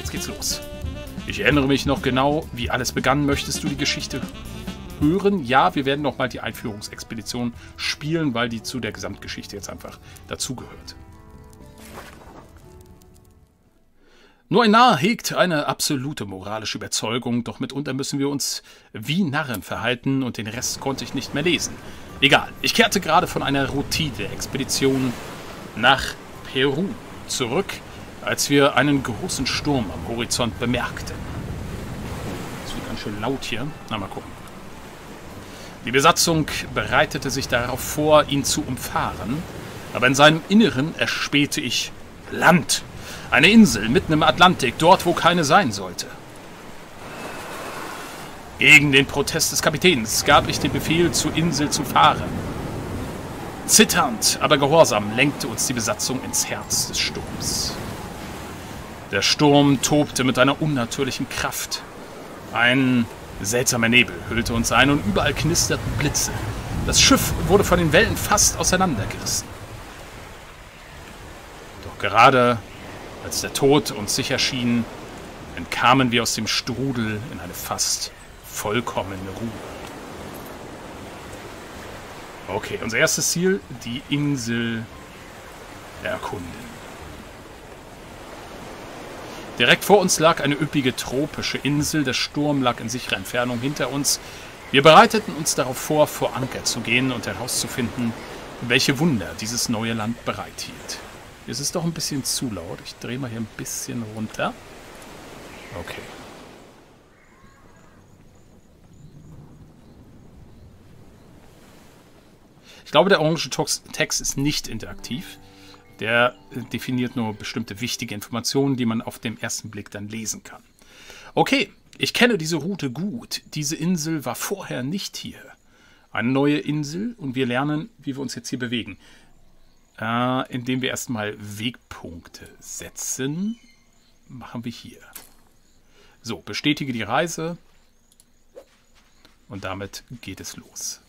jetzt geht's los. Ich erinnere mich noch genau, wie alles begann. Möchtest du die Geschichte hören? Ja, wir werden nochmal die Einführungsexpedition spielen, weil die zu der Gesamtgeschichte jetzt einfach dazugehört. Nur ein Narr hegt eine absolute moralische Überzeugung, doch mitunter müssen wir uns wie Narren verhalten und den Rest konnte ich nicht mehr lesen. Egal, ich kehrte gerade von einer Routine-Expedition nach Peru zurück, als wir einen großen Sturm am Horizont bemerkten. Es wird ganz schön laut hier. Na, mal gucken. Die Besatzung bereitete sich darauf vor, ihn zu umfahren, aber in seinem Inneren erspähte ich Land. Eine Insel mitten im Atlantik, dort wo keine sein sollte. Gegen den Protest des Kapitäns gab ich den Befehl, zur Insel zu fahren. Zitternd, aber gehorsam lenkte uns die Besatzung ins Herz des Sturms. Der Sturm tobte mit einer unnatürlichen Kraft. Ein seltsamer Nebel hüllte uns ein und überall knisterten Blitze. Das Schiff wurde von den Wellen fast auseinandergerissen. Doch gerade als der Tod uns sicher schien, entkamen wir aus dem Strudel in eine fast vollkommene Ruhe. Okay, unser erstes Ziel, die Insel erkunden. Direkt vor uns lag eine üppige tropische Insel, der Sturm lag in sicherer Entfernung hinter uns. Wir bereiteten uns darauf vor Anker zu gehen und herauszufinden, welche Wunder dieses neue Land bereithielt. Es ist doch ein bisschen zu laut. Ich drehe mal hier ein bisschen runter. Okay. Ich glaube, der orange Text ist nicht interaktiv. Der definiert nur bestimmte wichtige Informationen, die man auf den ersten Blick dann lesen kann. Okay, ich kenne diese Route gut. Diese Insel war vorher nicht hier. Eine neue Insel und wir lernen, wie wir uns jetzt hier bewegen. Indem wir erstmal Wegpunkte setzen, machen wir hier. So, bestätige die Reise und damit geht es los.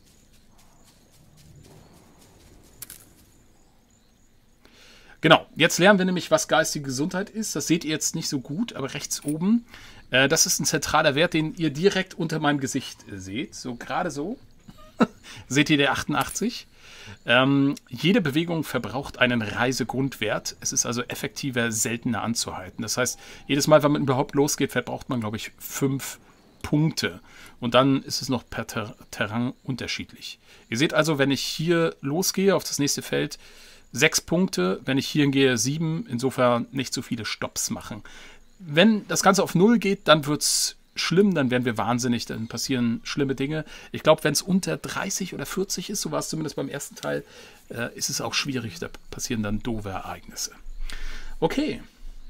Genau, jetzt lernen wir nämlich, was geistige Gesundheit ist. Das seht ihr jetzt nicht so gut, aber rechts oben, das ist ein zentraler Wert, den ihr direkt unter meinem Gesicht seht. So, gerade so. Seht ihr der 88? Jede Bewegung verbraucht einen Reisegrundwert. Es ist also effektiver, seltener anzuhalten. Das heißt, jedes Mal, wenn man überhaupt losgeht, verbraucht man, glaube ich, 5 Punkte. Und dann ist es noch per Terrain unterschiedlich. Ihr seht also, wenn ich hier losgehe auf das nächste Feld, 6 Punkte. Wenn ich hier hingehe, 7. Insofern nicht so viele Stops machen. Wenn das Ganze auf 0 geht, dann wird es schlimm, dann werden wir wahnsinnig, dann passieren schlimme Dinge. Ich glaube, wenn es unter 30 oder 40 ist, so war es zumindest beim ersten Teil, ist es auch schwierig, da passieren dann doofe Ereignisse. Okay.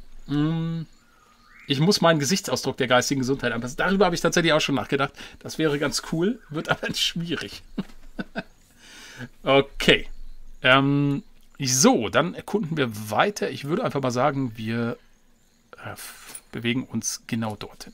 Ich muss meinen Gesichtsausdruck der geistigen Gesundheit anpassen. Darüber habe ich tatsächlich auch schon nachgedacht. Das wäre ganz cool, wird aber schwierig. Okay. So, dann erkunden wir weiter. Ich würde einfach mal sagen, wir bewegen uns genau dorthin.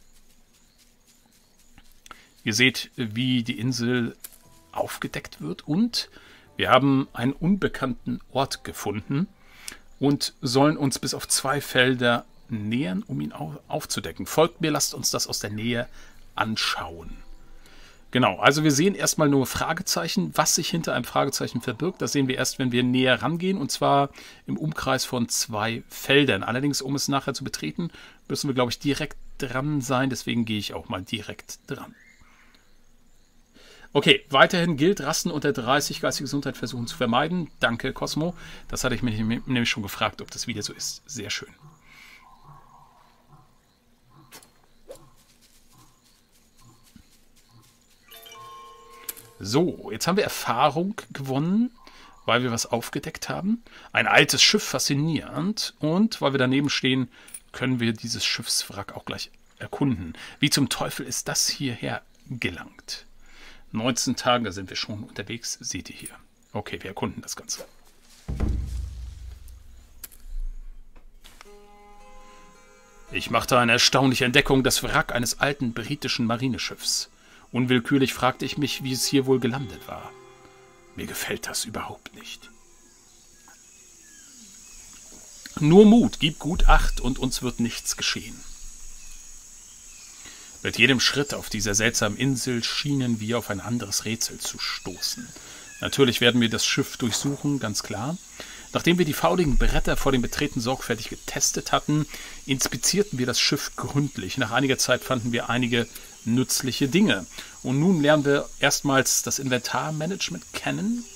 Ihr seht, wie die Insel aufgedeckt wird und wir haben einen unbekannten Ort gefunden und sollen uns bis auf 2 Felder nähern, um ihn aufzudecken. Folgt mir, lasst uns das aus der Nähe anschauen. Genau, also wir sehen erstmal nur Fragezeichen. Was sich hinter einem Fragezeichen verbirgt, das sehen wir erst, wenn wir näher rangehen und zwar im Umkreis von 2 Feldern. Allerdings, um es nachher zu betreten, müssen wir, glaube ich, direkt dran sein. Deswegen gehe ich auch mal direkt dran. Okay, weiterhin gilt, Rasten unter 30, geistige Gesundheit versuchen zu vermeiden. Danke, Cosmo. Das hatte ich mich nämlich schon gefragt, ob das wieder so ist. Sehr schön. So, jetzt haben wir Erfahrung gewonnen, weil wir was aufgedeckt haben. Ein altes Schiff, faszinierend. Und weil wir daneben stehen, können wir dieses Schiffswrack auch gleich erkunden. Wie zum Teufel ist das hierher gelangt? 19 Tage sind wir schon unterwegs, seht ihr hier. Okay, wir erkunden das Ganze. Ich machte eine erstaunliche Entdeckung, das Wrack eines alten britischen Marineschiffs. Unwillkürlich fragte ich mich, wie es hier wohl gelandet war. Mir gefällt das überhaupt nicht. Nur Mut, gib gut Acht und uns wird nichts geschehen. Mit jedem Schritt auf dieser seltsamen Insel schienen wir auf ein anderes Rätsel zu stoßen. Natürlich werden wir das Schiff durchsuchen, ganz klar. Nachdem wir die fauligen Bretter vor dem Betreten sorgfältig getestet hatten, inspizierten wir das Schiff gründlich. Nach einiger Zeit fanden wir einige nützliche Dinge. Und nun lernen wir erstmals das Inventarmanagement kennen.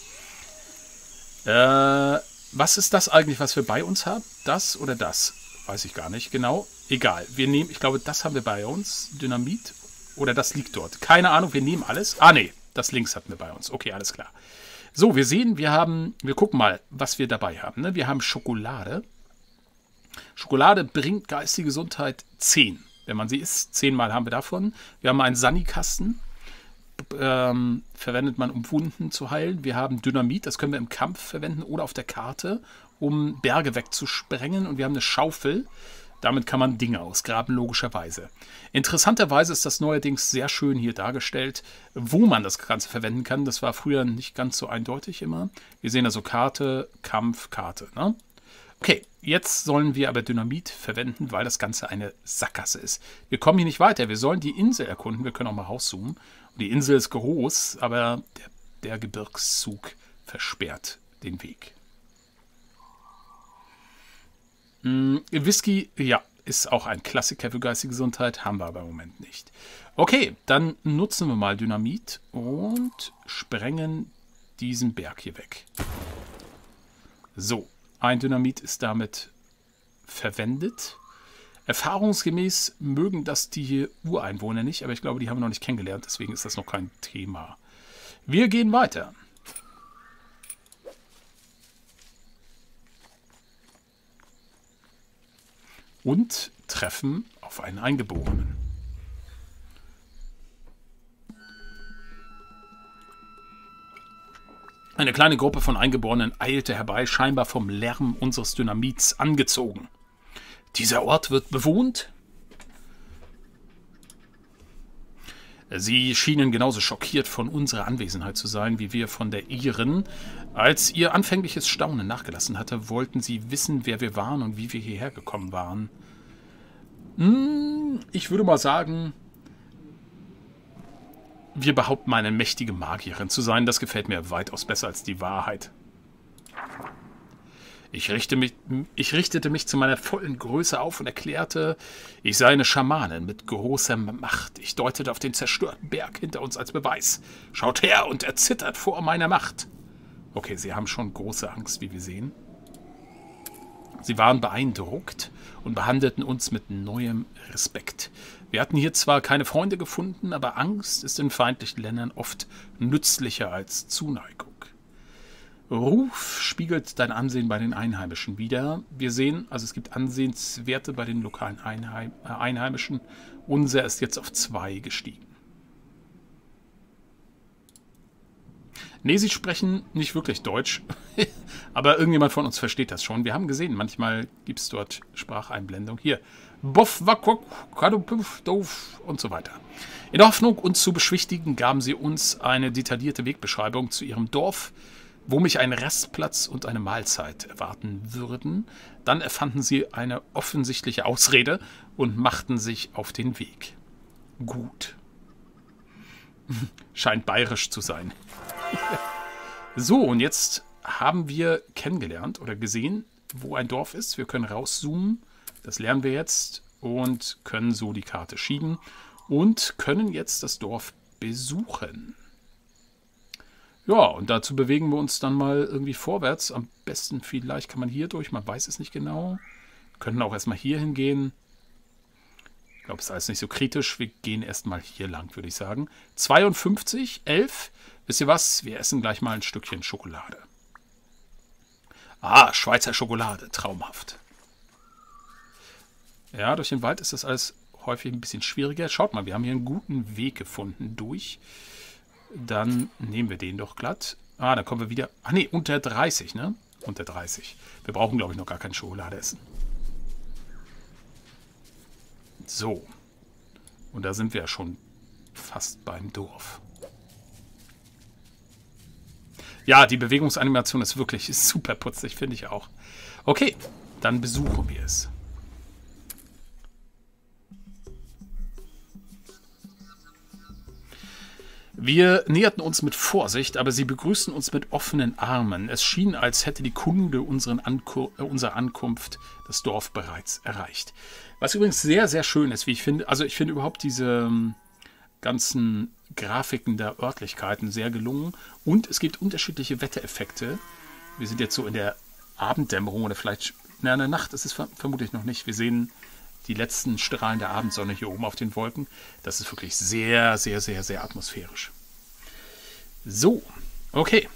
Was ist das eigentlich, was wir bei uns haben? Das oder das? Weiß ich gar nicht genau. Egal. Wir nehmen, ich glaube, das haben wir bei uns. Dynamit. Oder das liegt dort. Keine Ahnung, wir nehmen alles. Ah, nee. Das links hatten wir bei uns. Okay, alles klar. So, wir sehen, wir gucken mal, was wir dabei haben. Ne? Wir haben Schokolade. Schokolade bringt geistige Gesundheit 10. Wenn man sie isst, 10 Mal haben wir davon. Wir haben einen Sani-Kasten. Verwendet man, um Wunden zu heilen. Wir haben Dynamit, das können wir im Kampf verwenden oder auf der Karte, um Berge wegzusprengen. Und wir haben eine Schaufel, damit kann man Dinge ausgraben, logischerweise. Interessanterweise ist das neuerdings sehr schön hier dargestellt, wo man das Ganze verwenden kann. Das war früher nicht ganz so eindeutig immer. Wir sehen also Karte, Kampf, Karte. Ne? Okay, jetzt sollen wir aber Dynamit verwenden, weil das Ganze eine Sackgasse ist. Wir kommen hier nicht weiter, wir sollen die Insel erkunden. Wir können auch mal rauszoomen. Die Insel ist groß, aber der Gebirgszug versperrt den Weg. Whisky, ja, ist auch ein Klassiker für geistige Gesundheit, haben wir aber im Moment nicht. Okay, dann nutzen wir mal Dynamit und sprengen diesen Berg hier weg. So, ein Dynamit ist damit verwendet. Erfahrungsgemäß mögen das die Ureinwohner nicht, aber ich glaube, die haben wir noch nicht kennengelernt, deswegen ist das noch kein Thema. Wir gehen weiter. Und treffen auf einen Eingeborenen. Eine kleine Gruppe von Eingeborenen eilte herbei, scheinbar vom Lärm unseres Dynamits angezogen. Dieser Ort wird bewohnt. Sie schienen genauso schockiert von unserer Anwesenheit zu sein, wie wir von der ihren. Als ihr anfängliches Staunen nachgelassen hatte, wollten sie wissen, wer wir waren und wie wir hierher gekommen waren. Ich würde mal sagen, wir behaupten, eine mächtige Magierin zu sein. Das gefällt mir weitaus besser als die Wahrheit. Ich richtete mich zu meiner vollen Größe auf und erklärte, ich sei eine Schamanin mit großer Macht. Ich deutete auf den zerstörten Berg hinter uns als Beweis. Schaut her und erzittert vor meiner Macht. Okay, sie haben schon große Angst, wie wir sehen. Sie waren beeindruckt und behandelten uns mit neuem Respekt. Wir hatten hier zwar keine Freunde gefunden, aber Angst ist in feindlichen Ländern oft nützlicher als Zuneigung. Ruf spiegelt dein Ansehen bei den Einheimischen wider. Wir sehen, also es gibt Ansehenswerte bei den lokalen Einheimischen. Unser ist jetzt auf 2 gestiegen. Ne, sie sprechen nicht wirklich Deutsch, aber irgendjemand von uns versteht das schon. Wir haben gesehen, manchmal gibt es dort Spracheinblendung. Hier, Boff, Wakwok, Kadupuf, Doof und so weiter. In der Hoffnung, uns zu beschwichtigen, gaben sie uns eine detaillierte Wegbeschreibung zu ihrem Dorf, wo mich ein Rastplatz und eine Mahlzeit erwarten würden. Dann erfanden sie eine offensichtliche Ausrede und machten sich auf den Weg. Gut. Scheint bayerisch zu sein. So, und jetzt haben wir kennengelernt oder gesehen, wo ein Dorf ist. Wir können rauszoomen, das lernen wir jetzt, und können so die Karte schieben und können jetzt das Dorf besuchen. Ja, und dazu bewegen wir uns dann mal irgendwie vorwärts. Am besten vielleicht kann man hier durch, man weiß es nicht genau. Wir können auch erstmal hier hingehen. Ich glaube, es ist alles nicht so kritisch. Wir gehen erstmal hier lang, würde ich sagen. 52, 11. Wisst ihr was? Wir essen gleich mal ein Stückchen Schokolade. Ah, Schweizer Schokolade, traumhaft. Ja, durch den Wald ist das alles häufig ein bisschen schwieriger. Schaut mal, wir haben hier einen guten Weg gefunden durch. Dann nehmen wir den doch glatt. Ah, dann kommen wir wieder... Ach nee, unter 30, ne? Unter 30. Wir brauchen, glaube ich, noch gar keine Schokolade essen. So. Und da sind wir ja schon fast beim Dorf. Ja, die Bewegungsanimation ist wirklich super putzig, finde ich auch. Okay, dann besuchen wir es. Wir näherten uns mit Vorsicht, aber sie begrüßten uns mit offenen Armen. Es schien, als hätte die Kunde unserer Ankunft das Dorf bereits erreicht. Was übrigens sehr, sehr schön ist, wie ich finde. Also ich finde überhaupt diese ganzen Grafiken der Örtlichkeiten sehr gelungen. Und es gibt unterschiedliche Wettereffekte. Wir sind jetzt so in der Abenddämmerung oder vielleicht in der Nacht, das ist vermutlich noch nicht. Wir sehen die letzten Strahlen der Abendsonne hier oben auf den Wolken. Das ist wirklich sehr, sehr, sehr, sehr atmosphärisch. So, okay.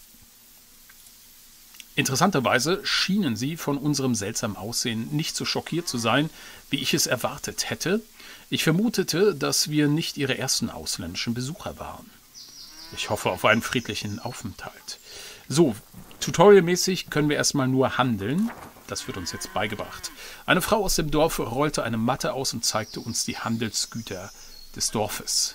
Interessanterweise schienen sie von unserem seltsamen Aussehen nicht so schockiert zu sein, wie ich es erwartet hätte. Ich vermutete, dass wir nicht ihre ersten ausländischen Besucher waren. Ich hoffe auf einen friedlichen Aufenthalt. So, tutorialmäßig können wir erstmal nur handeln. Das wird uns jetzt beigebracht. Eine Frau aus dem Dorf rollte eine Matte aus und zeigte uns die Handelsgüter des Dorfes.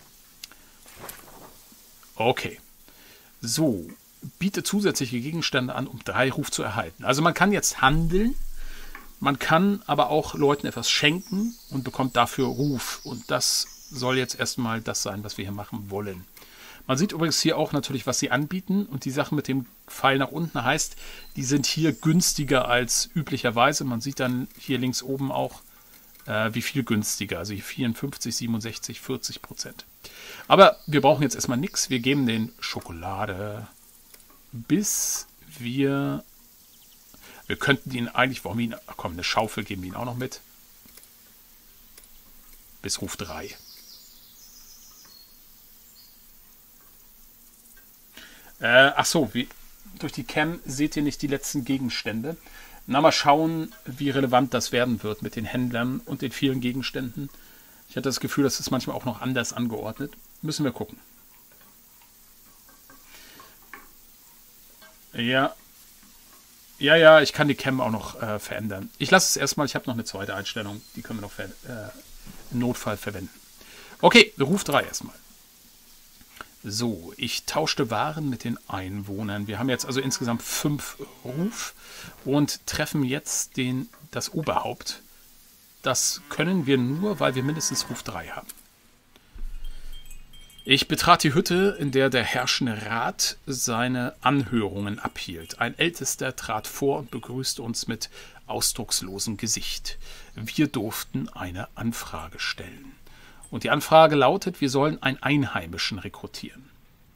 Okay. So, biete zusätzliche Gegenstände an, um 3 Ruf zu erhalten. Also man kann jetzt handeln, man kann aber auch Leuten etwas schenken und bekommt dafür Ruf. Und das soll jetzt erstmal das sein, was wir hier machen wollen. Man sieht übrigens hier auch natürlich, was sie anbieten. Und die Sache mit dem Pfeil nach unten heißt, die sind hier günstiger als üblicherweise. Man sieht dann hier links oben auch, wie viel günstiger. Also hier 54, 67, 40%. Aber wir brauchen jetzt erstmal nichts. Wir geben den Schokolade, bis wir... Wir könnten ihn eigentlich... Warum ihn... Ach komm, eine Schaufel geben wir ihn auch noch mit. Bis Ruf 3. Ach so, durch die Cam seht ihr nicht die letzten Gegenstände. Na, mal schauen, wie relevant das werden wird mit den Händlern und den vielen Gegenständen. Ich hatte das Gefühl, das ist manchmal auch noch anders angeordnet. Müssen wir gucken. Ja. Ja, ich kann die Cam auch noch verändern. Ich lasse es erstmal, ich habe noch eine zweite Einstellung. Die können wir noch im Notfall verwenden. Okay, Ruf 3 erstmal. So, ich tauschte Waren mit den Einwohnern. Wir haben jetzt also insgesamt 5 Ruf und treffen jetzt das Oberhaupt. Das können wir nur, weil wir mindestens Ruf 3 haben. Ich betrat die Hütte, in der der herrschende Rat seine Anhörungen abhielt. Ein Ältester trat vor und begrüßte uns mit ausdruckslosem Gesicht. Wir durften eine Anfrage stellen. Und die Anfrage lautet, wir sollen einen Einheimischen rekrutieren.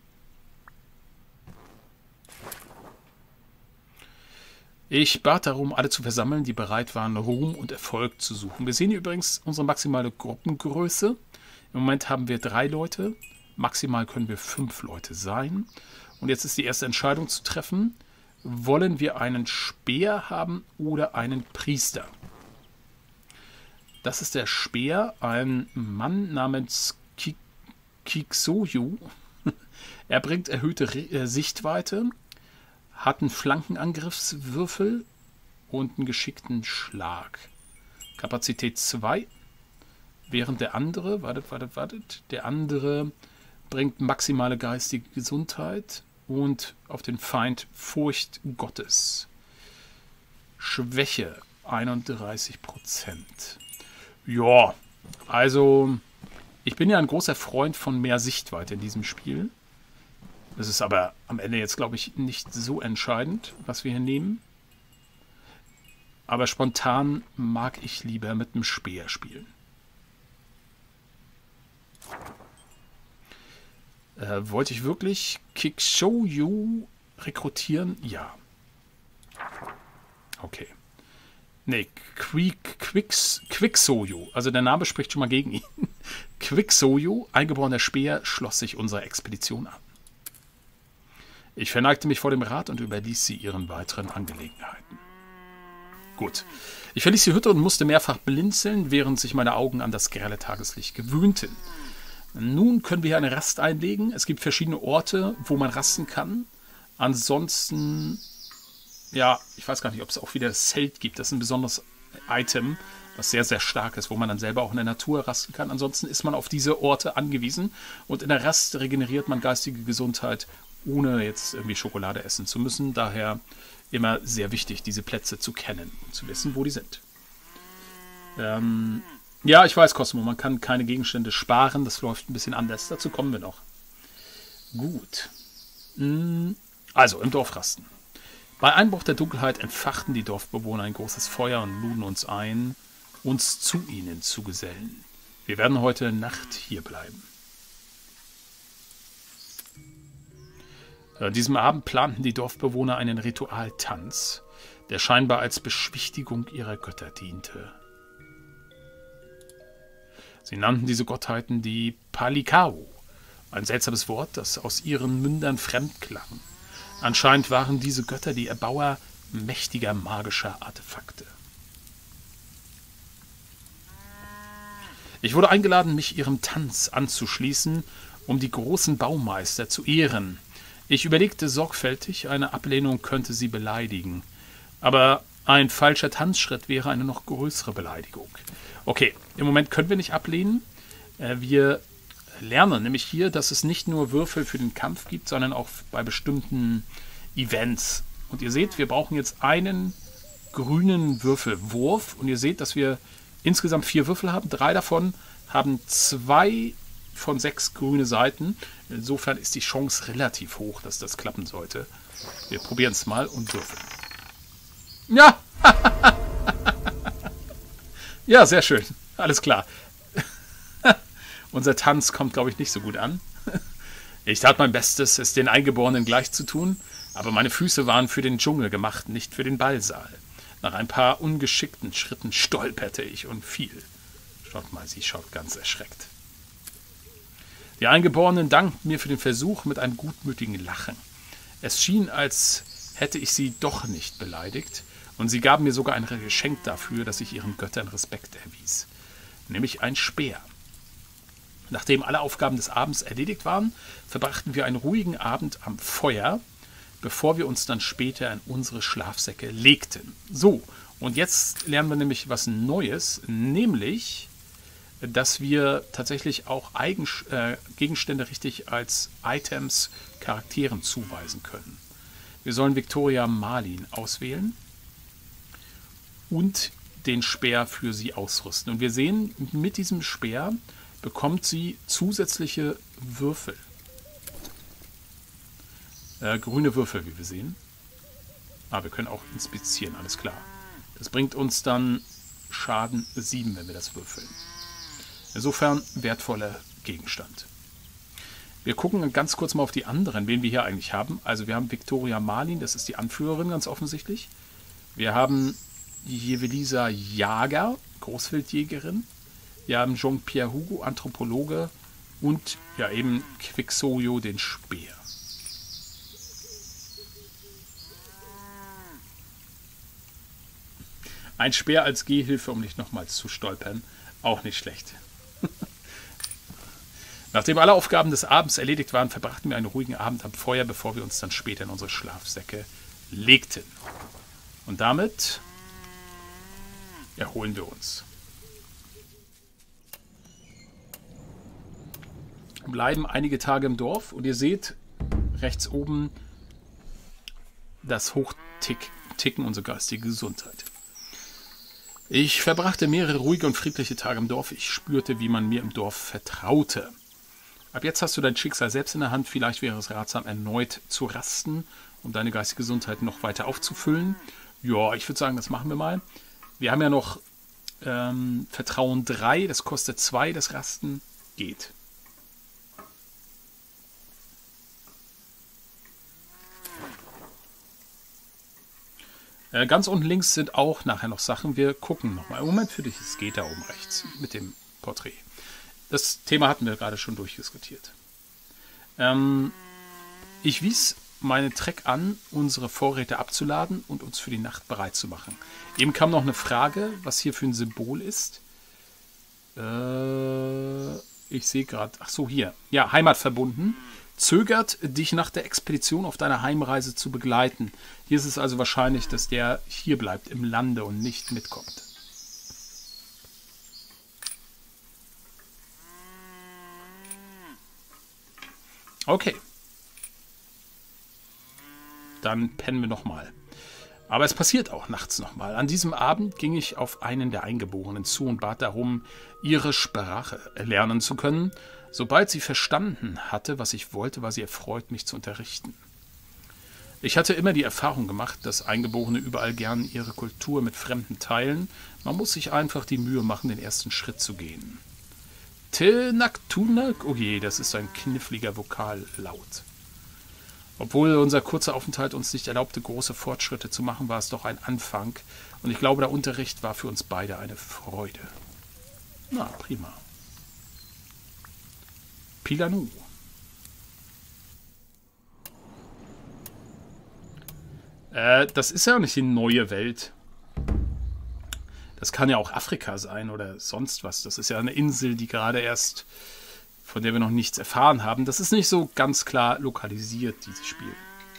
Ich bat darum, alle zu versammeln, die bereit waren, Ruhm und Erfolg zu suchen. Wir sehen hier übrigens unsere maximale Gruppengröße. Im Moment haben wir 3 Leute. Maximal können wir 5 Leute sein. Und jetzt ist die erste Entscheidung zu treffen. Wollen wir einen Speer haben oder einen Priester? Das ist der Speer, ein Mann namens Kiksoyu. Er bringt erhöhte Sichtweite, hat einen Flankenangriffswürfel und einen geschickten Schlag. Kapazität 2, während der andere, der andere bringt maximale geistige Gesundheit und auf den Feind Furcht Gottes. Schwäche 31%. Ja, also ich bin ja ein großer Freund von mehr Sichtweite in diesem Spiel. Das ist aber am Ende jetzt, glaube ich, nicht so entscheidend, was wir hier nehmen. Aber spontan mag ich lieber mit dem Speer spielen. Wollte ich wirklich Kiksoyu rekrutieren? Ja. Okay. Nee, Quixoyu. Also der Name spricht schon mal gegen ihn. Quixoyu, eingeborener Speer, schloss sich unserer Expedition an. Ich verneigte mich vor dem Rat und überließ sie ihren weiteren Angelegenheiten. Gut. Ich verließ die Hütte und musste mehrfach blinzeln, während sich meine Augen an das grelle Tageslicht gewöhnten. Nun können wir hier eine Rast einlegen. Es gibt verschiedene Orte, wo man rasten kann. Ansonsten, ja, ich weiß gar nicht, ob es auch wieder das Zelt gibt. Das ist ein besonderes Item, was sehr, sehr stark ist, wo man dann selber auch in der Natur rasten kann. Ansonsten ist man auf diese Orte angewiesen. Und in der Rast regeneriert man geistige Gesundheit ohne jetzt irgendwie Schokolade essen zu müssen. Daher immer sehr wichtig, diese Plätze zu kennen und zu wissen, wo die sind. Ja, ich weiß, Cosmo, man kann keine Gegenstände sparen. Das läuft ein bisschen anders. Dazu kommen wir noch. Gut. Also, im Dorfrasten. Bei Einbruch der Dunkelheit entfachten die Dorfbewohner ein großes Feuer und luden uns ein, uns zu ihnen zu gesellen. Wir werden heute Nacht hier bleiben. An diesem Abend planten die Dorfbewohner einen Ritualtanz, der scheinbar als Beschwichtigung ihrer Götter diente. Sie nannten diese Gottheiten die Palikao, ein seltsames Wort, das aus ihren Mündern fremd klang. Anscheinend waren diese Götter die Erbauer mächtiger magischer Artefakte. Ich wurde eingeladen, mich ihrem Tanz anzuschließen, um die großen Baumeister zu ehren. Ich überlegte sorgfältig, eine Ablehnung könnte sie beleidigen. Aber ein falscher Tanzschritt wäre eine noch größere Beleidigung. Okay, im Moment können wir nicht ablehnen. Wir lernen nämlich hier, dass es nicht nur Würfel für den Kampf gibt, sondern auch bei bestimmten Events. Und ihr seht, wir brauchen jetzt einen grünen Würfelwurf. Und ihr seht, dass wir insgesamt 4 Würfel haben. 3 davon haben 2 von 6 grüne Seiten. Insofern ist die Chance relativ hoch, dass das klappen sollte. Wir probieren es mal und würfeln. Ja! Ja, sehr schön. Alles klar. Unser Tanz kommt, glaube ich, nicht so gut an. Ich tat mein Bestes, es den Eingeborenen gleich zu tun, aber meine Füße waren für den Dschungel gemacht, nicht für den Ballsaal. Nach ein paar ungeschickten Schritten stolperte ich und fiel. Schaut mal, sie schaut ganz erschreckt. Die Eingeborenen dankten mir für den Versuch mit einem gutmütigen Lachen. Es schien, als hätte ich sie doch nicht beleidigt, und sie gaben mir sogar ein Geschenk dafür, dass ich ihren Göttern Respekt erwies, nämlich ein Speer. Nachdem alle Aufgaben des Abends erledigt waren, verbrachten wir einen ruhigen Abend am Feuer, bevor wir uns dann später in unsere Schlafsäcke legten. So, und jetzt lernen wir nämlich was Neues, nämlich, dass wir tatsächlich auch Gegenstände richtig als Items Charakteren zuweisen können. Wir sollen Victoria Marlin auswählen und den Speer für sie ausrüsten. Und wir sehen, mit diesem Speer bekommt sie zusätzliche Würfel. Grüne Würfel, wie wir sehen. Wir können auch inspizieren, alles klar. Das bringt uns dann Schaden 7, wenn wir das würfeln. Insofern wertvoller Gegenstand. Wir gucken ganz kurz mal auf die anderen, wen wir hier eigentlich haben. Also wir haben Victoria Marlin, das ist die Anführerin ganz offensichtlich. Wir haben Jevelisa Jager, Großwildjägerin. Wir haben Jean-Pierre Hugo, Anthropologe. Und ja eben Quixoyo, den Speer. Ein Speer als Gehhilfe, um nicht nochmals zu stolpern. Auch nicht schlecht. Nachdem alle Aufgaben des Abends erledigt waren, verbrachten wir einen ruhigen Abend am Feuer, bevor wir uns dann später in unsere Schlafsäcke legten. Und damit erholen wir uns. Wir bleiben einige Tage im Dorf und ihr seht rechts oben das Hochticken unserer geistigen Gesundheit. Ich verbrachte mehrere ruhige und friedliche Tage im Dorf. Ich spürte, wie man mir im Dorf vertraute. Ab jetzt hast du dein Schicksal selbst in der Hand. Vielleicht wäre es ratsam, erneut zu rasten, um deine geistige Gesundheit noch weiter aufzufüllen. Ja, ich würde sagen, das machen wir mal. Wir haben ja noch Vertrauen 3, das kostet 2, das Rasten geht. Ganz unten links sind auch nachher noch Sachen. Wir gucken nochmal. Im Moment für dich, es geht da oben rechts mit dem Porträt. Das Thema hatten wir gerade schon durchdiskutiert. Ich wies meinen Treck an, unsere Vorräte abzuladen und uns für die Nacht bereit zu machen. Eben kam noch eine Frage, was hier für ein Symbol ist. Ich sehe gerade, ach so, hier. Ja, Heimat verbunden. Zögert, dich nach der Expedition auf deiner Heimreise zu begleiten. Hier ist es also wahrscheinlich, dass der hier bleibt im Lande und nicht mitkommt. Okay. dann pennen wir nochmal. Aber es passiert auch nachts nochmal. An diesem Abend ging ich auf einen der Eingeborenen zu und bat darum, ihre Sprache lernen zu können. Sobald sie verstanden hatte, was ich wollte, war sie erfreut, mich zu unterrichten. Ich hatte immer die Erfahrung gemacht, dass Eingeborene überall gern ihre Kultur mit Fremden teilen. Man muss sich einfach die Mühe machen, den ersten Schritt zu gehen. Tenaktunak, oh je, das ist ein kniffliger Vokallaut. Obwohl unser kurzer Aufenthalt uns nicht erlaubte, große Fortschritte zu machen, war es doch ein Anfang. Und ich glaube, der Unterricht war für uns beide eine Freude. Na, prima. Pilanu. Das ist ja nicht die neue Welt. Das kann ja auch Afrika sein oder sonst was. Das ist ja eine Insel, die gerade erst, von der wir noch nichts erfahren haben. Das ist nicht so ganz klar lokalisiert, dieses Spiel.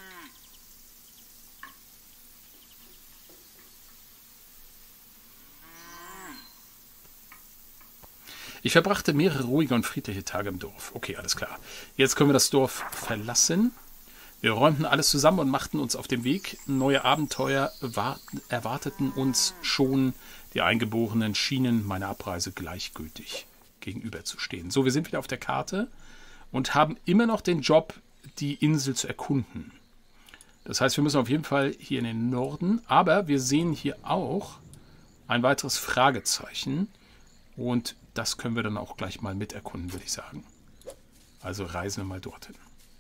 Ich verbrachte mehrere ruhige und friedliche Tage im Dorf. Okay, alles klar. Jetzt können wir das Dorf verlassen. Wir räumten alles zusammen und machten uns auf den Weg. Neue Abenteuer erwarteten uns schon. Die Eingeborenen schienen meiner Abreise gleichgültig gegenüberzustehen. So, wir sind wieder auf der Karte und haben immer noch den Job, die Insel zu erkunden. Das heißt, wir müssen auf jeden Fall hier in den Norden. Aber wir sehen hier auch ein weiteres Fragezeichen. Und das können wir dann auch gleich mal mit erkunden, würde ich sagen. Also reisen wir mal dorthin.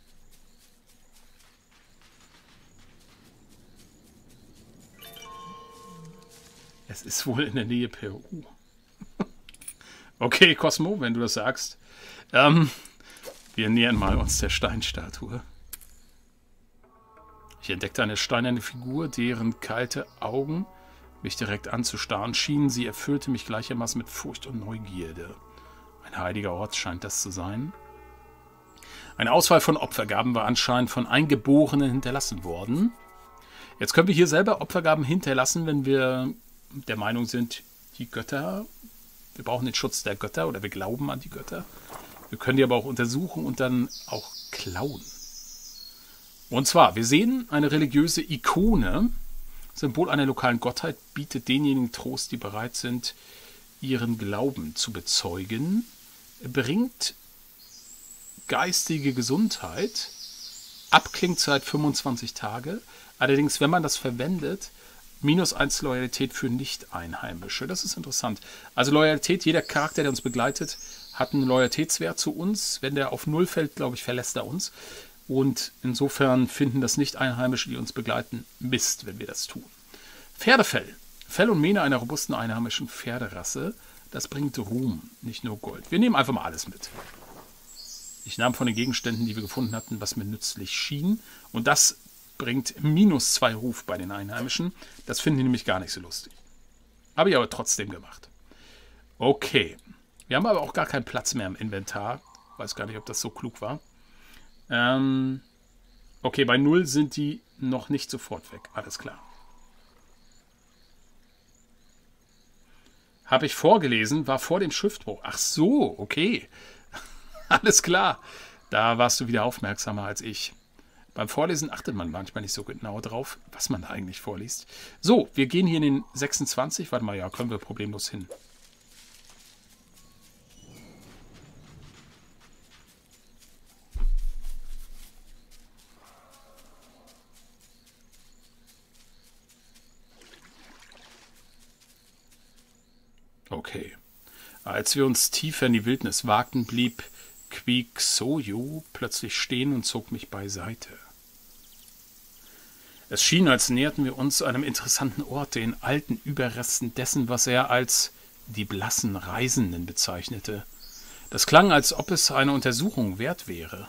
Es ist wohl in der Nähe Peru. Okay, Cosmo, wenn du das sagst. Wir nähern mal uns der Steinstatue. Ich entdeckte eine steinerne Figur, deren kalte Augen mich direkt anzustarren schienen. Sie erfüllte mich gleichermaßen mit Furcht und Neugierde. Ein heiliger Ort scheint das zu sein. Eine Auswahl von Opfergaben war anscheinend von Eingeborenen hinterlassen worden. Jetzt können wir hier selber Opfergaben hinterlassen, wenn wir der Meinung sind, die Götter, wir brauchen den Schutz der Götter oder wir glauben an die Götter. Wir können die aber auch untersuchen und dann auch klauen. Und zwar, wir sehen eine religiöse Ikone, Symbol einer lokalen Gottheit, bietet denjenigen Trost, die bereit sind, ihren Glauben zu bezeugen, bringt geistige Gesundheit, Abklingzeit 25 Tage, allerdings, wenn man das verwendet, -1 Loyalität für Nicht-Einheimische. Das ist interessant. Also Loyalität, jeder Charakter, der uns begleitet, hat einen Loyalitätswert zu uns. Wenn der auf 0 fällt, glaube ich, verlässt er uns. Und insofern finden das Nicht-Einheimische, die uns begleiten, Mist, wenn wir das tun. Pferdefell. Fell und Mähne einer robusten einheimischen Pferderasse. Das bringt Ruhm, nicht nur Gold. Wir nehmen einfach mal alles mit. Ich nahm von den Gegenständen, die wir gefunden hatten, was mir nützlich schien. Und das bringt -2 Ruf bei den Einheimischen. Das finden die nämlich gar nicht so lustig. Habe ich aber trotzdem gemacht. Okay. Wir haben aber auch gar keinen Platz mehr im Inventar. Weiß gar nicht, ob das so klug war. Okay, bei 0 sind die noch nicht sofort weg. Alles klar. Habe ich vorgelesen, war vor dem Schriftbruch. Ach so, okay. Alles klar. Da warst du wieder aufmerksamer als ich. Beim Vorlesen achtet man manchmal nicht so genau drauf, was man da eigentlich vorliest. So, wir gehen hier in den 26. Warte mal, ja, können wir problemlos hin. Okay. Als wir uns tiefer in die Wildnis wagten, blieb Quixoyo plötzlich stehen und zog mich beiseite. Es schien, als näherten wir uns einem interessanten Ort, den alten Überresten dessen, was er als die blassen Reisenden bezeichnete. Das klang, als ob es eine Untersuchung wert wäre.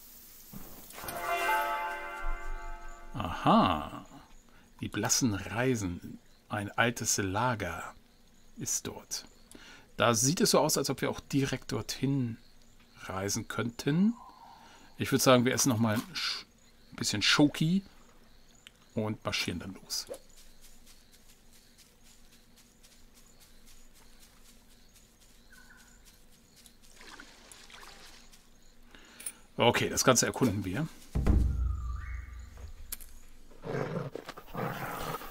Aha, die blassen Reisenden, ein altes Lager ist dort. Da sieht es so aus, als ob wir auch direkt dorthin reisen könnten. Ich würde sagen, wir essen nochmal ein bisschen Schoki und marschieren dann los. Okay, das Ganze erkunden wir.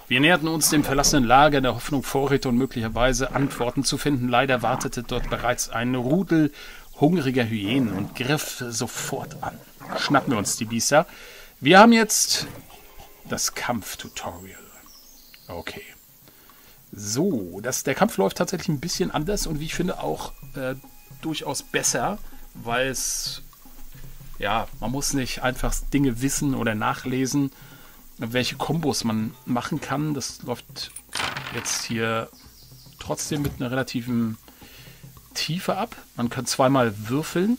Wir näherten uns dem verlassenen Lager in der Hoffnung, Vorräte und möglicherweise Antworten zu finden. Leider wartete dort bereits ein Rudel hungriger Hyänen und griff sofort an. Schnappen wir uns die Biester. Wir haben jetzt das Kampftutorial. Okay. So, der Kampf läuft tatsächlich ein bisschen anders und wie ich finde auch durchaus besser, weil es, ja, man muss nicht einfach Dinge wissen oder nachlesen, welche Kombos man machen kann. Das läuft jetzt hier trotzdem mit einer relativen Tiefe ab. Man kann zweimal würfeln.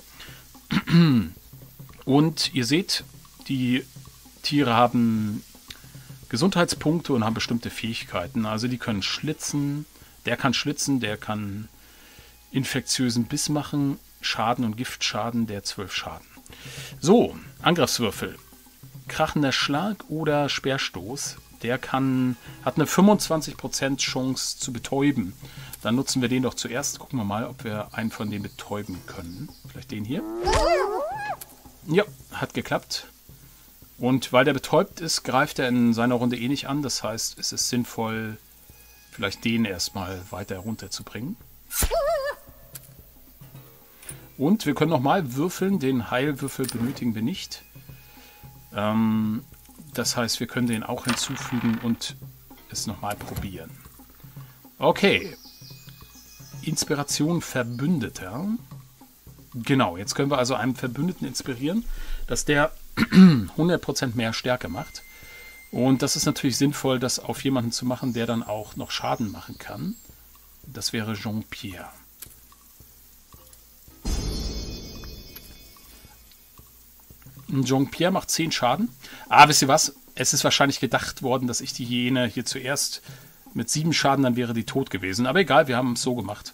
Und ihr seht, die Tiere haben Gesundheitspunkte und haben bestimmte Fähigkeiten. Also die können schlitzen, der kann infektiösen Biss machen, Schaden und Giftschaden, der 12 Schaden. So, Angriffswürfel. Krachender Schlag oder Speerstoß. Der hat eine 25% Chance zu betäuben. Dann nutzen wir den doch zuerst. Gucken wir mal, ob wir einen von denen betäuben können. Vielleicht den hier. Ja, hat geklappt. Und weil der betäubt ist, greift er in seiner Runde eh nicht an. Das heißt, es ist sinnvoll, vielleicht den erstmal weiter runterzubringen. Und wir können nochmal würfeln. Den Heilwürfel benötigen wir nicht. Das heißt, wir können den auch hinzufügen und es nochmal probieren. Okay. Inspiration Verbündeter. Genau, jetzt können wir also einen Verbündeten inspirieren, dass der 100% mehr Stärke macht. Und das ist natürlich sinnvoll, das auf jemanden zu machen, der dann auch noch Schaden machen kann. Das wäre Jean-Pierre. Jean-Pierre macht 10 Schaden. Wisst ihr was? Es ist wahrscheinlich gedacht worden, dass ich die Hyäne hier zuerst mit 7 Schaden, dann wäre die tot gewesen. Aber egal, wir haben es so gemacht.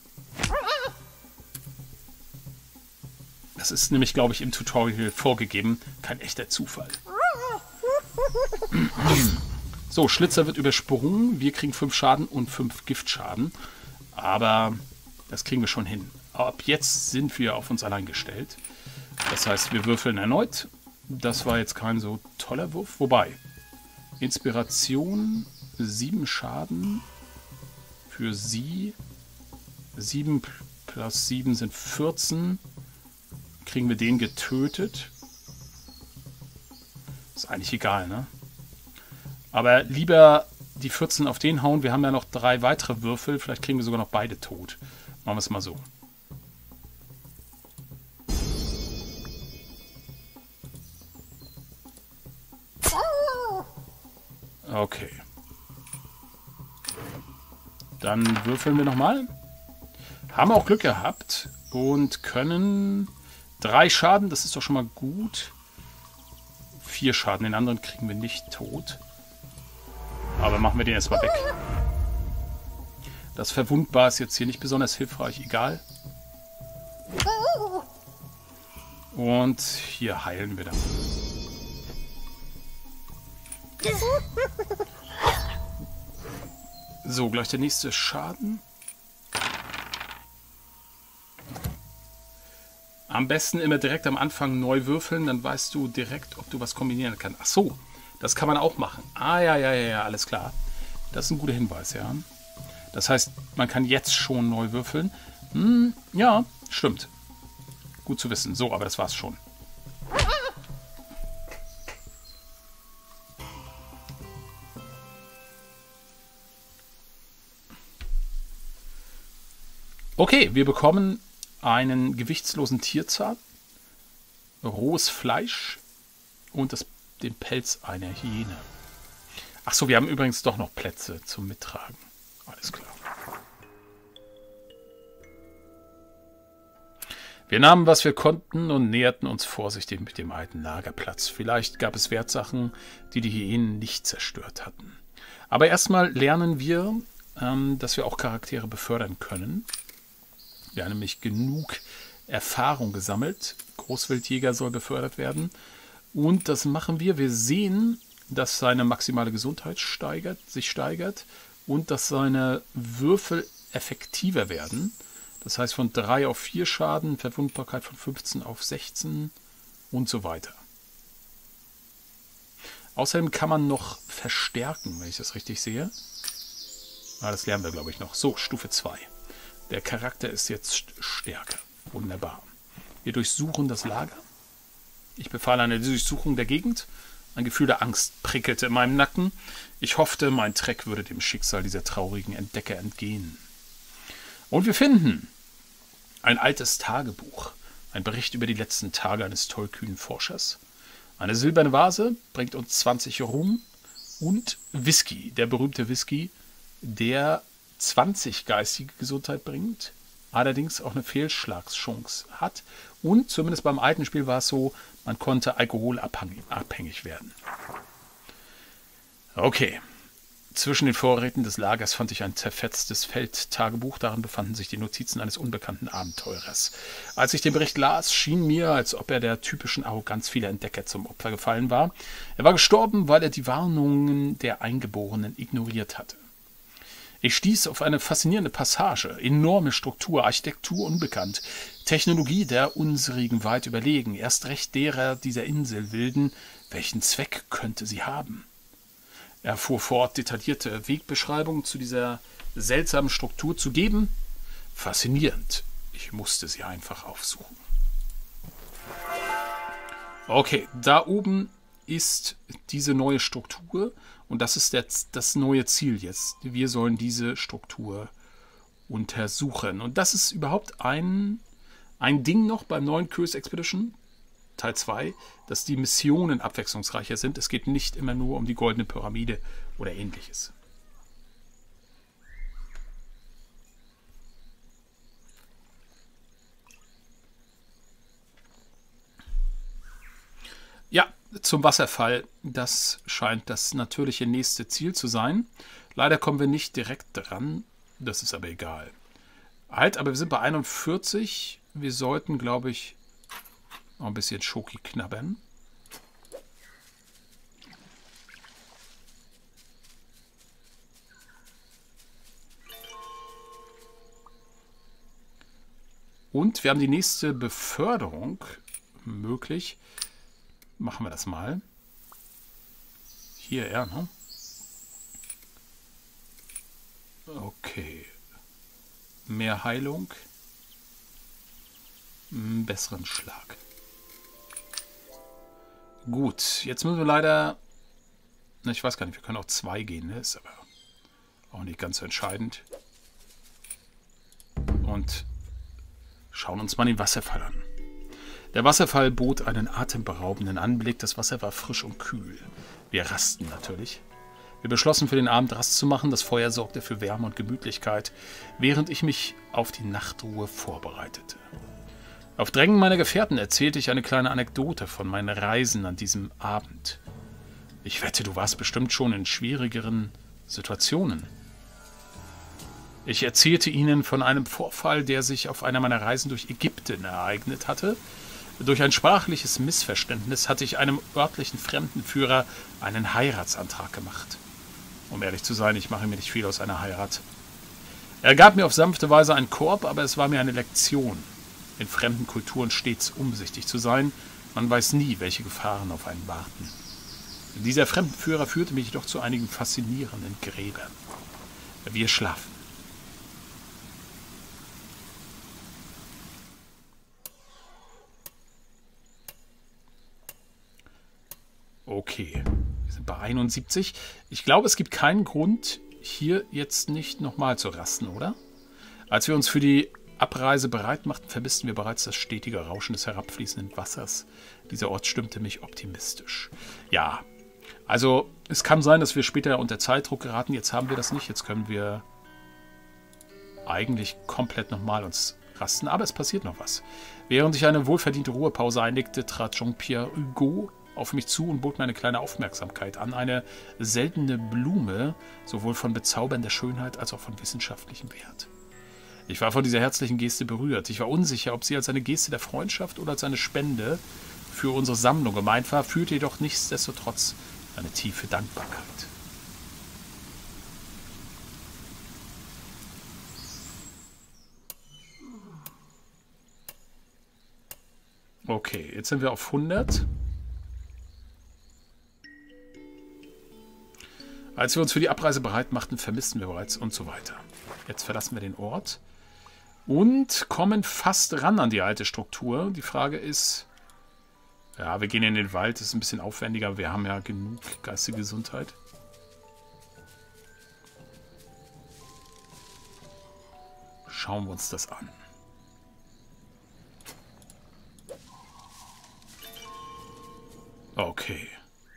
Das ist nämlich, glaube ich, im Tutorial vorgegeben. Kein echter Zufall. So, Schlitzer wird übersprungen. Wir kriegen 5 Schaden und 5 Giftschaden. Aber das kriegen wir schon hin. Ab jetzt sind wir auf uns allein gestellt. Das heißt, wir würfeln erneut. Das war jetzt kein so toller Wurf. Wobei, Inspiration, 7 Schaden für sie. 7 plus 7 sind 14. Kriegen wir den getötet. Ist eigentlich egal, ne? Aber lieber die 14 auf den hauen. Wir haben ja noch 3 weitere Würfel. Vielleicht kriegen wir sogar noch beide tot. Machen wir es mal so. Okay. Dann würfeln wir nochmal. Haben auch Glück gehabt und können 3 Schaden, das ist doch schon mal gut. 4 Schaden, den anderen kriegen wir nicht tot. Aber machen wir den erstmal weg. Das Verwundbar ist jetzt hier nicht besonders hilfreich, egal. Und hier heilen wir dann. So, gleich der nächste Schaden. Am besten immer direkt am Anfang neu würfeln, dann weißt du direkt, ob du was kombinieren kannst. Ach so, das kann man auch machen. Ja, alles klar. Das ist ein guter Hinweis, ja. Das heißt, man kann jetzt schon neu würfeln. Ja, stimmt. Gut zu wissen. So, aber das war's schon. Okay, wir bekommen einen gewichtslosen Tierzahn, rohes Fleisch und den Pelz einer Hyäne. Achso, wir haben übrigens doch noch Plätze zum Mittragen. Alles klar. Wir nahmen, was wir konnten und näherten uns vorsichtig mit dem alten Lagerplatz. Vielleicht gab es Wertsachen, die die Hyänen nicht zerstört hatten. Aber erstmal lernen wir, dass wir auch Charaktere befördern können. Wir haben nämlich genug Erfahrung gesammelt. Großwildjäger soll befördert werden. Und das machen wir. Wir sehen, dass seine maximale Gesundheit sich steigert und dass seine Würfel effektiver werden. Das heißt von 3 auf 4 Schaden, Verwundbarkeit von 15 auf 16 und so weiter. Außerdem kann man noch verstärken, wenn ich das richtig sehe. Ah, das lernen wir, glaube ich, noch. So, Stufe 2. Der Charakter ist jetzt stärker. Wunderbar. Wir durchsuchen das Lager. Ich befahle eine Durchsuchung der Gegend. Ein Gefühl der Angst prickelte in meinem Nacken. Ich hoffte, mein Treck würde dem Schicksal dieser traurigen Entdecker entgehen. Und wir finden ein altes Tagebuch. Ein Bericht über die letzten Tage eines tollkühnen Forschers. Eine silberne Vase bringt uns 20 Rum und Whisky. Der berühmte Whisky, der 20 geistige Gesundheit bringt, allerdings auch eine Fehlschlagschance hat. Und zumindest beim alten Spiel war es so, man konnte alkoholabhängig werden. Okay. Zwischen den Vorräten des Lagers fand ich ein zerfetztes Feldtagebuch. Darin befanden sich die Notizen eines unbekannten Abenteurers. Als ich den Bericht las, schien mir, als ob er der typischen Arroganz vieler Entdecker zum Opfer gefallen war. Er war gestorben, weil er die Warnungen der Eingeborenen ignoriert hatte. Ich stieß auf eine faszinierende Passage. Enorme Struktur, Architektur unbekannt, Technologie der unsrigen weit überlegen, erst recht derer dieser Inselwilden. Welchen Zweck könnte sie haben? Er fuhr fort, detaillierte Wegbeschreibungen zu dieser seltsamen Struktur zu geben. Faszinierend. Ich musste sie einfach aufsuchen. Okay, da oben ist diese neue Struktur und das ist jetzt das neue Ziel jetzt. Wir sollen diese Struktur untersuchen. Und das ist überhaupt ein Ding noch beim neuen Curse Expedition Teil 2, dass die Missionen abwechslungsreicher sind. Es geht nicht immer nur um die goldene Pyramide oder ähnliches. Ja, zum Wasserfall. Das scheint das natürliche nächste Ziel zu sein. Leider kommen wir nicht direkt dran. Das ist aber egal. Halt, aber wir sind bei 41. Wir sollten, glaube ich, noch ein bisschen Schoki knabbern. Und wir haben die nächste Beförderung möglich. Machen wir das mal. Hier, ja, ne? Okay. Mehr Heilung. Einen besseren Schlag. Gut, jetzt müssen wir leider... Na, ich weiß gar nicht, wir können auch 2 gehen, ne? Ist aber auch nicht ganz so entscheidend. Und schauen uns mal den Wasserfall an. Der Wasserfall bot einen atemberaubenden Anblick. Das Wasser war frisch und kühl. Wir rasten natürlich. Wir beschlossen, für den Abend Rast zu machen. Das Feuer sorgte für Wärme und Gemütlichkeit, während ich mich auf die Nachtruhe vorbereitete. Auf Drängen meiner Gefährten erzählte ich eine kleine Anekdote von meinen Reisen an diesem Abend. Ich wette, du warst bestimmt schon in schwierigeren Situationen. Ich erzählte ihnen von einem Vorfall, der sich auf einer meiner Reisen durch Ägypten ereignet hatte. Durch ein sprachliches Missverständnis hatte ich einem örtlichen Fremdenführer einen Heiratsantrag gemacht. Um ehrlich zu sein, ich mache mir nicht viel aus einer Heirat. Er gab mir auf sanfte Weise einen Korb, aber es war mir eine Lektion. In fremden Kulturen stets umsichtig zu sein. Man weiß nie, welche Gefahren auf einen warten. Dieser Fremdenführer führte mich jedoch zu einigen faszinierenden Gräbern. Wir schlafen. Okay, wir sind bei 71. Ich glaube, es gibt keinen Grund, hier jetzt nicht nochmal zu rasten, oder? Als wir uns für die Abreise bereit machten, vermissten wir bereits das stetige Rauschen des herabfließenden Wassers. Dieser Ort stimmte mich optimistisch. Ja, also es kann sein, dass wir später unter Zeitdruck geraten. Jetzt haben wir das nicht. Jetzt können wir eigentlich komplett nochmal uns rasten. Aber es passiert noch was. Während ich eine wohlverdiente Ruhepause einlegte, trat Jean-Pierre Hugo auf mich zu und bot mir eine kleine Aufmerksamkeit an. Eine seltene Blume, sowohl von bezaubernder Schönheit als auch von wissenschaftlichem Wert. Ich war von dieser herzlichen Geste berührt. Ich war unsicher, ob sie als eine Geste der Freundschaft oder als eine Spende für unsere Sammlung gemeint war, fühlte jedoch nichtsdestotrotz eine tiefe Dankbarkeit. Okay, jetzt sind wir auf 100. Als wir uns für die Abreise bereit machten, vermissten wir bereits und so weiter. Jetzt verlassen wir den Ort und kommen fast ran an die alte Struktur. Die Frage ist, ja, wir gehen in den Wald, das ist ein bisschen aufwendiger, wir haben ja genug geistige Gesundheit. Schauen wir uns das an. Okay.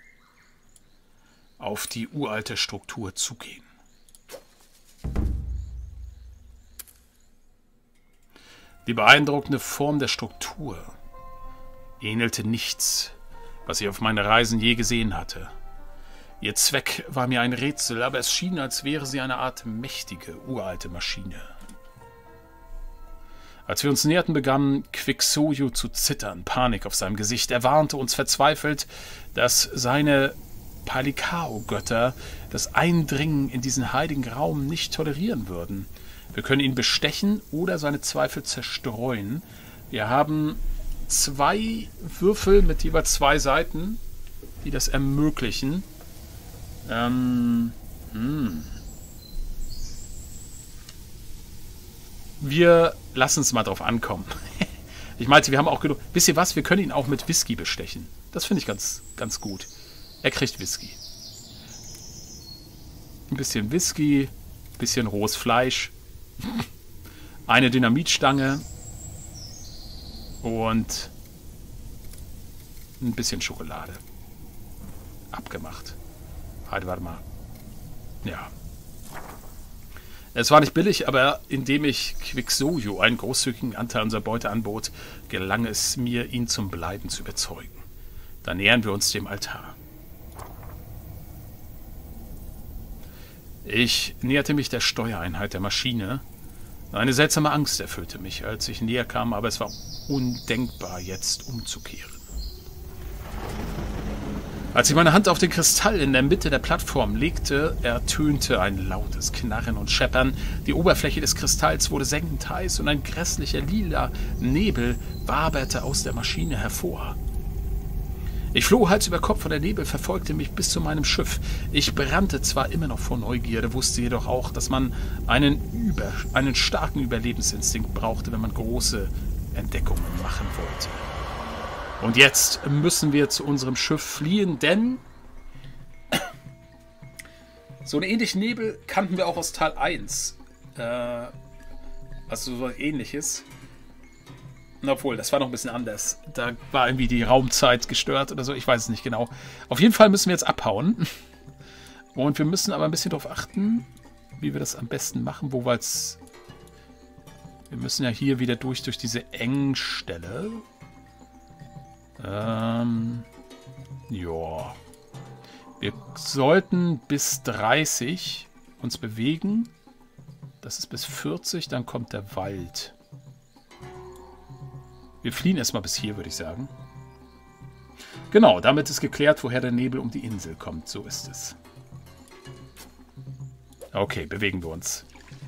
Auf die uralte Struktur zugehen. Die beeindruckende Form der Struktur ähnelte nichts, was ich auf meinen Reisen je gesehen hatte. Ihr Zweck war mir ein Rätsel, aber es schien, als wäre sie eine Art mächtige, uralte Maschine. Als wir uns näherten, begann Quixoyo zu zittern, Panik auf seinem Gesicht. Er warnte uns verzweifelt, dass seine Palikao-Götter das Eindringen in diesen heiligen Raum nicht tolerieren würden. Wir können ihn bestechen oder seine Zweifel zerstreuen. Wir haben 2 Würfel mit jeweils 2 Seiten, die das ermöglichen. Wir lassen es mal drauf ankommen. Ich meinte, wir haben auch genug. Wisst ihr was? Wir können ihn auch mit Whisky bestechen. Das finde ich ganz, ganz gut. Er kriegt Whisky. Ein bisschen Whisky, ein bisschen rohes Fleisch, eine Dynamitstange und ein bisschen Schokolade. Abgemacht. Halt, warte mal. Ja. Es war nicht billig, aber indem ich Quixoyo einen großzügigen Anteil unserer Beute anbot, gelang es mir, ihn zum Bleiben zu überzeugen. Dann nähern wir uns dem Altar. Ich näherte mich der Steuereinheit der Maschine. Eine seltsame Angst erfüllte mich, als ich näher kam, aber es war undenkbar, jetzt umzukehren. Als ich meine Hand auf den Kristall in der Mitte der Plattform legte, ertönte ein lautes Knarren und Scheppern. Die Oberfläche des Kristalls wurde sengend heiß und ein grässlicher lila Nebel waberte aus der Maschine hervor. Ich floh Hals über Kopf und der Nebel verfolgte mich bis zu meinem Schiff. Ich brannte zwar immer noch vor Neugierde, wusste jedoch auch, dass man einen starken Überlebensinstinkt brauchte, wenn man große Entdeckungen machen wollte. Und jetzt müssen wir zu unserem Schiff fliehen, denn so einen ähnlichen Nebel kannten wir auch aus Teil 1. Also so was Ähnliches. Obwohl, das war noch ein bisschen anders. Da war irgendwie die Raumzeit gestört oder so. Ich weiß es nicht genau. Auf jeden Fall müssen wir jetzt abhauen. Und wir müssen aber ein bisschen darauf achten, wie wir das am besten machen. Wir müssen ja hier wieder durch diese Engstelle. Ja. Wir sollten bis 30 uns bewegen. Das ist bis 40, dann kommt der Wald. Wir fliehen erstmal bis hier, würde ich sagen. Genau, damit ist geklärt, woher der Nebel um die Insel kommt. So ist es. Okay, bewegen wir uns.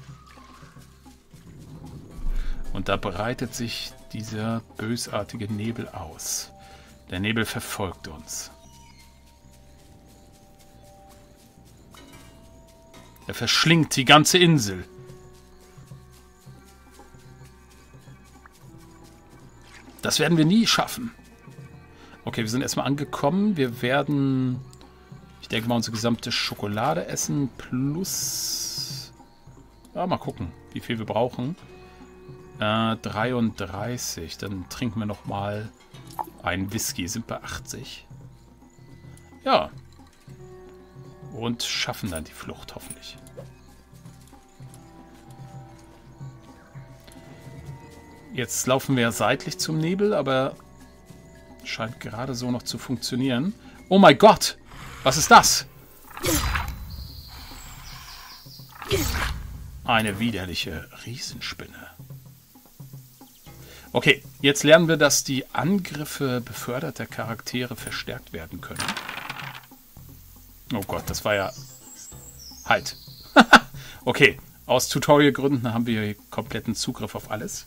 Und da breitet sich dieser bösartige Nebel aus. Der Nebel verfolgt uns. Er verschlingt die ganze Insel. Das werden wir nie schaffen. Okay, wir sind erstmal angekommen. Wir werden, ich denke mal, unsere gesamte Schokolade essen. Plus, ja, mal gucken, wie viel wir brauchen. 33. Dann trinken wir nochmal einen Whisky. Sind bei 80. Ja. Und schaffen dann die Flucht, hoffentlich. Jetzt laufen wir seitlich zum Nebel, aber scheint gerade so noch zu funktionieren. Oh mein Gott! Was ist das? Eine widerliche Riesenspinne. Okay, jetzt lernen wir, dass die Angriffe beförderter Charaktere verstärkt werden können. Oh Gott, das war ja... Halt. Okay, aus Tutorial-Gründen haben wir hier kompletten Zugriff auf alles.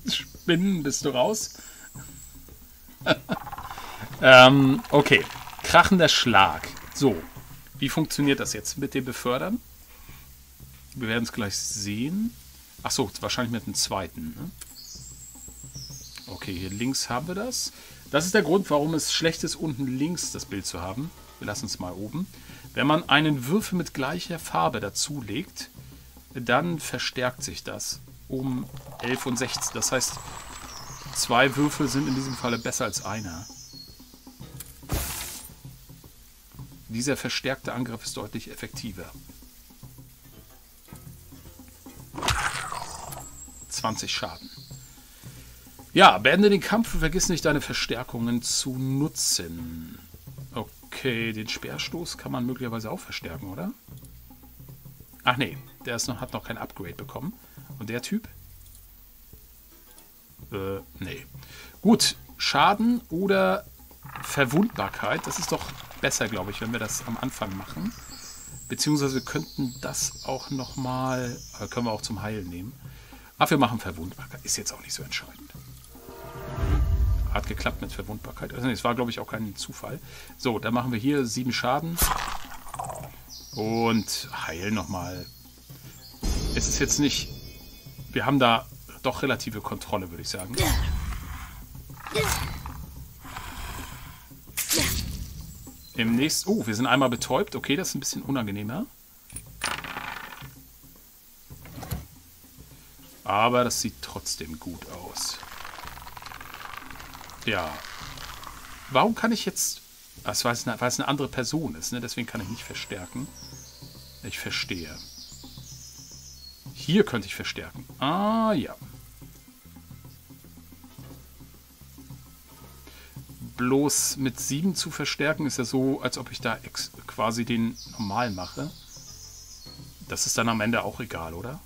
Spinnen, bist du raus? Okay. Krachender Schlag. So, wie funktioniert das jetzt mit dem Befördern? Wir werden es gleich sehen. Achso, wahrscheinlich mit dem zweiten. Ne? Okay, hier links haben wir das. Das ist der Grund, warum es schlecht ist, unten links das Bild zu haben. Wir lassen es mal oben. Wenn man einen Würfel mit gleicher Farbe dazulegt, dann verstärkt sich das um 11 und 16. Das heißt, 2 Würfel sind in diesem Falle besser als einer. Dieser verstärkte Angriff ist deutlich effektiver. 20 Schaden. Ja, beende den Kampf und vergiss nicht, deine Verstärkungen zu nutzen. Okay, den Speerstoß kann man möglicherweise auch verstärken, oder? Ach nee, der hat noch kein Upgrade bekommen. Und der Typ? Nee. Gut, Schaden oder Verwundbarkeit. Das ist doch besser, glaube ich, wenn wir das am Anfang machen. Beziehungsweise wir könnten das auch nochmal... Können wir auch zum Heilen nehmen. Aber wir machen Verwundbarkeit. Ist jetzt auch nicht so entscheidend. Hat geklappt mit Verwundbarkeit. Also es war, glaube ich, auch kein Zufall. So, dann machen wir hier 7 Schaden. Und heilen nochmal. Es ist jetzt nicht... Wir haben da doch relative Kontrolle, würde ich sagen. Im nächsten... Oh, wir sind einmal betäubt. Okay, das ist ein bisschen unangenehmer. Aber das sieht trotzdem gut aus. Ja. Warum kann ich jetzt... Das, weil es eine andere Person ist, ne? Deswegen kann ich nicht verstärken. Ich verstehe. Hier könnte ich verstärken. Ah, ja. Bloß mit 7 zu verstärken ist ja so, als ob ich da quasi den normal mache. Das ist dann am Ende auch egal, oder?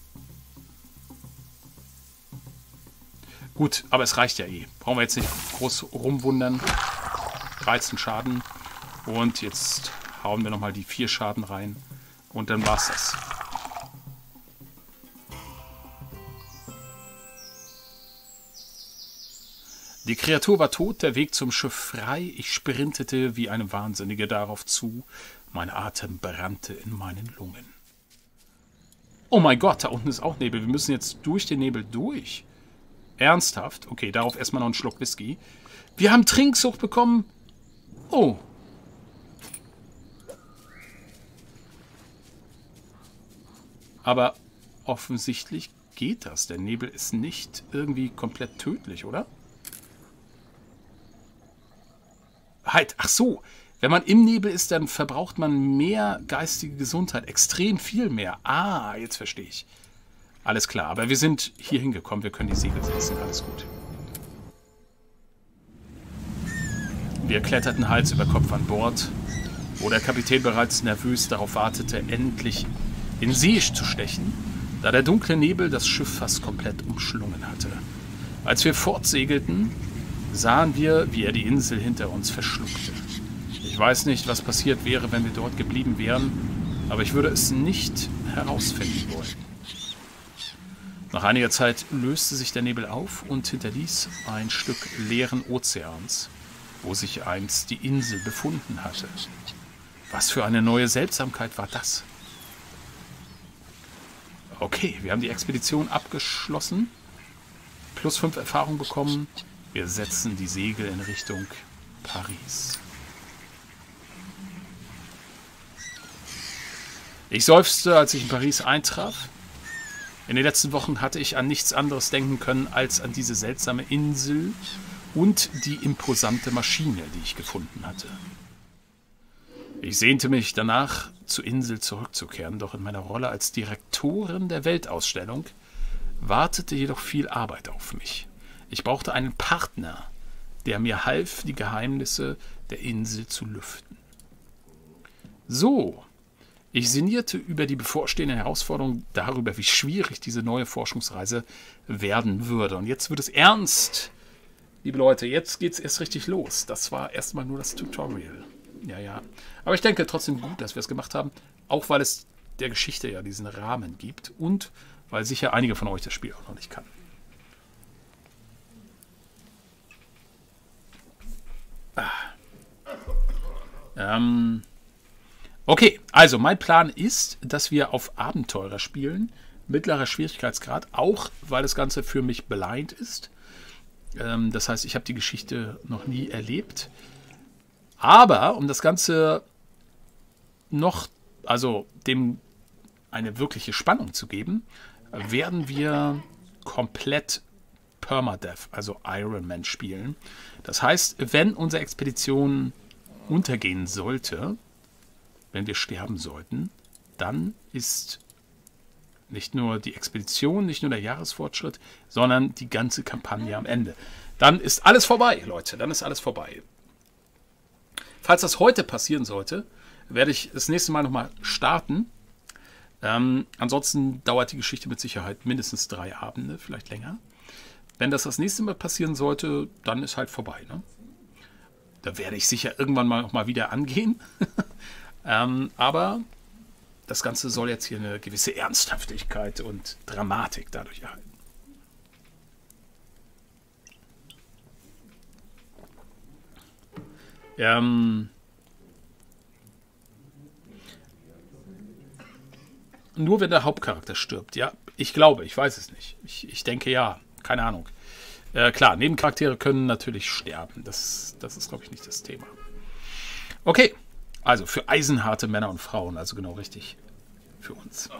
Gut, aber es reicht ja eh. Brauchen wir jetzt nicht groß rumwundern. 13 Schaden. Und jetzt hauen wir nochmal die 4 Schaden rein. Und dann war's das. Die Kreatur war tot, der Weg zum Schiff frei. Ich sprintete wie eine Wahnsinnige darauf zu. Mein Atem brannte in meinen Lungen. Oh mein Gott, da unten ist auch Nebel. Wir müssen jetzt durch den Nebel durch. Ernsthaft? Okay, darauf erstmal noch einen Schluck Whisky. Wir haben Trinksucht bekommen. Oh. Aber offensichtlich geht das. Der Nebel ist nicht irgendwie komplett tödlich, oder? Halt, ach so. Wenn man im Nebel ist, dann verbraucht man mehr geistige Gesundheit. Extrem viel mehr. Ah, jetzt verstehe ich. Alles klar, aber wir sind hier hingekommen. Wir können die Segel setzen. Alles gut. Wir kletterten Hals über Kopf an Bord, wo der Kapitän bereits nervös darauf wartete, endlich in See zu stechen, da der dunkle Nebel das Schiff fast komplett umschlungen hatte. Als wir fortsegelten, sahen wir, wie er die Insel hinter uns verschluckte. Ich weiß nicht, was passiert wäre, wenn wir dort geblieben wären, aber ich würde es nicht herausfinden wollen. Nach einiger Zeit löste sich der Nebel auf und hinterließ ein Stück leeren Ozeans, wo sich einst die Insel befunden hatte. Was für eine neue Seltsamkeit war das? Okay, wir haben die Expedition abgeschlossen, plus 5 Erfahrung bekommen. Wir setzen die Segel in Richtung Paris. Ich seufzte, als ich in Paris eintraf. In den letzten Wochen hatte ich an nichts anderes denken können, als an diese seltsame Insel und die imposante Maschine, die ich gefunden hatte. Ich sehnte mich danach, zur Insel zurückzukehren, doch in meiner Rolle als Direktorin der Weltausstellung wartete jedoch viel Arbeit auf mich. Ich brauchte einen Partner, der mir half, die Geheimnisse der Insel zu lüften. So, ich sinnierte über die bevorstehenden Herausforderungen, darüber, wie schwierig diese neue Forschungsreise werden würde. Und jetzt wird es ernst, liebe Leute, jetzt geht es erst richtig los. Das war erstmal nur das Tutorial. Ja. Aber ich denke trotzdem gut, dass wir es gemacht haben, auch weil es der Geschichte ja diesen Rahmen gibt und weil sicher einige von euch das Spiel auch noch nicht kannten. Okay, also mein Plan ist, dass wir auf Abenteurer spielen. Mittlerer Schwierigkeitsgrad, auch weil das Ganze für mich blind ist. Das heißt, ich habe die Geschichte noch nie erlebt. Aber um das Ganze noch, also dem eine wirkliche Spannung zu geben, werden wir komplett Permadeath, also Ironman spielen. Das heißt, wenn unsere Expedition untergehen sollte, wenn wir sterben sollten, dann ist nicht nur die Expedition, nicht nur der Jahresfortschritt, sondern die ganze Kampagne am Ende. Dann ist alles vorbei, Leute. Dann ist alles vorbei. Falls das heute passieren sollte, werde ich das nächste Mal nochmal starten. Ansonsten dauert die Geschichte mit Sicherheit mindestens 3 Abende, vielleicht länger. Wenn das nächste Mal passieren sollte, dann ist halt vorbei. Ne? Da werde ich sicher irgendwann mal nochmal wieder angehen. Aber das Ganze soll jetzt hier eine gewisse Ernsthaftigkeit und Dramatik dadurch erhalten. Nur wenn der Hauptcharakter stirbt. Ja, ich glaube, ich weiß es nicht. Ich denke ja, keine Ahnung. Klar, Nebencharaktere können natürlich sterben. Das ist, glaube ich, nicht das Thema. Okay, also für eisenharte Männer und Frauen, also genau richtig für uns.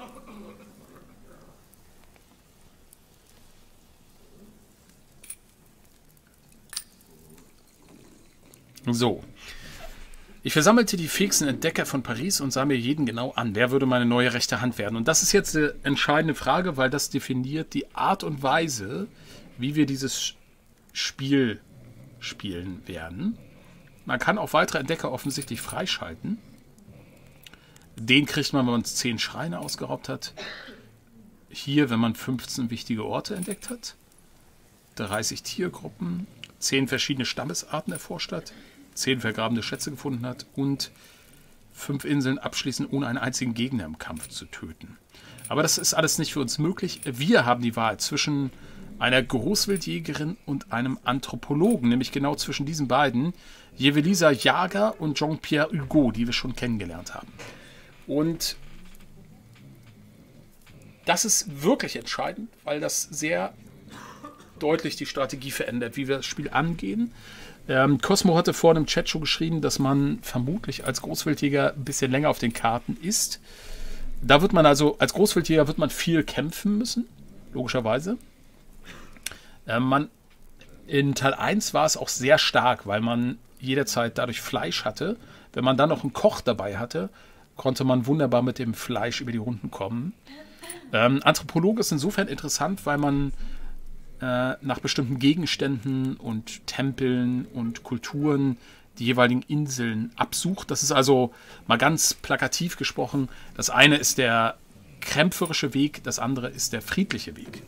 So. Ich versammelte die fähigsten Entdecker von Paris und sah mir jeden genau an. Wer würde meine neue rechte Hand werden? Und das ist jetzt eine entscheidende Frage, weil das definiert die Art und Weise, wie wir dieses Spiel spielen werden. Man kann auch weitere Entdecker offensichtlich freischalten. Den kriegt man, wenn man 10 Schreine ausgeraubt hat. Hier, wenn man 15 wichtige Orte entdeckt hat. 30 Tiergruppen. 10 verschiedene Stammesarten erforscht hat. 10 vergrabene Schätze gefunden hat. Und 5 Inseln abschließen, ohne einen einzigen Gegner im Kampf zu töten. Aber das ist alles nicht für uns möglich. Wir haben die Wahl zwischen einer Großwildjägerin und einem Anthropologen, nämlich genau zwischen diesen beiden, Jevelisa Jager und Jean-Pierre Hugo, die wir schon kennengelernt haben. Und das ist wirklich entscheidend, weil das sehr deutlich die Strategie verändert, wie wir das Spiel angehen. Cosmo hatte vorhin im Chat schon geschrieben, dass man vermutlich als Großwildjäger ein bisschen länger auf den Karten ist. Da wird man also, als Großwildjäger wird man viel kämpfen müssen, logischerweise. In Teil 1 war es auch sehr stark, weil man jederzeit dadurch Fleisch hatte. Wenn man dann noch einen Koch dabei hatte, konnte man wunderbar mit dem Fleisch über die Runden kommen. Anthropologe ist insofern interessant, weil man nach bestimmten Gegenständen und Tempeln und Kulturen die jeweiligen Inseln absucht. Das ist also mal ganz plakativ gesprochen. Das eine ist der kämpferische Weg, das andere ist der friedliche Weg.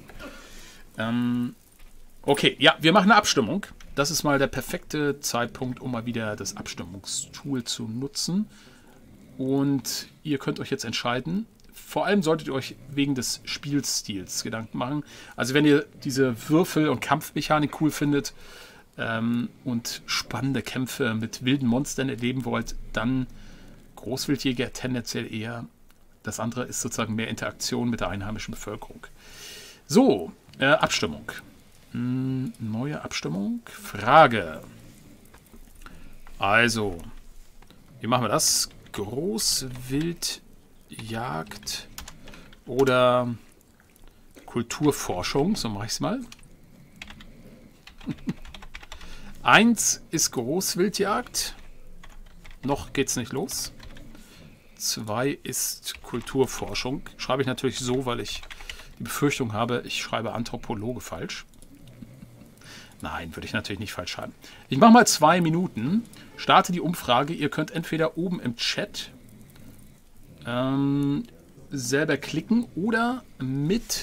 Okay, ja, wir machen eine Abstimmung. Das ist mal der perfekte Zeitpunkt, um mal wieder das Abstimmungstool zu nutzen. Und ihr könnt euch jetzt entscheiden. Vor allem solltet ihr euch wegen des Spielstils Gedanken machen. Also wenn ihr diese Würfel- und Kampfmechanik cool findet und spannende Kämpfe mit wilden Monstern erleben wollt, dann Großwildjäger tendenziell eher. Das andere ist sozusagen mehr Interaktion mit der einheimischen Bevölkerung. So, Abstimmung. Neue Abstimmung. Frage. Also, wie machen wir das? Großwildjagd oder Kulturforschung, so mache ich es mal. 1 ist Großwildjagd. Noch geht's nicht los. 2 ist Kulturforschung. Schreibe ich natürlich so, weil ich die Befürchtung habe, ich schreibe Anthropologe falsch. Nein, würde ich natürlich nicht falsch schreiben. Ich mache mal 2 Minuten. Starte die Umfrage. Ihr könnt entweder oben im Chat selber klicken oder mit...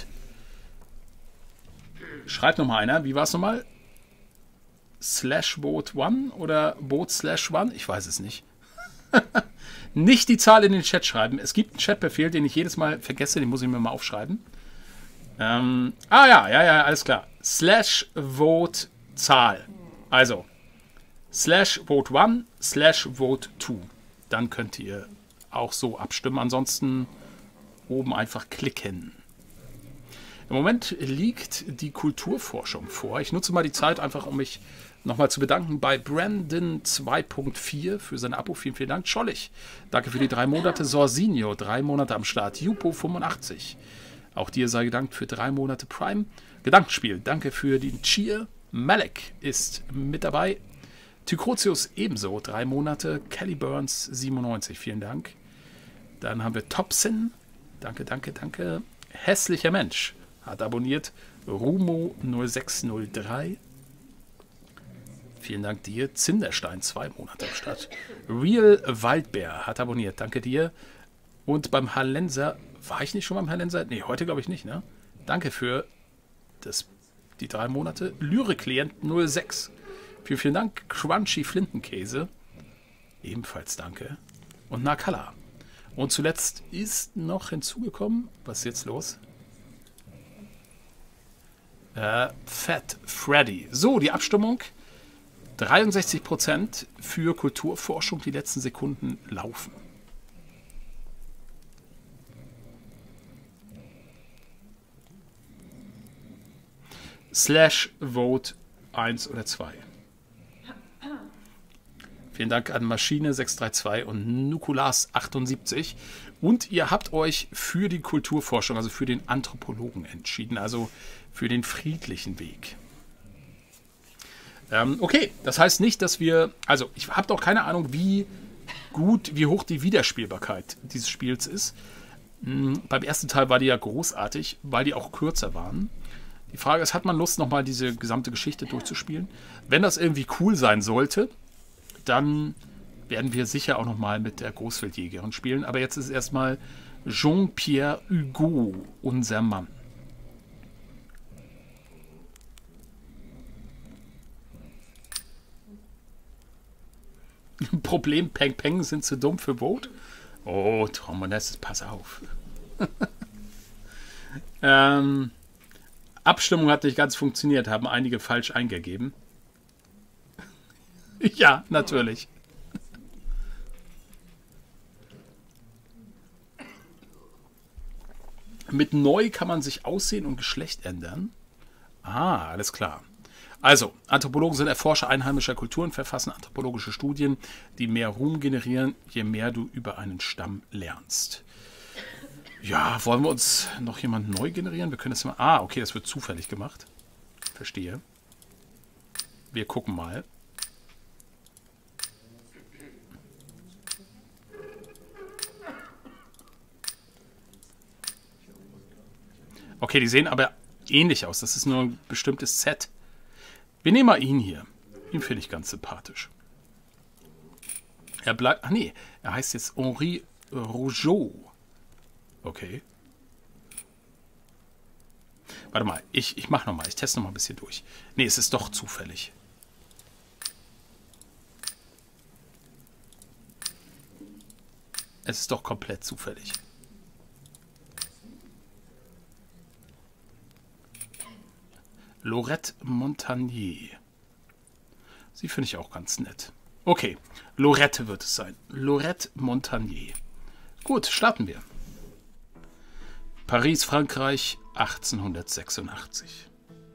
Schreibt nochmal einer. Wie war es nochmal? /vote1 oder vote/1? Ich weiß es nicht. Nicht die Zahl in den Chat schreiben. Es gibt einen Chatbefehl, den ich jedes Mal vergesse. Den muss ich mir mal aufschreiben. Ja, alles klar. /vote Zahl. Also /vote1 /vote2. dann könnt ihr auch so abstimmen. Ansonsten oben einfach klicken. Im Moment liegt die Kulturforschung vor. Ich nutze mal die Zeit einfach, um mich nochmal zu bedanken bei Brandon 2.4 für sein Abo. Vielen, vielen Dank. Schollig, danke für die 3 Monate. Sorsinio, 3 Monate am Start. Jupo 85, auch dir sei gedankt für 3 Monate Prime. Gedankenspiel, danke für den Cheer. Malek ist mit dabei. Tycrotius ebenso, 3 Monate. Kelly Burns 97, vielen Dank. Dann haben wir Topsin, danke, danke, danke. Hässlicher Mensch hat abonniert. Rumo 0603. Vielen Dank dir. Zinderstein, 2 Monate am Start. Real Waldbär hat abonniert. Danke dir. Und beim Hallenser, war ich nicht schon beim Hallenser? Nee, heute glaube ich nicht, ne? Danke für die 3 Monate. Lyreklient 06. Vielen, vielen Dank. Crunchy Flintenkäse. Ebenfalls danke. Und Nakala. Und zuletzt ist noch hinzugekommen. Was ist jetzt los? Fat Freddy. So, die Abstimmung. 63% für Kulturforschung. Die letzten Sekunden laufen. /Vote 1 oder 2. Vielen Dank an Maschine 632 und Nukulas 78. Und ihr habt euch für die Kulturforschung, also für den Anthropologen entschieden, also für den friedlichen Weg. Okay, das heißt nicht, dass wir, also ich habe doch keine Ahnung, wie hoch die Wiederspielbarkeit dieses Spiels ist. Beim ersten Teil war die ja großartig, weil die auch kürzer waren. Die Frage ist, hat man Lust, nochmal diese gesamte Geschichte durchzuspielen? Wenn das irgendwie cool sein sollte, dann werden wir sicher auch nochmal mit der Großwildjägerin spielen. Aber jetzt ist erstmal Jean-Pierre Hugo unser Mann. Problem, Peng Peng sind zu dumm für Vote. Oh, Tromonesses, pass auf. Abstimmung hat nicht ganz funktioniert, haben einige falsch eingegeben. Ja, natürlich. Mit neu kann man sich Aussehen und Geschlecht ändern. Ah, alles klar. Also, Anthropologen sind Erforscher einheimischer Kulturen, verfassen anthropologische Studien, die mehr Ruhm generieren, je mehr du über einen Stamm lernst. Ja, wollen wir uns noch jemanden neu generieren? Wir können das mal... Ah, okay, das wird zufällig gemacht. Verstehe. Wir gucken mal. Okay, die sehen aber ähnlich aus. Das ist nur ein bestimmtes Set. Wir nehmen mal ihn hier. Ihn finde ich ganz sympathisch. Er bleibt... Ach nee, er heißt jetzt Henri Rougeau. Okay. Warte mal, ich mache nochmal. Ich teste nochmal ein bisschen durch. Nee, es ist doch zufällig. Es ist doch komplett zufällig. Laurette Montagnier. Sie finde ich auch ganz nett. Okay, Laurette wird es sein. Laurette Montagnier. Gut, starten wir. Paris, Frankreich, 1886.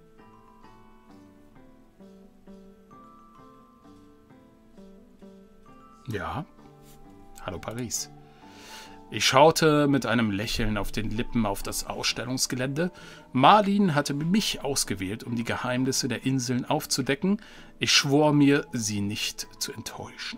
Ja, hallo Paris. Ich schaute mit einem Lächeln auf den Lippen auf das Ausstellungsgelände. Marlin hatte mich ausgewählt, um die Geheimnisse der Inseln aufzudecken. Ich schwor mir, sie nicht zu enttäuschen.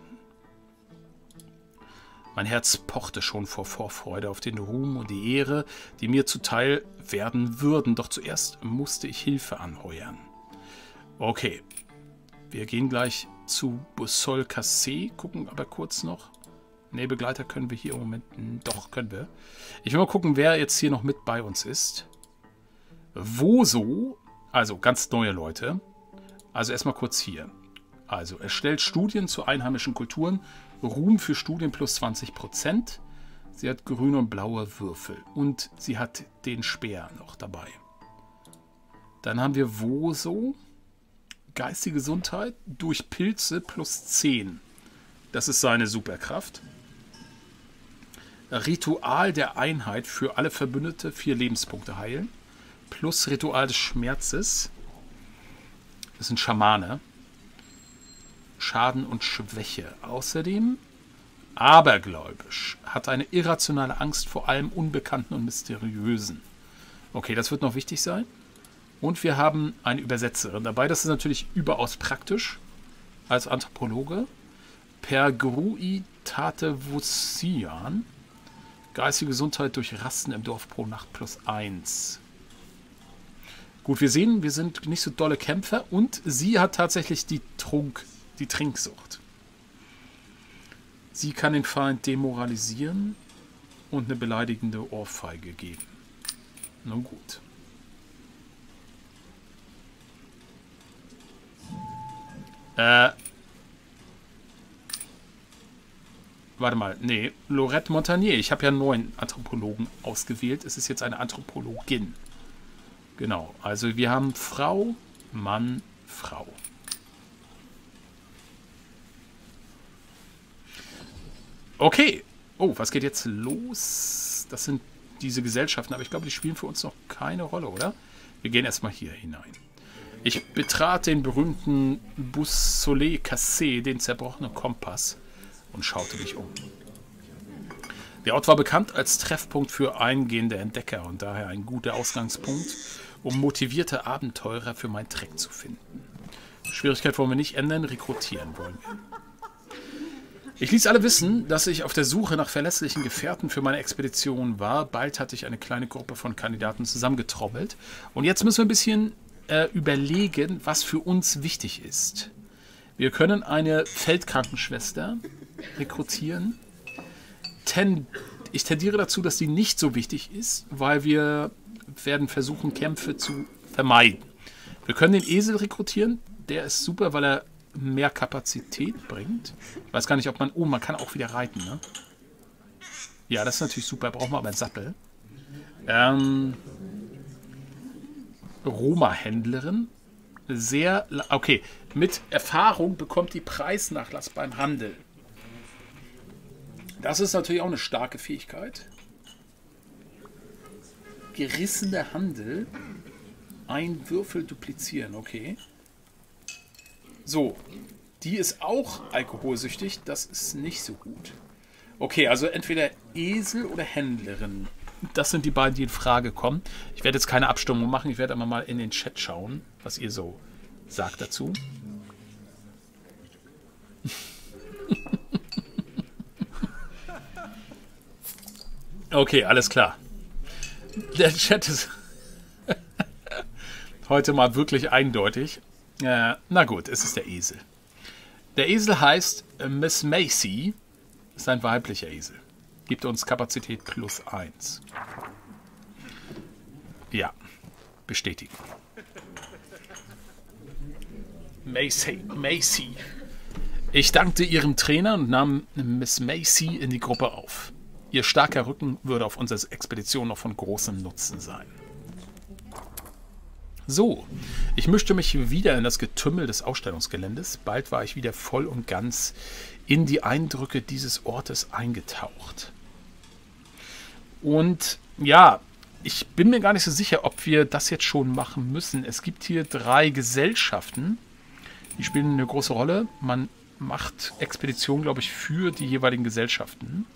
Mein Herz pochte schon vor Vorfreude auf den Ruhm und die Ehre, die mir zuteil werden würden. Doch zuerst musste ich Hilfe anheuern. Okay, wir gehen gleich zu Boussole Cassé, gucken aber kurz noch. Ne, Begleiter können wir hier im Moment... Doch, können wir. Ich will mal gucken, wer jetzt hier noch mit bei uns ist. Woso, also ganz neue Leute. Also erstmal kurz hier. Also, erstellt Studien zu einheimischen Kulturen. Ruhm für Studien plus 20%. Sie hat grüne und blaue Würfel. Und sie hat den Speer noch dabei. Dann haben wir Woso. Geistige Gesundheit durch Pilze plus 10. Das ist seine Superkraft. Ritual der Einheit für alle Verbündete 4 Lebenspunkte heilen. Plus Ritual des Schmerzes. Das sind Schamane. Schaden und Schwäche. Außerdem abergläubisch. Hat eine irrationale Angst vor allem Unbekannten und Mysteriösen. Okay, das wird noch wichtig sein. Und wir haben eine Übersetzerin dabei. Das ist natürlich überaus praktisch als Anthropologe. Pergruitate Vusian. Geistige Gesundheit durch Rasten im Dorf pro Nacht +1. Gut, wir sehen, wir sind nicht so dolle Kämpfer. Und sie hat tatsächlich die Trinksucht. Sie kann den Feind demoralisieren und eine beleidigende Ohrfeige geben. Nun gut. Warte mal, nee, Lorette Montagnier. Ich habe ja einen neuen Anthropologen ausgewählt. Es ist jetzt eine Anthropologin. Genau, also wir haben Frau, Mann, Frau. Okay. Oh, was geht jetzt los? Das sind diese Gesellschaften, aber ich glaube, die spielen für uns noch keine Rolle, oder? Wir gehen erstmal hier hinein. Ich betrat den berühmten Boussole Cassé, den zerbrochenen Kompass, und schaute mich um. Der Ort war bekannt als Treffpunkt für eingehende Entdecker und daher ein guter Ausgangspunkt, um motivierte Abenteurer für meinen Trek zu finden. Schwierigkeit wollen wir nicht ändern, rekrutieren wollen wir. Ich ließ alle wissen, dass ich auf der Suche nach verlässlichen Gefährten für meine Expedition war. Bald hatte ich eine kleine Gruppe von Kandidaten zusammengetrommelt. Und jetzt müssen wir ein bisschen überlegen, was für uns wichtig ist. Wir können eine Feldkrankenschwester rekrutieren. Ich tendiere dazu, dass die nicht so wichtig ist, weil wir werden versuchen, Kämpfe zu vermeiden. Wir können den Esel rekrutieren. Der ist super, weil er mehr Kapazität bringt. Ich weiß gar nicht, ob man... Oh, man kann auch wieder reiten, ne? Ja, das ist natürlich super. Brauchen wir aber einen Sattel. Roma-Händlerin. Sehr... Okay, mit Erfahrung bekommt die Preisnachlass beim Handel. Das ist natürlich auch eine starke Fähigkeit. Gerissener Handel. Ein Würfel duplizieren, okay. So, die ist auch alkoholsüchtig. Das ist nicht so gut. Okay, also entweder Esel oder Händlerin. Das sind die beiden, die in Frage kommen. Ich werde jetzt keine Abstimmung machen. Ich werde aber mal in den Chat schauen, was ihr so sagt dazu. Okay, alles klar. Der Chat ist heute mal wirklich eindeutig. Na gut, es ist der Esel. Der Esel heißt Miss Macy. Ist ein weiblicher Esel. Gibt uns Kapazität +1. Ja, bestätigen. Macy. Ich dankte ihrem Trainer und nahm Miss Macy in die Gruppe auf. Ihr starker Rücken würde auf unserer Expedition noch von großem Nutzen sein. So, ich mischte mich wieder in das Getümmel des Ausstellungsgeländes. Bald war ich wieder voll und ganz in die Eindrücke dieses Ortes eingetaucht. Und ja, ich bin mir gar nicht so sicher, ob wir das jetzt schon machen müssen. Es gibt hier 3 Gesellschaften, die spielen eine große Rolle. Man macht Expeditionen, glaube ich, für die jeweiligen Gesellschaften.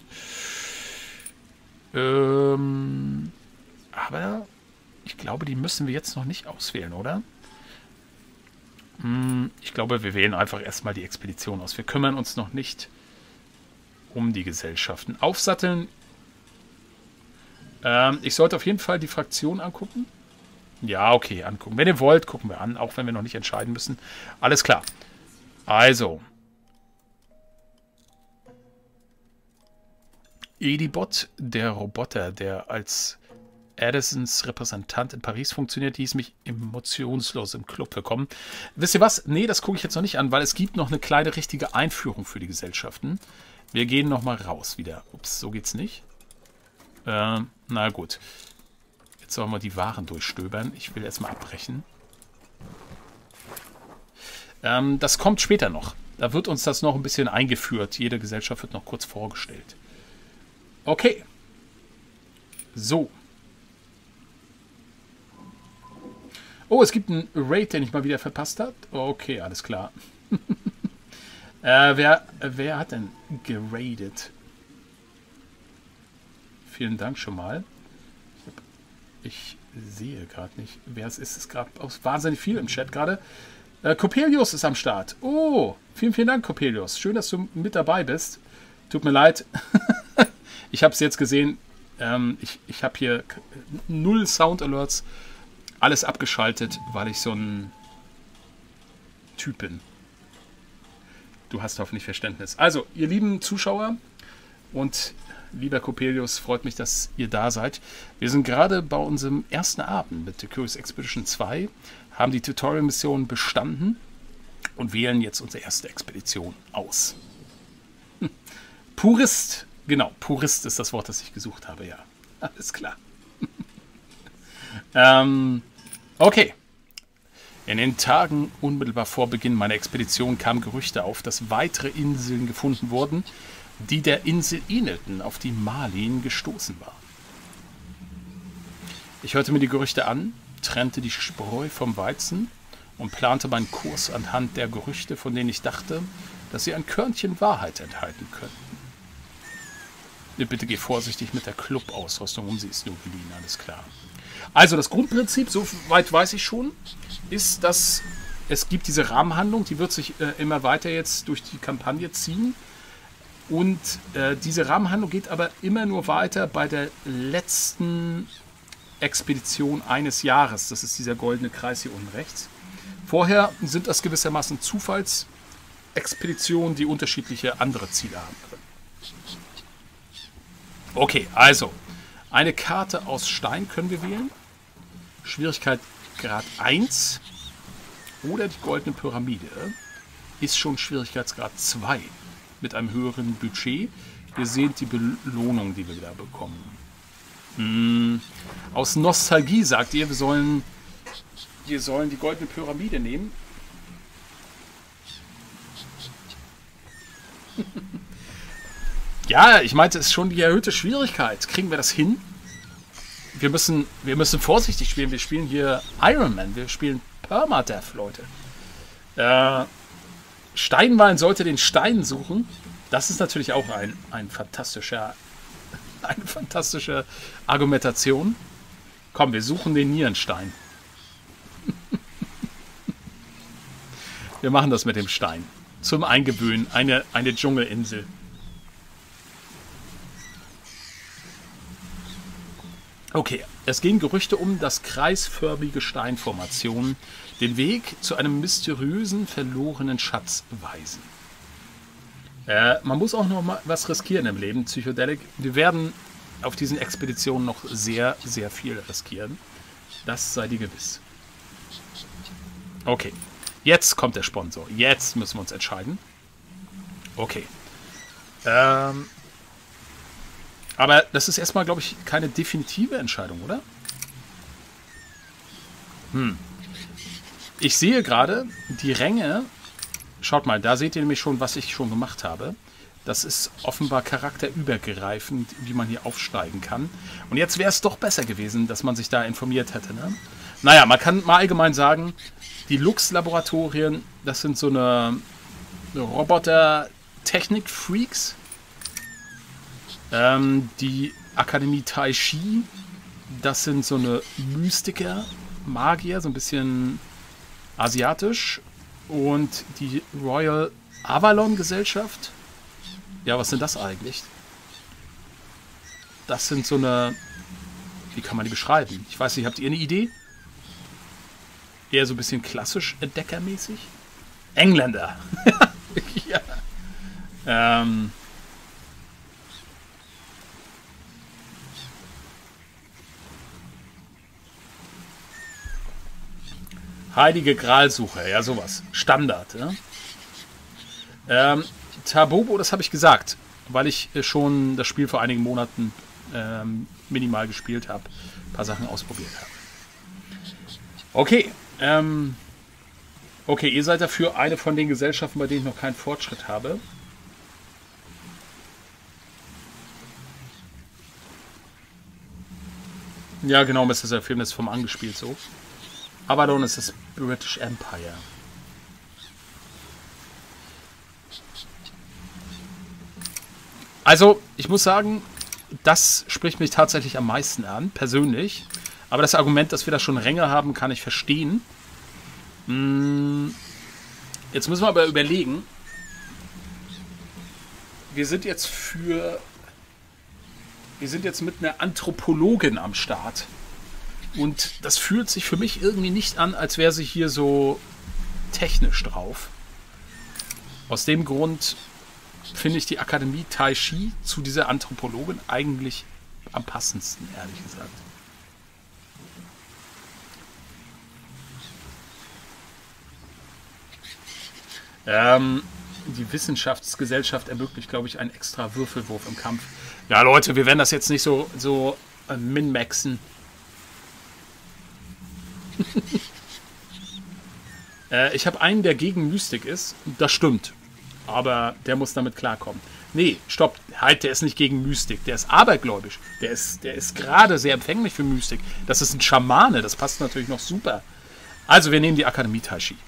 Aber ich glaube, die müssen wir jetzt noch nicht auswählen, oder? Ich glaube, wir wählen einfach erstmal die Expedition aus. Wir kümmern uns noch nicht um die Gesellschaften. Aufsatteln. Ich sollte auf jeden Fall die Fraktion angucken. Ja, okay, angucken. Wenn ihr wollt, gucken wir an, auch wenn wir noch nicht entscheiden müssen. Alles klar. Also. Edibot, der Roboter, der als Addisons Repräsentant in Paris funktioniert, hieß mich emotionslos im Club willkommen. Wisst ihr was? Nee, das gucke ich jetzt noch nicht an, weil es gibt noch eine kleine richtige Einführung für die Gesellschaften. Wir gehen nochmal raus wieder. Ups, so geht's nicht. Na gut. Jetzt sollen wir die Waren durchstöbern. Ich will erstmal abbrechen. Das kommt später noch. Da wird uns das noch ein bisschen eingeführt. Jede Gesellschaft wird noch kurz vorgestellt. Okay. So. Oh, es gibt einen Raid, den ich mal wieder verpasst habe. Okay, alles klar. Wer hat denn geradet? Vielen Dank schon mal. Ich sehe gerade nicht, wer es ist. Es ist gerade wahnsinnig viel im Chat gerade. Coppelius ist am Start. Oh, vielen, vielen Dank, Coppelius. Schön, dass du mit dabei bist. Tut mir leid. Ich habe es jetzt gesehen. Ich habe hier 0 Sound Alerts. Alles abgeschaltet, weil ich so ein Typ bin. Du hast hoffentlich Verständnis. Also, ihr lieben Zuschauer und lieber Coppelius, freut mich, dass ihr da seid. Wir sind gerade bei unserem ersten Abend mit The Curious Expedition 2, haben die Tutorial-Mission bestanden und wählen jetzt unsere erste Expedition aus. Purist, genau, Purist ist das Wort, das ich gesucht habe, ja. Alles klar. Okay. In den Tagen unmittelbar vor Beginn meiner Expedition kamen Gerüchte auf, dass weitere Inseln gefunden wurden, die der Insel ähnelten, auf die Marlin gestoßen war. Ich hörte mir die Gerüchte an, trennte die Spreu vom Weizen und plante meinen Kurs anhand der Gerüchte, von denen ich dachte, dass sie ein Körnchen Wahrheit enthalten könnten. Bitte geh vorsichtig mit der Club-Ausrüstung um, sie ist nur geliehen, alles klar. Also das Grundprinzip, soweit weiß ich schon, ist, dass es gibt diese Rahmenhandlung, die wird sich immer weiter jetzt durch die Kampagne ziehen. Und diese Rahmenhandlung geht aber immer nur weiter bei der letzten Expedition eines Jahres. Das ist dieser goldene Kreis hier unten rechts. Vorher sind das gewissermaßen Zufallsexpeditionen, die unterschiedliche andere Ziele haben können. Okay, also eine Karte aus Stein können wir wählen. Schwierigkeit Grad 1 oder die goldene Pyramide ist schon Schwierigkeitsgrad 2 mit einem höheren Budget. Wir sehen die Belohnung, die wir wieder bekommen. Aus Nostalgie sagt ihr, wir sollen die goldene Pyramide nehmen. Ja, ich meinte, es ist schon die erhöhte Schwierigkeit. Kriegen wir das hin? Wir müssen vorsichtig spielen. Wir spielen hier Iron Man. Wir spielen Permadeath, Leute. Steinwallen sollte den Stein suchen. Das ist natürlich auch eine fantastische Argumentation. Komm, wir suchen den Nierenstein. Wir machen das mit dem Stein. Zum Eingewöhnen. Eine Dschungelinsel. Okay, es gehen Gerüchte um, dass kreisförmige Steinformationen den Weg zu einem mysteriösen, verlorenen Schatz weisen. Man muss auch noch mal was riskieren im Leben, Psychedelic. Wir werden auf diesen Expeditionen noch sehr, sehr viel riskieren. Das sei dir gewiss. Okay, jetzt kommt der Sponsor. Jetzt müssen wir uns entscheiden. Okay. Aber das ist erstmal, glaube ich, keine definitive Entscheidung, oder? Ich sehe gerade die Ränge. Schaut mal, da seht ihr nämlich schon, was ich schon gemacht habe. Das ist offenbar charakterübergreifend, wie man hier aufsteigen kann. Und jetzt wäre es doch besser gewesen, dass man sich da informiert hätte, ne? Naja, man kann mal allgemein sagen, die Lux-Laboratorien, das sind so eine Roboter-Technik-Freaks. Die Akademie Tai Chi, das sind so eine Mystiker, Magier, so ein bisschen asiatisch. Und die Royal Avalon Gesellschaft, ja, was sind das eigentlich? Das sind so eine, wie kann man die beschreiben? Ich weiß nicht, habt ihr eine Idee? Eher so ein bisschen klassisch entdeckermäßig? Engländer. Ja. Heilige Gralsuche, ja sowas. Standard. Ja? Tabobo, das habe ich gesagt, weil ich schon das Spiel vor einigen Monaten minimal gespielt habe. Ein paar Sachen ausprobiert habe. Okay. Okay, ihr seid dafür eine von den Gesellschaften, bei denen ich noch keinen Fortschritt habe. Ja, genau, der Film ist vom angespielt so. Abaddon ist das British Empire. Also, ich muss sagen, das spricht mich tatsächlich am meisten an, persönlich. Aber das Argument, dass wir da schon Ränge haben, kann ich verstehen. Jetzt müssen wir aber überlegen. Wir sind jetzt mit einer Anthropologin am Start. Und das fühlt sich für mich irgendwie nicht an, als wäre sie hier so technisch drauf. Aus dem Grund finde ich die Akademie Tai Chi zu dieser Anthropologin eigentlich am passendsten, ehrlich gesagt. Die Wissenschaftsgesellschaft ermöglicht, glaube ich, einen extra Würfelwurf im Kampf. Ja, Leute, wir werden das jetzt nicht so min-maxen. Ich habe einen, der gegen Mystik ist. Das stimmt. Aber der muss damit klarkommen. Nee, stopp. Halt, der ist nicht gegen Mystik. Der ist abergläubisch. Der ist gerade sehr empfänglich für Mystik. Das ist ein Schamane. Das passt natürlich noch super. Also, wir nehmen die Akademie Tai Chi.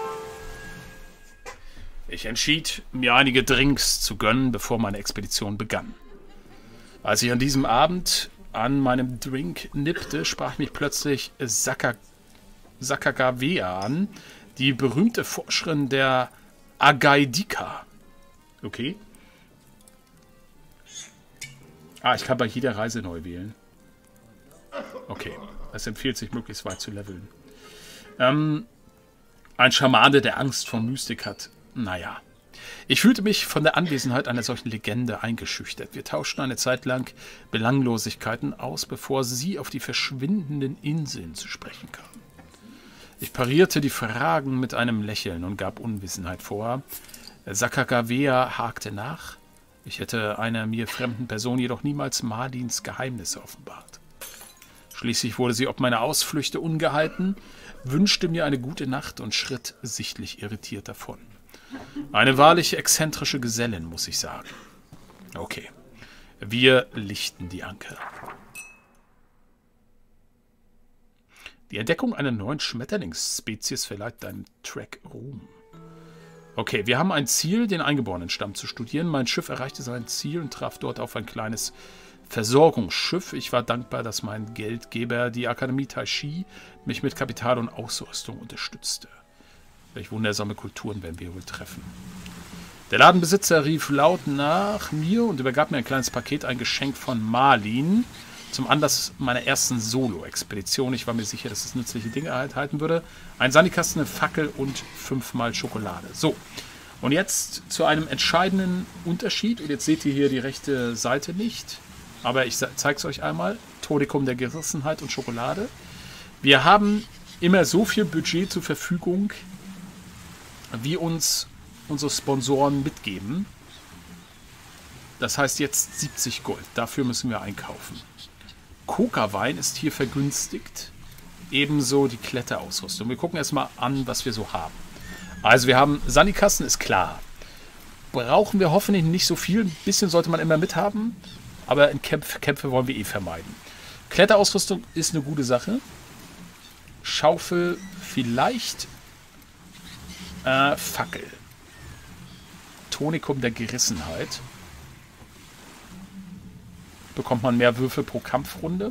Ich entschied, mir einige Drinks zu gönnen, bevor meine Expedition begann. Als ich an diesem Abend an meinem Drink nippte, sprach mich plötzlich Sakagawea an, die berühmte Forscherin der Agaidika. Okay. Ich kann bei jeder Reise neu wählen. Okay. Es empfiehlt sich, möglichst weit zu leveln. Ein Schamane, der Angst vor Mystik hat. Naja. Ich fühlte mich von der Anwesenheit einer solchen Legende eingeschüchtert. Wir tauschten eine Zeit lang Belanglosigkeiten aus, bevor sie auf die verschwindenden Inseln zu sprechen kam. Ich parierte die Fragen mit einem Lächeln und gab Unwissenheit vor. Sakagawea hakte nach. Ich hätte einer mir fremden Person jedoch niemals Marlins Geheimnisse offenbart. Schließlich wurde sie ob meiner Ausflüchte ungehalten, wünschte mir eine gute Nacht und schritt sichtlich irritiert davon. Eine wahrlich exzentrische Gesellin, muss ich sagen. Okay, wir lichten die Anker. Die Entdeckung einer neuen Schmetterlingsspezies verleiht deinem Track Ruhm. Okay, wir haben ein Ziel, den Eingeborenenstamm zu studieren. Mein Schiff erreichte sein Ziel und traf dort auf ein kleines Versorgungsschiff. Ich war dankbar, dass mein Geldgeber, die Akademie Tai Chi, mich mit Kapital und Ausrüstung unterstützte. Welch wundersame Kulturen werden wir wohl treffen. Der Ladenbesitzer rief laut nach mir und übergab mir ein kleines Paket, ein Geschenk von Marlin, zum Anlass meiner ersten Solo-Expedition. Ich war mir sicher, dass es nützliche Dinge erhalten würde. Ein Sandikasten, eine Fackel und 5-mal Schokolade. So, und jetzt zu einem entscheidenden Unterschied. Und jetzt seht ihr hier die rechte Seite nicht. Aber ich zeige es euch einmal. Tonikum der Gerissenheit und Schokolade. Wir haben immer so viel Budget zur Verfügung, wie uns unsere Sponsoren mitgeben. Das heißt jetzt 70 Gold. Dafür müssen wir einkaufen. Coca-Wein ist hier vergünstigt. Ebenso die Kletterausrüstung. Wir gucken erstmal an, was wir so haben. Also wir haben Sandikasten, ist klar. Brauchen wir hoffentlich nicht so viel. Ein bisschen sollte man immer mithaben. Aber in Kämpfe wollen wir eh vermeiden. Kletterausrüstung ist eine gute Sache. Schaufel vielleicht. Fackel. Tonikum der Gerissenheit. Bekommt man mehr Würfel pro Kampfrunde.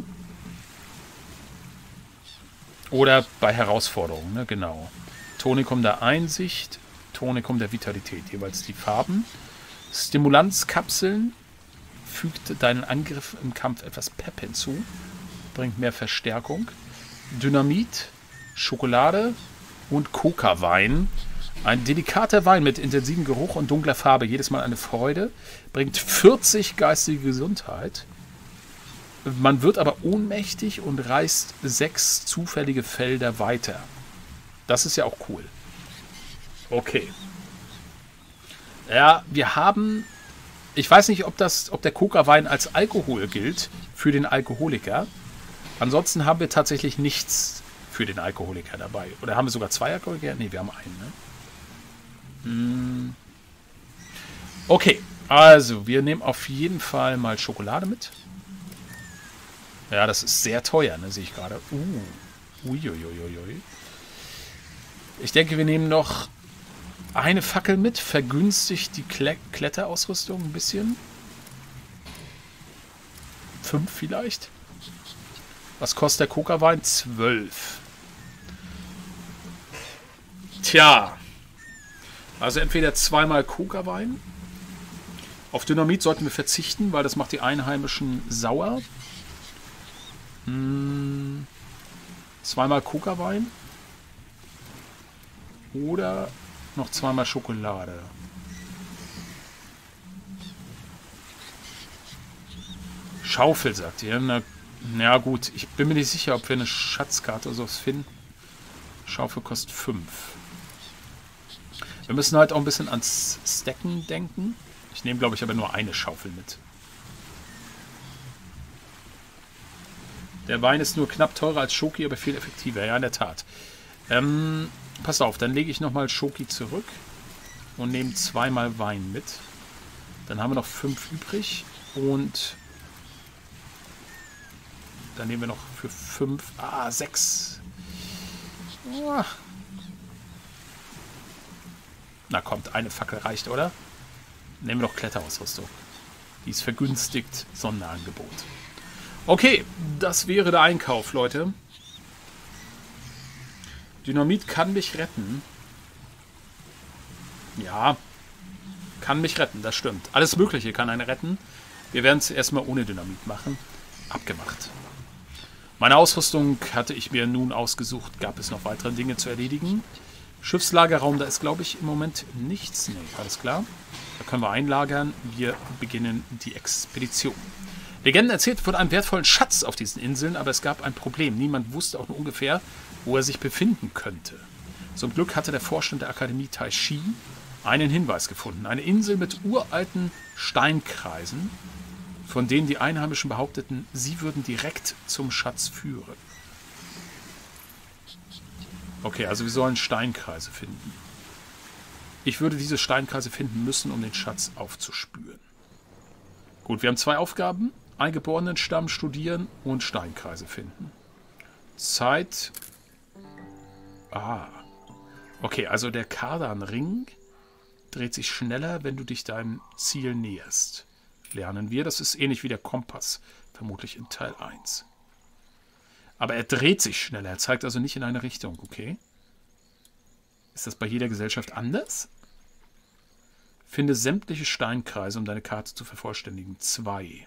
Oder bei Herausforderungen, ne? Genau. Tonikum der Einsicht, Tonikum der Vitalität, jeweils die Farben. Stimulanzkapseln. Fügt deinen Angriff im Kampf etwas Pep hinzu. Bringt mehr Verstärkung. Dynamit, Schokolade und Coca-Wein. Ein delikater Wein mit intensivem Geruch und dunkler Farbe. Jedes Mal eine Freude. Bringt 40 geistige Gesundheit. Man wird aber ohnmächtig und reißt 6 zufällige Felder weiter. Das ist ja auch cool. Okay. Ja, wir haben... Ich weiß nicht, ob der Coca-Wein als Alkohol gilt für den Alkoholiker. Ansonsten haben wir tatsächlich nichts für den Alkoholiker dabei. Oder haben wir sogar 2 Alkoholiker? Ne, wir haben einen, ne? Okay, also wir nehmen auf jeden Fall mal Schokolade mit. Ja, das ist sehr teuer, ne, sehe ich gerade. Uiuiuiui. Ich denke, wir nehmen noch eine Fackel mit. Vergünstigt die Kletterausrüstung ein bisschen. 5 vielleicht. Was kostet der Kokawein? 12. Tja. Also entweder zweimal Kokawein. Auf Dynamit sollten wir verzichten, weil das macht die Einheimischen sauer. Zweimal Kokawein. Oder noch zweimal Schokolade. Schaufel, sagt ihr. Na gut, ich bin mir nicht sicher, ob wir eine Schatzkarte oder sowas finden. Schaufel kostet 5. Wir müssen halt auch ein bisschen ans Stacken denken. Ich nehme, glaube ich, aber nur eine Schaufel mit. Der Wein ist nur knapp teurer als Schoki, aber viel effektiver. Ja, in der Tat. Pass auf, dann lege ich nochmal Schoki zurück und nehme zweimal Wein mit. Dann haben wir noch 5 übrig und dann nehmen wir noch für 5, 6. Oh. Na kommt, eine Fackel reicht, oder? Nehmen wir doch Kletterausrüstung. Die ist vergünstigt, Sonderangebot. Okay, das wäre der Einkauf, Leute. Dynamit kann mich retten. Ja, kann mich retten, das stimmt. Alles Mögliche kann einen retten. Wir werden es erstmal ohne Dynamit machen. Abgemacht. Meine Ausrüstung hatte ich mir nun ausgesucht. Gab es noch weitere Dinge zu erledigen? Schiffslagerraum, da ist, glaube ich, im Moment nichts. Nee, alles klar. Da können wir einlagern. Wir beginnen die Expedition. Legenden erzählt von einem wertvollen Schatz auf diesen Inseln, aber es gab ein Problem. Niemand wusste auch nur ungefähr, wo er sich befinden könnte. Zum Glück hatte der Vorstand der Akademie Taishi einen Hinweis gefunden. Eine Insel mit uralten Steinkreisen, von denen die Einheimischen behaupteten, sie würden direkt zum Schatz führen. Okay, also wir sollen Steinkreise finden. Ich würde diese Steinkreise finden müssen, um den Schatz aufzuspüren. Gut, wir haben 2 Aufgaben. Eingeborenenstamm studieren und Steinkreise finden. Zeit. Okay, also der Kardanring dreht sich schneller, wenn du dich deinem Ziel näherst. Lernen wir. Das ist ähnlich wie der Kompass, vermutlich in Teil 1. Aber er dreht sich schneller, er zeigt also nicht in eine Richtung, okay? Ist das bei jeder Gesellschaft anders? Finde sämtliche Steinkreise, um deine Karte zu vervollständigen. 2.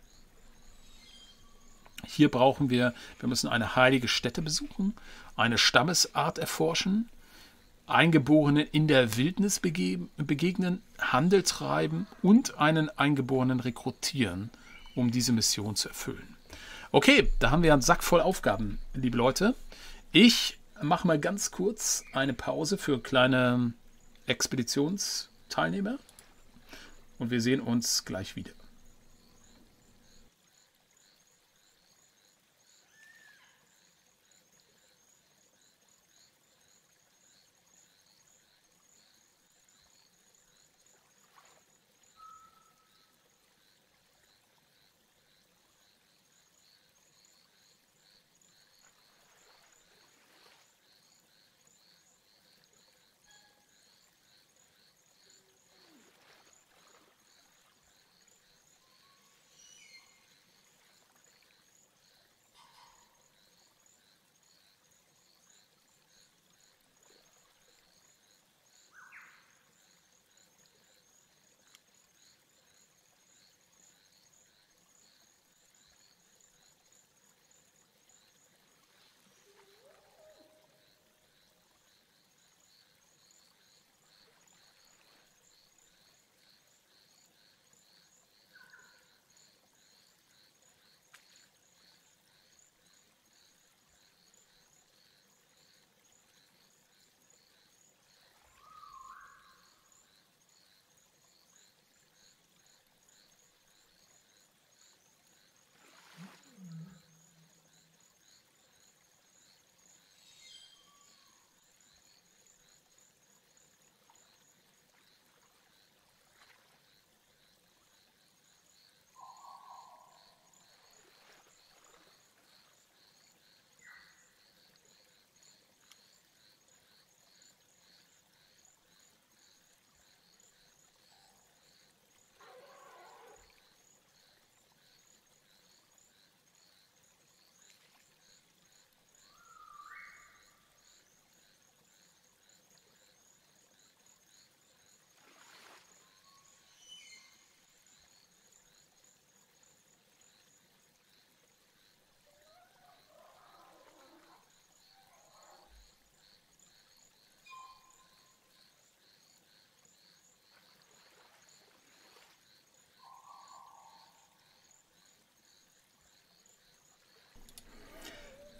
Hier brauchen wir müssen eine heilige Stätte besuchen, eine Stammesart erforschen, Eingeborene in der Wildnis begegnen, Handel treiben und einen Eingeborenen rekrutieren, um diese Mission zu erfüllen. Okay, da haben wir einen Sack voll Aufgaben, liebe Leute. Ich mache mal ganz kurz eine Pause für kleine Expeditionsteilnehmer und wir sehen uns gleich wieder.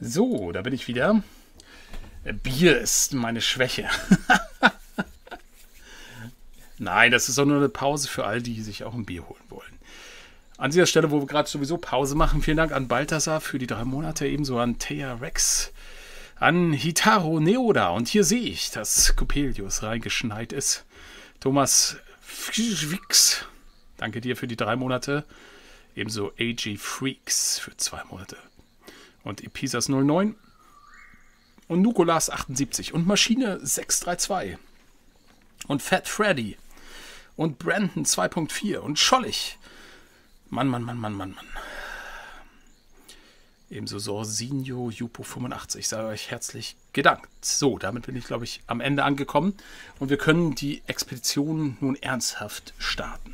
So, da bin ich wieder. Bier ist meine Schwäche. Nein, das ist doch nur eine Pause für all die, die sich auch ein Bier holen wollen. An dieser Stelle, wo wir gerade sowieso Pause machen, vielen Dank an Balthasar für die 3 Monate, ebenso an Thea Rex, an Hitaro Neoda. Und hier sehe ich, dass Coppelius reingeschneit ist. Thomas Wix, danke dir für die 3 Monate. Ebenso AG Freaks für 2 Monate. Und Episas 09 und Nukolas 78 und Maschine 632 und Fat Freddy und Brandon 2.4 und Schollig. Mann. Ebenso Sorsinho Jupo 85. Sei euch herzlich gedankt. So, damit bin ich, glaube ich, am Ende angekommen. Und wir können die Expedition nun ernsthaft starten.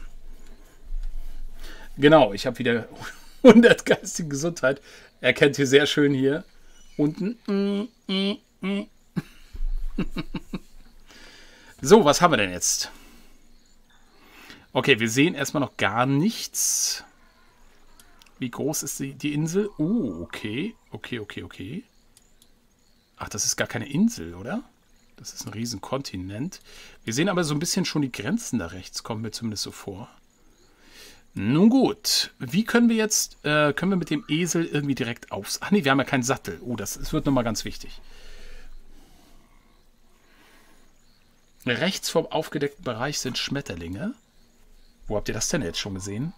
Genau, ich habe wieder 100 geistige Gesundheit. Erkennt ihr sehr schön hier unten. So, was haben wir denn jetzt? Okay, wir sehen erstmal noch gar nichts. Wie groß ist die Insel? Oh, okay. Ach, das ist gar keine Insel, oder? Das ist ein Riesenkontinent. Wir sehen aber so ein bisschen schon die Grenzen da rechts, kommen mir zumindest so vor. Nun gut, wie können wir jetzt, können wir mit dem Esel irgendwie direkt aufs... Ach nee, wir haben ja keinen Sattel. Oh, das wird nochmal ganz wichtig. Rechts vom aufgedeckten Bereich sind Schmetterlinge. Wo habt ihr das denn jetzt schon gesehen?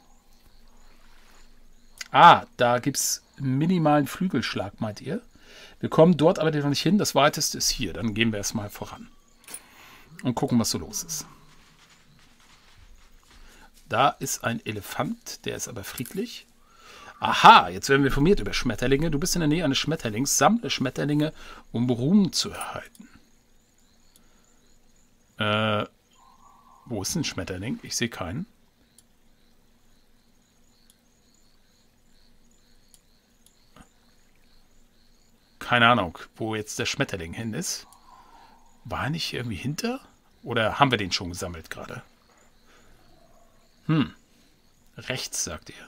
Ah, da gibt es minimalen Flügelschlag, meint ihr? Wir kommen dort aber noch nicht hin. Das weiteste ist hier. Dann gehen wir erstmal voran. Und gucken, was so los ist. Da ist ein Elefant, der ist aber friedlich. Aha, jetzt werden wir informiert über Schmetterlinge. Du bist in der Nähe eines Schmetterlings. Sammle Schmetterlinge, um Ruhm zu erhalten. Wo ist ein Schmetterling? Ich sehe keinen. Keine Ahnung, wo jetzt der Schmetterling hin ist. War er nicht irgendwie hinter? Oder haben wir den schon gesammelt gerade? Rechts, sagt ihr.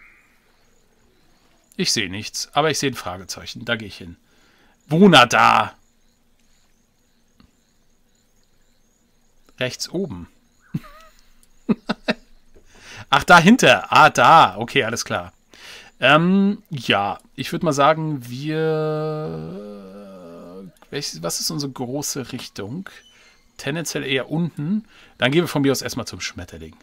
Ich sehe nichts, aber ich sehe ein Fragezeichen. Da gehe ich hin. Wona da! Rechts oben. Ach, dahinter. Ah, da. Okay, alles klar. Ja, ich würde mal sagen, was ist unsere große Richtung? Tendenziell eher unten. Dann gehen wir von mir aus erstmal zum Schmetterling.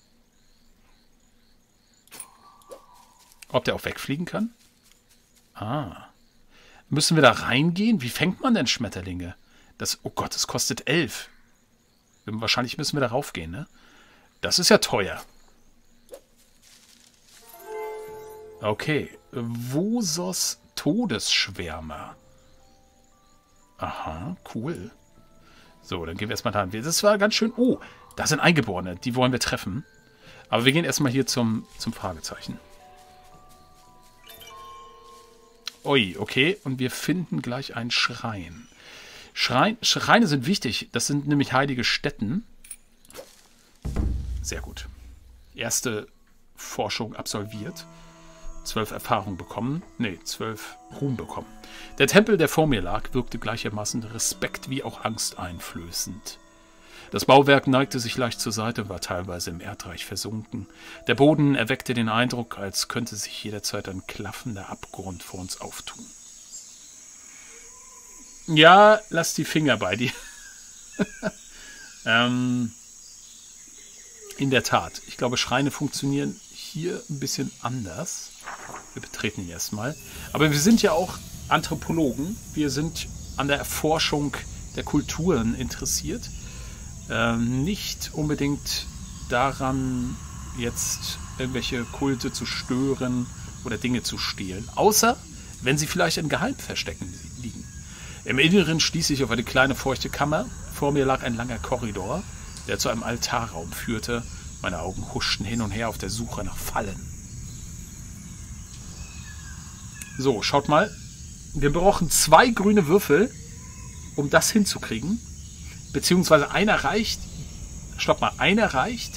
Ob der auch wegfliegen kann? Ah. Müssen wir da reingehen? Wie fängt man denn Schmetterlinge? Oh Gott, das kostet 11. Wahrscheinlich müssen wir da raufgehen, ne? Das ist ja teuer. Okay. Vosos Todesschwärmer. Aha, cool. So, dann gehen wir erstmal da. Das war ganz schön... Oh, da sind Eingeborene. Die wollen wir treffen. Aber wir gehen erstmal hier zum Fragezeichen. Ui, okay. Und wir finden gleich einen Schrein. Schreine sind wichtig. Das sind nämlich heilige Stätten. Sehr gut. Erste Forschung absolviert. 12 Erfahrung bekommen. Ne, 12 Ruhm bekommen. Der Tempel, der vor mir lag, wirkte gleichermaßen Respekt wie auch Angst einflößend. Das Bauwerk neigte sich leicht zur Seite und war teilweise im Erdreich versunken. Der Boden erweckte den Eindruck, als könnte sich jederzeit ein klaffender Abgrund vor uns auftun. Ja, lass die Finger bei dir. In der Tat. Ich glaube, Schreine funktionieren hier ein bisschen anders. Wir betreten ihn erstmal. Aber wir sind ja auch Anthropologen. Wir sind an der Erforschung der Kulturen interessiert. Nicht unbedingt daran, jetzt irgendwelche Kulte zu stören oder Dinge zu stehlen. Außer, wenn sie vielleicht in Geheimverstecken liegen. Im Inneren stieß ich auf eine kleine feuchte Kammer. Vor mir lag ein langer Korridor, der zu einem Altarraum führte. Meine Augen huschten hin und her auf der Suche nach Fallen. So, schaut mal. Wir brauchen 2 grüne Würfel, um das hinzukriegen. Beziehungsweise einer reicht. Stopp mal, einer reicht.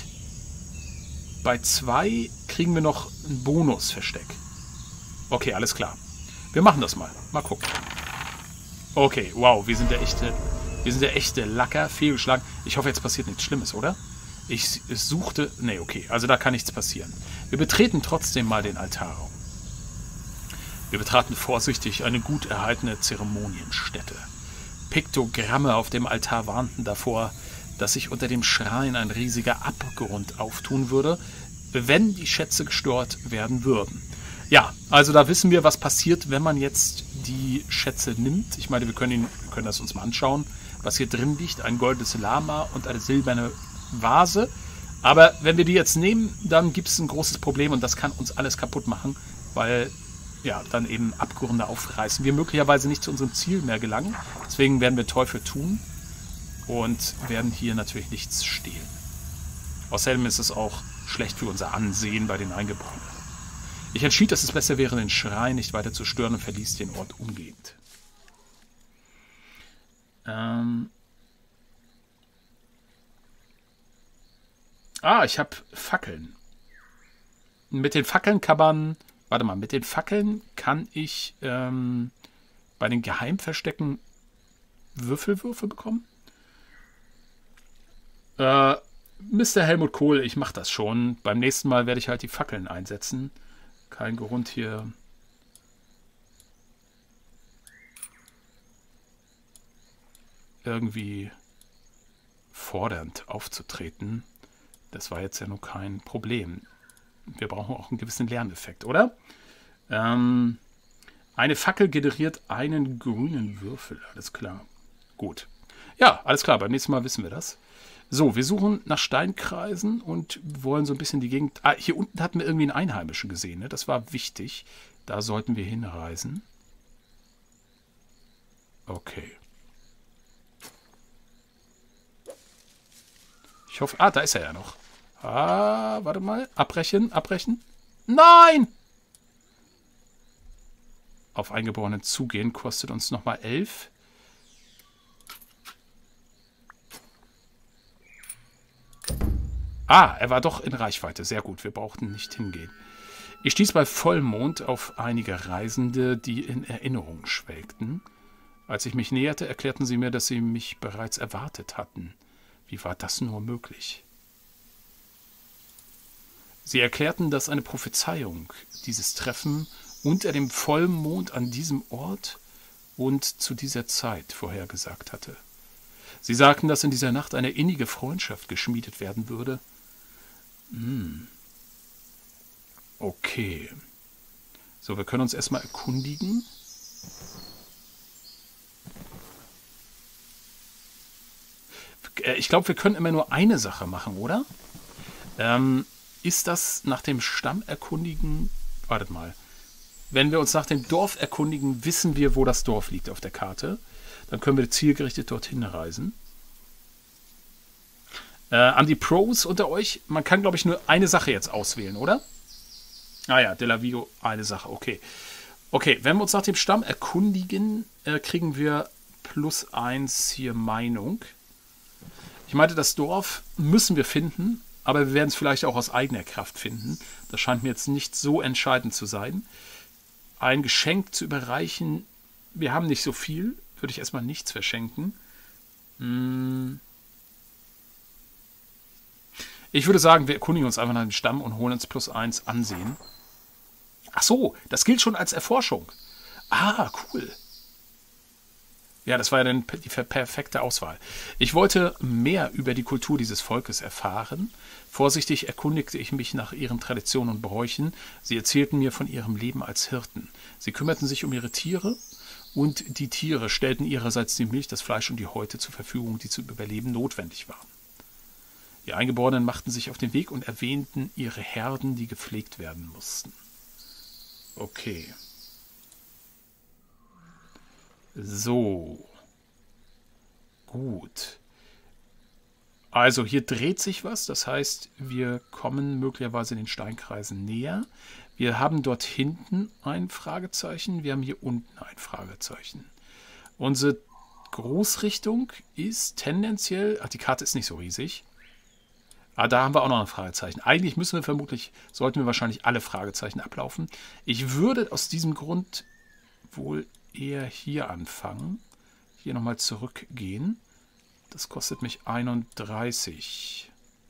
Bei 2 kriegen wir noch einen Bonusversteck. Okay, alles klar. Wir machen das mal. Mal gucken. Okay, wow, wir sind der echte Lacker, fehlgeschlagen. Ich hoffe, jetzt passiert nichts Schlimmes, oder? Ich suchte... Nee, okay, also da kann nichts passieren. Wir betreten trotzdem mal den Altarraum. Wir betraten vorsichtig eine gut erhaltene Zeremonienstätte. Piktogramme auf dem Altar warnten davor, dass sich unter dem Schrein ein riesiger Abgrund auftun würde, wenn die Schätze gestört werden würden. Ja, also da wissen wir, was passiert, wenn man jetzt die Schätze nimmt. Ich meine, wir können das uns mal anschauen, was hier drin liegt. Ein goldenes Lama und eine silberne Vase. Aber wenn wir die jetzt nehmen, dann gibt es ein großes Problem und das kann uns alles kaputt machen, weil ja dann eben Abgründe aufreißen. Wir möglicherweise nicht zu unserem Ziel mehr gelangen. Deswegen werden wir Teufel tun und werden hier natürlich nichts stehlen. Außerdem ist es auch schlecht für unser Ansehen bei den Eingeborenen. Ich entschied, dass es besser wäre, den Schrein nicht weiter zu stören und verließ den Ort umgehend. Ich habe Fackeln. Mit den Fackeln kann man... Warte mal, mit den Fackeln kann ich bei den Geheimverstecken Würfelwürfe bekommen? Mr. Helmut Kohl, ich mache das schon. Beim nächsten Mal werde ich halt die Fackeln einsetzen. Kein Grund hier irgendwie fordernd aufzutreten. Das war jetzt ja nur kein Problem. Wir brauchen auch einen gewissen Lerneffekt, oder? Eine Fackel generiert einen grünen Würfel. Alles klar. Gut. Ja, alles klar. Beim nächsten Mal wissen wir das. So, wir suchen nach Steinkreisen und wollen so ein bisschen die Gegend... hier unten hatten wir irgendwie einen Einheimischen gesehen. Ne? Das war wichtig. Da sollten wir hinreisen. Okay. Ich hoffe... da ist er ja noch. Warte mal. Abbrechen, abbrechen. Nein! Auf Eingeborenen zugehen kostet uns nochmal 11. Er war doch in Reichweite. Sehr gut, wir brauchten nicht hingehen. Ich stieß bei Vollmond auf einige Reisende, die in Erinnerung schwelgten. Als ich mich näherte, erklärten sie mir, dass sie mich bereits erwartet hatten. Wie war das nur möglich? Sie erklärten, dass eine Prophezeiung dieses Treffen unter dem Vollmond an diesem Ort und zu dieser Zeit vorhergesagt hatte. Sie sagten, dass in dieser Nacht eine innige Freundschaft geschmiedet werden würde. Okay. So, wir können uns erstmal erkundigen. Ich glaube, wir können immer nur eine Sache machen, oder? Ist das nach dem Stamm erkundigen? Wartet mal. Wenn wir uns nach dem Dorf erkundigen, wissen wir, wo das Dorf liegt auf der Karte. Dann können wir zielgerichtet dorthin reisen. An die Pros unter euch, man kann, glaube ich, nur eine Sache jetzt auswählen, oder? Ja, De La Vigo, eine Sache, okay. Okay, wenn wir uns nach dem Stamm erkundigen, kriegen wir +1 hier Meinung. Ich meinte, das Dorf müssen wir finden, aber wir werden es vielleicht auch aus eigener Kraft finden. Das scheint mir jetzt nicht so entscheidend zu sein. Ein Geschenk zu überreichen, wir haben nicht so viel, würde ich erstmal nichts verschenken. Ich würde sagen, wir erkundigen uns einfach nach dem Stamm und holen uns +1 Ansehen. Ach so, das gilt schon als Erforschung. Cool. Ja, das war ja dann die perfekte Auswahl. Ich wollte mehr über die Kultur dieses Volkes erfahren. Vorsichtig erkundigte ich mich nach ihren Traditionen und Bräuchen. Sie erzählten mir von ihrem Leben als Hirten. Sie kümmerten sich um ihre Tiere und die Tiere stellten ihrerseits die Milch, das Fleisch und die Häute zur Verfügung, die zum Überleben notwendig waren. Die Eingeborenen machten sich auf den Weg und erwähnten ihre Herden, die gepflegt werden mussten. Okay. So. Gut. Also hier dreht sich was, das heißt, wir kommen möglicherweise den Steinkreisen näher. Wir haben dort hinten ein Fragezeichen, wir haben hier unten ein Fragezeichen. Unsere Großrichtung ist tendenziell, die Karte ist nicht so riesig. Da haben wir auch noch ein Fragezeichen. Eigentlich müssen wir sollten wir wahrscheinlich alle Fragezeichen ablaufen. Ich würde aus diesem Grund wohl eher hier anfangen. Hier nochmal zurückgehen. Das kostet mich 31.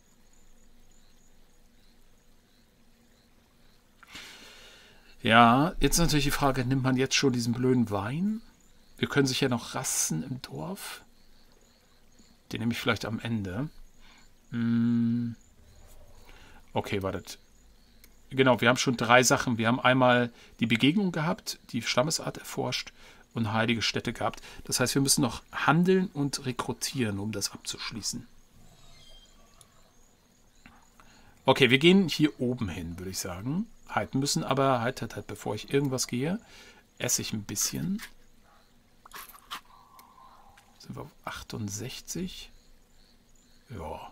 Ja, jetzt ist natürlich die Frage, nimmt man jetzt schon diesen blöden Wein? Wir können sich ja noch rasten im Dorf. Den nehme ich vielleicht am Ende. Okay, wartet. Genau, wir haben schon 3 Sachen. Wir haben einmal die Begegnung gehabt, die Stammesart erforscht und heilige Städte gehabt. Das heißt, wir müssen noch handeln und rekrutieren, um das abzuschließen. Okay, wir gehen hier oben hin, würde ich sagen. Halt, müssen aber, halt, bevor ich irgendwas gehe, esse ich ein bisschen. Sind wir auf 68? Ja.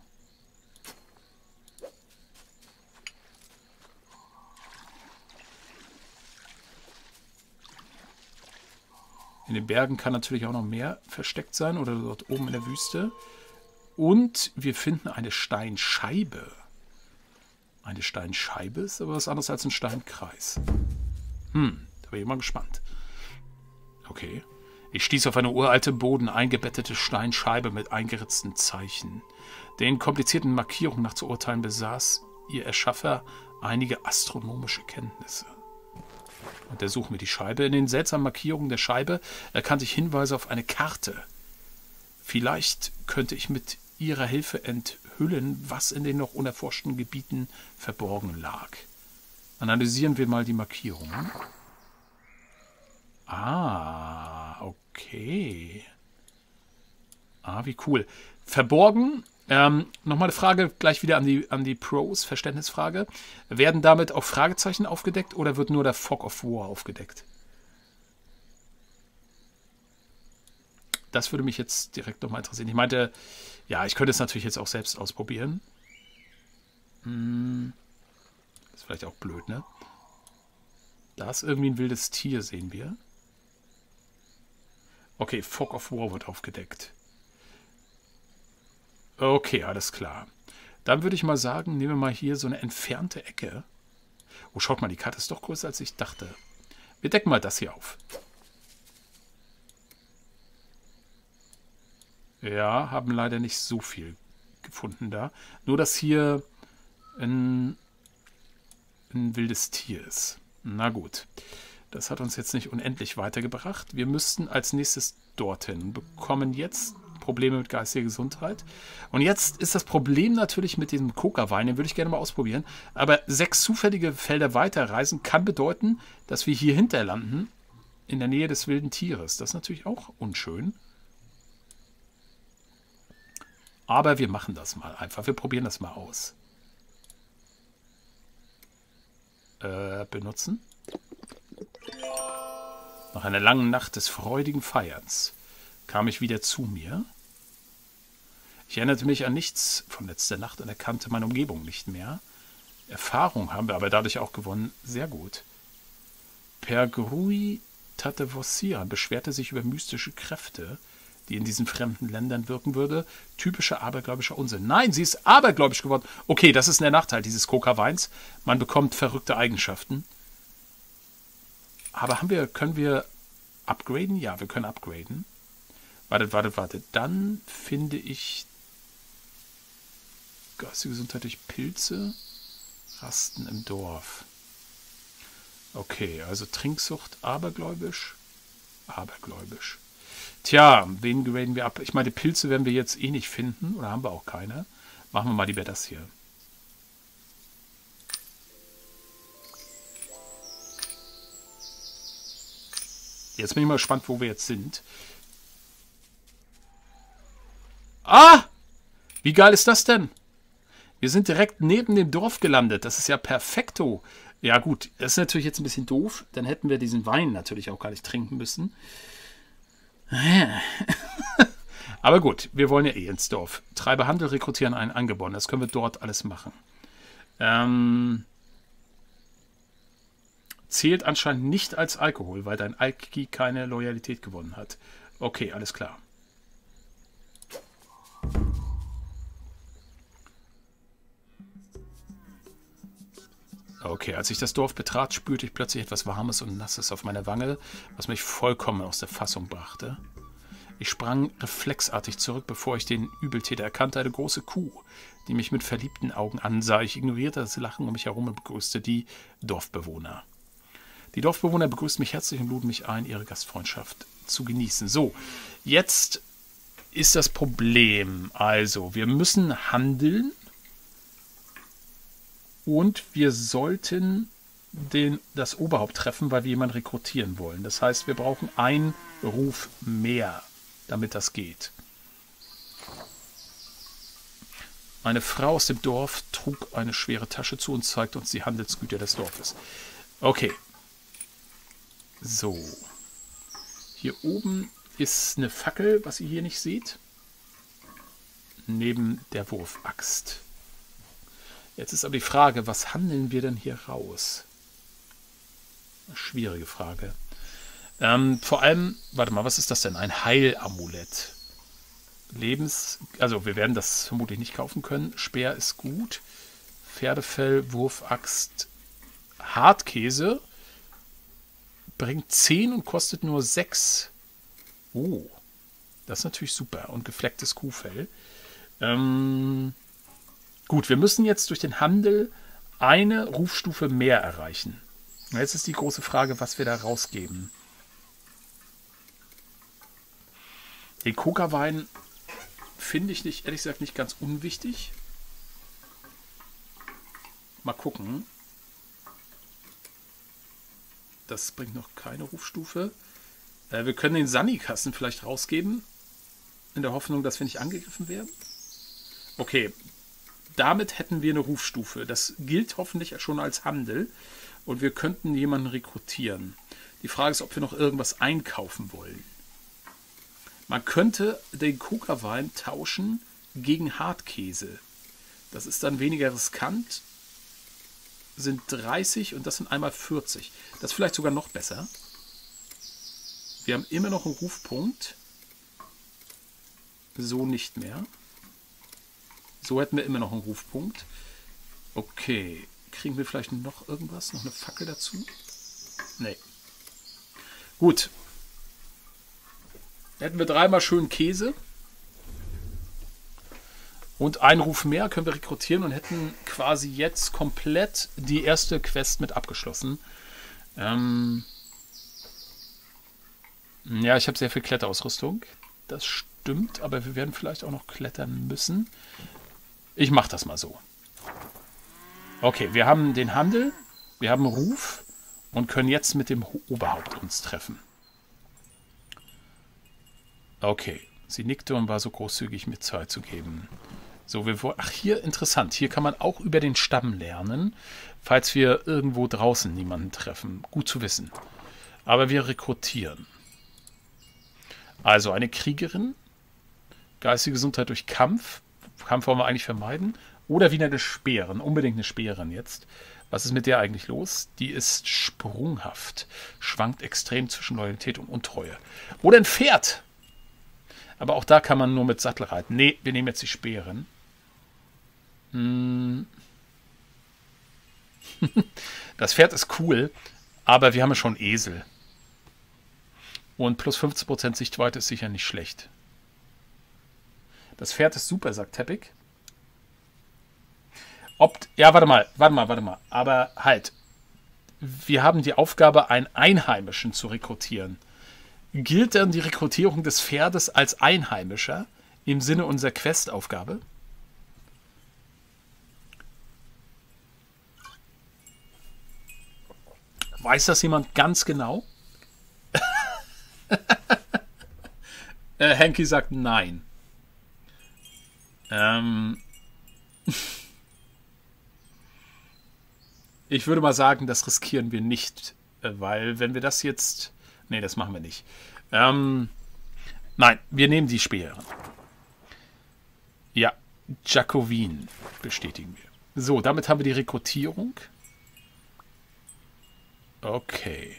In den Bergen kann natürlich auch noch mehr versteckt sein oder dort oben in der Wüste. Und wir finden eine Steinscheibe. Eine Steinscheibe ist aber was anderes als ein Steinkreis. Da bin ich mal gespannt. Okay. Ich stieß auf eine uralte, im Boden eingebettete Steinscheibe mit eingeritzten Zeichen. Den komplizierten Markierungen nach zu urteilen besaß ihr Erschaffer einige astronomische Kenntnisse. Untersuchen wir die Scheibe. In den seltsamen Markierungen der Scheibe erkannte ich Hinweise auf eine Karte. Vielleicht könnte ich mit ihrer Hilfe enthüllen, was in den noch unerforschten Gebieten verborgen lag. Analysieren wir mal die Markierungen. Ah, okay. Ah, wie cool. Verborgen. Nochmal eine Frage gleich wieder an die Pros, Verständnisfrage. Werden damit auch Fragezeichen aufgedeckt oder wird nur der Fog of War aufgedeckt? Das würde mich jetzt direkt nochmal interessieren. Ich meinte, ja, ich könnte es natürlich jetzt auch selbst ausprobieren. Ist vielleicht auch blöd, ne? Da ist irgendwie ein wildes Tier, sehen wir. Okay, Fog of War wird aufgedeckt. Okay, alles klar. Dann würde ich mal sagen, nehmen wir mal hier so eine entfernte Ecke. Oh, schaut mal, die Karte ist doch größer, als ich dachte. Wir decken mal das hier auf. Ja, haben leider nicht so viel gefunden da. Nur, dass hier ein wildes Tier ist. Na gut. Das hat uns jetzt nicht unendlich weitergebracht. Wir müssten als nächstes dorthin und bekommen jetzt Probleme mit geistiger Gesundheit. Und jetzt ist das Problem natürlich mit diesem Coca-Wein, den würde ich gerne mal ausprobieren. Aber 6 zufällige Felder weiterreisen kann bedeuten, dass wir hier hinter landen, in der Nähe des wilden Tieres. Das ist natürlich auch unschön. Aber wir machen das mal einfach. Wir probieren das mal aus. Benutzen. Nach einer langen Nacht des freudigen Feierns kam ich wieder zu mir. Ich erinnerte mich an nichts von letzter Nacht und erkannte meine Umgebung nicht mehr. Erfahrung haben wir aber dadurch auch gewonnen. Sehr gut. Pergrui Tatevossia beschwerte sich über mystische Kräfte, die in diesen fremden Ländern wirken würde. Typischer abergläubischer Unsinn. Nein, sie ist abergläubisch geworden. Okay, das ist der Nachteil dieses Coca-Weins. Man bekommt verrückte Eigenschaften. Aber können wir upgraden? Ja, wir können upgraden. Wartet. Dann finde ich geistige Gesundheit durch Pilze. Rasten im Dorf. Okay, also Trinksucht abergläubisch. Abergläubisch. Tja, wen graden wir ab? Ich meine, Pilze werden wir jetzt eh nicht finden. Oder haben wir auch keine. Machen wir mal lieber das hier. Jetzt bin ich mal gespannt, wo wir jetzt sind. Ah! Wie geil ist das denn? Wir sind direkt neben dem Dorf gelandet. Das ist ja perfekto. Ja gut, das ist natürlich jetzt ein bisschen doof. Dann hätten wir diesen Wein natürlich auch gar nicht trinken müssen. Aber gut, wir wollen ja eh ins Dorf. Treibe Handel, rekrutieren einen Angeborenen. Das können wir dort alles machen. Zählt anscheinend nicht als Alkohol, weil dein Alki keine Loyalität gewonnen hat. Okay, alles klar. Okay, als ich das Dorf betrat, spürte ich plötzlich etwas Warmes und Nasses auf meiner Wange, was mich vollkommen aus der Fassung brachte. Ich sprang reflexartig zurück, bevor ich den Übeltäter erkannte, eine große Kuh, die mich mit verliebten Augen ansah. Ich ignorierte das Lachen um mich herum und begrüßte die Dorfbewohner. Die Dorfbewohner begrüßten mich herzlich und luden mich ein, ihre Gastfreundschaft zu genießen. So, jetzt ist das Problem. Also, wir müssen handeln und wir sollten das Oberhaupt treffen, weil wir jemanden rekrutieren wollen. Das heißt, wir brauchen einen Ruf mehr, damit das geht. Eine Frau aus dem Dorf trug eine schwere Tasche zu und zeigte uns die Handelsgüter des Dorfes. Okay. So. Hier oben ist eine Fackel, was ihr hier nicht seht. Neben der Wurfaxt. Jetzt ist aber die Frage, was handeln wir denn hier raus? Eine schwierige Frage. Vor allem, warte mal, was ist das denn? Ein Heilamulett. Also wir werden das vermutlich nicht kaufen können. Speer ist gut. Pferdefell, Wurfaxt, Hartkäse. Bringt 10 und kostet nur 6. Oh, das ist natürlich super. Und geflecktes Kuhfell. Gut, wir müssen jetzt durch den Handel eine Rufstufe mehr erreichen. Und jetzt ist die große Frage, was wir da rausgeben. Den Kokawein finde ich nicht, ehrlich gesagt, nicht ganz unwichtig. Mal gucken. Das bringt noch keine Rufstufe. Wir können den Sannikasten vielleicht rausgeben. In der Hoffnung, dass wir nicht angegriffen werden. Okay. Damit hätten wir eine Rufstufe. Das gilt hoffentlich schon als Handel. Und wir könnten jemanden rekrutieren. Die Frage ist, ob wir noch irgendwas einkaufen wollen. Man könnte den Kokawein tauschen gegen Hartkäse. Das ist dann weniger riskant. Sind 30 und das sind einmal 40. Das ist vielleicht sogar noch besser. Wir haben immer noch einen Rufpunkt. So nicht mehr. So hätten wir immer noch einen Rufpunkt. Okay. Kriegen wir vielleicht noch irgendwas? Noch eine Fackel dazu? Nee. Gut. Hätten wir 3-mal schön Käse. Und einen Ruf mehr können wir rekrutieren und hätten quasi jetzt komplett die erste Quest mit abgeschlossen. Ja, ich habe sehr viel Kletterausrüstung. Das stimmt, aber wir werden vielleicht auch noch klettern müssen. Ich mache das mal so. Okay, wir haben den Handel, wir haben Ruf und können jetzt mit dem Oberhaupt uns treffen. Okay, sie nickte und war so großzügig, mir Zeit zu geben. So, ach, hier interessant. Hier kann man auch über den Stamm lernen, falls wir irgendwo draußen niemanden treffen. Gut zu wissen. Aber wir rekrutieren. Also eine Kriegerin, geistige Gesundheit durch Kampf. Kampf wollen wir eigentlich vermeiden. Oder wieder eine Speerin. Unbedingt eine Speerin jetzt. Was ist mit der eigentlich los? Die ist sprunghaft. Schwankt extrem zwischen Loyalität und Untreue. Oder ein Pferd. Aber auch da kann man nur mit Sattel reiten. Nee, wir nehmen jetzt die Speerin. Das Pferd ist cool, aber wir haben ja schon Esel. Und plus 15% Sichtweite ist sicher nicht schlecht. Das Pferd ist super, sagt Teppich. Ja, warte mal. Aber halt. Wir haben die Aufgabe, einen Einheimischen zu rekrutieren. Gilt dann die Rekrutierung des Pferdes als Einheimischer im Sinne unserer Questaufgabe? Weiß das jemand ganz genau? Henky sagt nein. Ich würde mal sagen, das riskieren wir nicht. Weil wenn wir das jetzt... Nee, das machen wir nicht. Nein, wir nehmen die Speerin. Ja, Jacovin bestätigen wir. So, damit haben wir die Rekrutierung. Okay.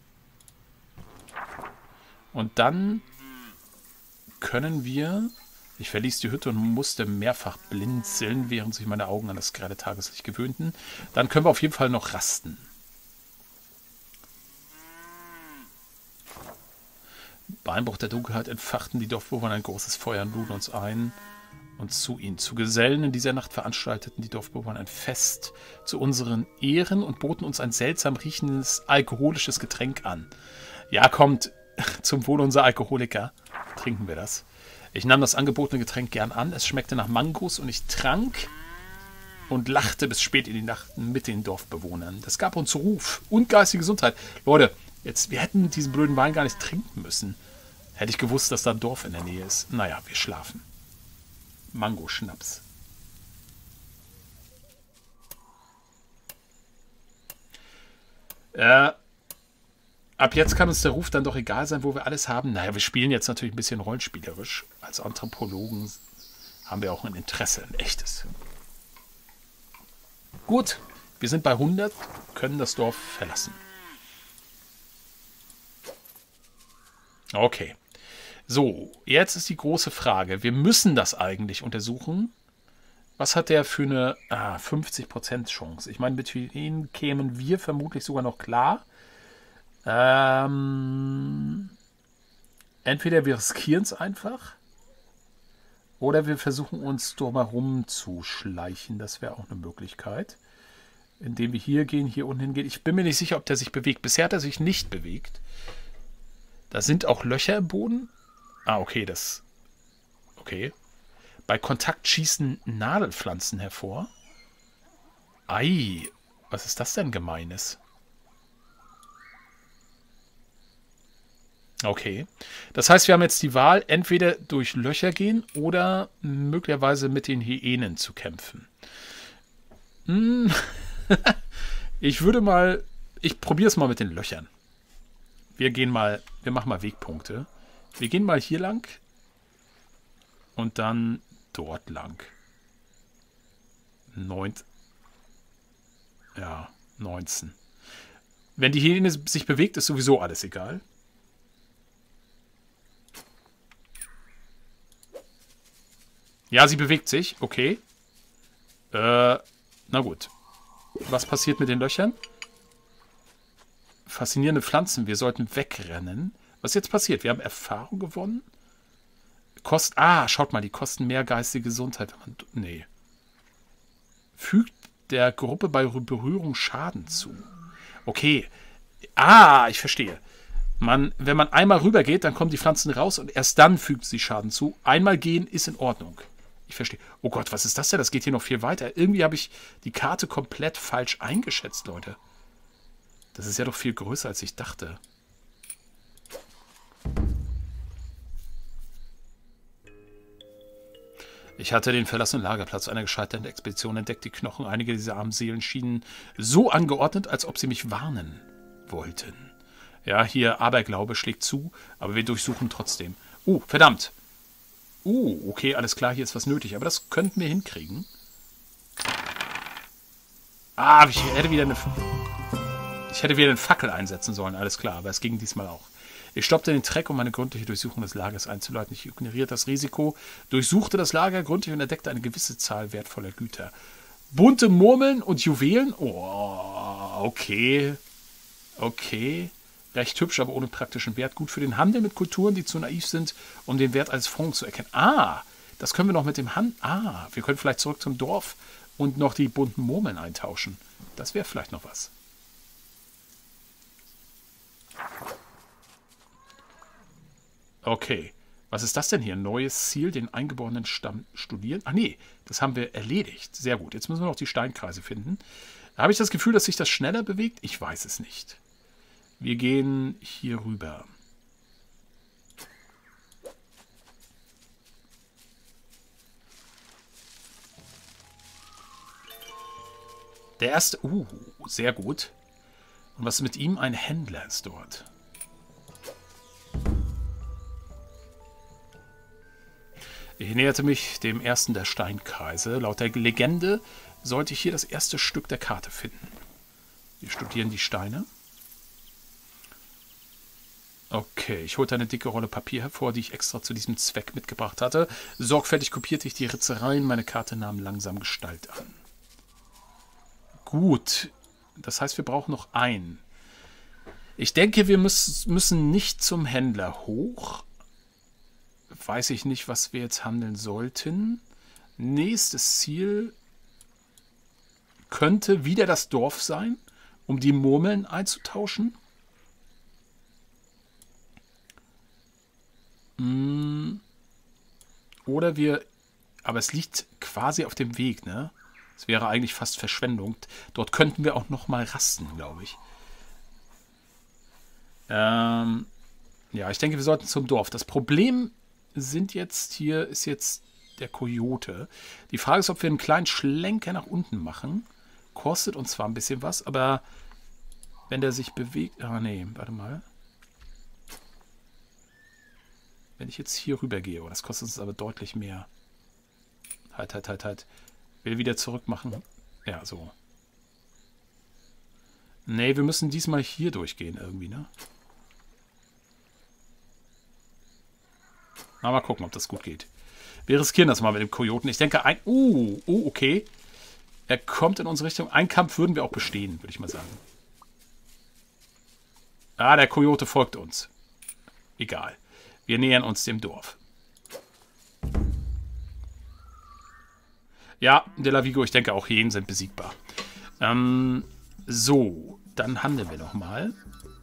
Und dann können wir Ich verließ die Hütte und musste mehrfach blinzeln, während sich meine Augen an das grelle Tageslicht gewöhnten. Dann können wir auf jeden Fall noch rasten. Bei Einbruch der Dunkelheit entfachten die Dorfbewohner ein großes Feuer und luden uns ein und zu ihnen. Zu Gesellen in dieser Nacht veranstalteten die Dorfbewohner ein Fest zu unseren Ehren und boten uns ein seltsam riechendes alkoholisches Getränk an. Ja, kommt, zum Wohl unserer Alkoholiker trinken wir das. Ich nahm das angebotene Getränk gern an. Es schmeckte nach Mangos und ich trank und lachte bis spät in die Nacht mit den Dorfbewohnern. Das gab uns Ruf und geistige Gesundheit. Leute, jetzt, wir hätten diesen blöden Wein gar nicht trinken müssen. Hätte ich gewusst, dass da ein Dorf in der Nähe ist. Naja, wir schlafen. Mango-Schnaps. Ab jetzt kann uns der Ruf dann doch egal sein, wo wir alles haben. Naja, wir spielen jetzt natürlich ein bisschen rollenspielerisch. Als Anthropologen haben wir auch ein Interesse, ein echtes. Gut, wir sind bei 100, können das Dorf verlassen. Okay. So, jetzt ist die große Frage. Wir müssen das eigentlich untersuchen. Was hat der für eine 50% Chance? Ich meine, mit ihnen kämen wir vermutlich sogar noch klar. Entweder wir riskieren es einfach oder wir versuchen uns drumherum zu schleichen. Das wäre auch eine Möglichkeit. Indem wir hier gehen, hier unten hingehen. Ich bin mir nicht sicher, ob der sich bewegt. Bisher hat er sich nicht bewegt. Da sind auch Löcher im Boden. Ah, okay, das... Okay. Bei Kontakt schießen Nadelpflanzen hervor. Ei, was ist das denn Gemeines? Okay. Das heißt, wir haben jetzt die Wahl, entweder durch Löcher gehen oder möglicherweise mit den Hyänen zu kämpfen. Ich würde mal... Ich probiere es mal mit den Löchern. Wir machen mal Wegpunkte. Wir gehen mal hier lang und dann dort lang. 19. Wenn die Hyäne sich bewegt, ist sowieso alles egal. Ja, sie bewegt sich. Okay. Na gut. Was passiert mit den Löchern? Faszinierende Pflanzen. Wir sollten wegrennen. Was ist jetzt passiert? Wir haben Erfahrung gewonnen. Schaut mal, die kosten mehr geistige Gesundheit. Nee. Fügt der Gruppe bei Berührung Schaden zu. Okay. Ich verstehe. Wenn man einmal rüber geht, dann kommen die Pflanzen raus und erst dann fügt sie Schaden zu. Einmal gehen ist in Ordnung. Ich verstehe. Oh Gott, was ist das denn? Das geht hier noch viel weiter. Irgendwie habe ich die Karte komplett falsch eingeschätzt, Leute. Das ist ja doch viel größer, als ich dachte. Ich hatte den verlassenen Lagerplatz einer gescheiterten Expedition entdeckt. Die Knochen einiger dieser armen Seelen schienen so angeordnet, als ob sie mich warnen wollten. Ja, hier Aberglaube schlägt zu, aber wir durchsuchen trotzdem. Verdammt. Okay, alles klar, hier ist was nötig. Aber das könnten wir hinkriegen. Ich hätte wieder eine Fackel einsetzen sollen, alles klar. Aber es ging diesmal auch. Ich stoppte den Treck, um eine gründliche Durchsuchung des Lagers einzuleiten. Ich ignorierte das Risiko, durchsuchte das Lager gründlich und entdeckte eine gewisse Zahl wertvoller Güter. Bunte Murmeln und Juwelen. Okay. Okay. Recht hübsch, aber ohne praktischen Wert. Gut für den Handel mit Kulturen, die zu naiv sind, um den Wert als Fonds zu erkennen. Das können wir noch mit dem Handel... wir können vielleicht zurück zum Dorf und noch die bunten Murmeln eintauschen. Das wäre vielleicht noch was. Okay. Was ist das denn hier? Neues Ziel, den eingeborenen Stamm studieren? Nee, das haben wir erledigt. Sehr gut. Jetzt müssen wir noch die Steinkreise finden. Habe ich das Gefühl, dass sich das schneller bewegt? Ich weiß es nicht. Wir gehen hier rüber. Der erste... sehr gut. Und was ist mit ihm? Ein Händler ist dort. Ich näherte mich dem ersten der Steinkreise. Laut der Legende sollte ich hier das erste Stück der Karte finden. Wir studieren die Steine. Okay, ich holte eine dicke Rolle Papier hervor, die ich extra zu diesem Zweck mitgebracht hatte. Sorgfältig kopierte ich die Ritzereien, meine Karte nahm langsam Gestalt an. Gut, das heißt, wir brauchen noch einen. Ich denke, wir müssen nicht zum Händler hoch. Weiß ich nicht, was wir jetzt handeln sollten. Nächstes Ziel könnte wieder das Dorf sein, um die Murmeln einzutauschen. Oder wir... Aber es liegt quasi auf dem Weg, ne? Es wäre eigentlich fast Verschwendung. Dort könnten wir auch noch mal rasten, glaube ich. Ja, ich denke, wir sollten zum Dorf. Das Problem ist jetzt der Kojote. Die Frage ist, ob wir einen kleinen Schlenker nach unten machen. Kostet uns zwar ein bisschen was, aber wenn der sich bewegt... Ah, nee, warte mal. Wenn ich jetzt hier rüber gehe, das kostet uns aber deutlich mehr. Halt. Will wieder zurück machen. Ja, so. Nee, wir müssen diesmal hier durchgehen irgendwie, ne? Mal gucken, ob das gut geht. Wir riskieren das mal mit dem Kojoten. Ich denke, okay. Er kommt in unsere Richtung. Einen Kampf würden wir auch bestehen, würde ich mal sagen. Ah, der Kojote folgt uns. Egal. Wir nähern uns dem Dorf. Ja, De La Vigo, ich denke auch Hyänen sind besiegbar. So, dann handeln wir nochmal.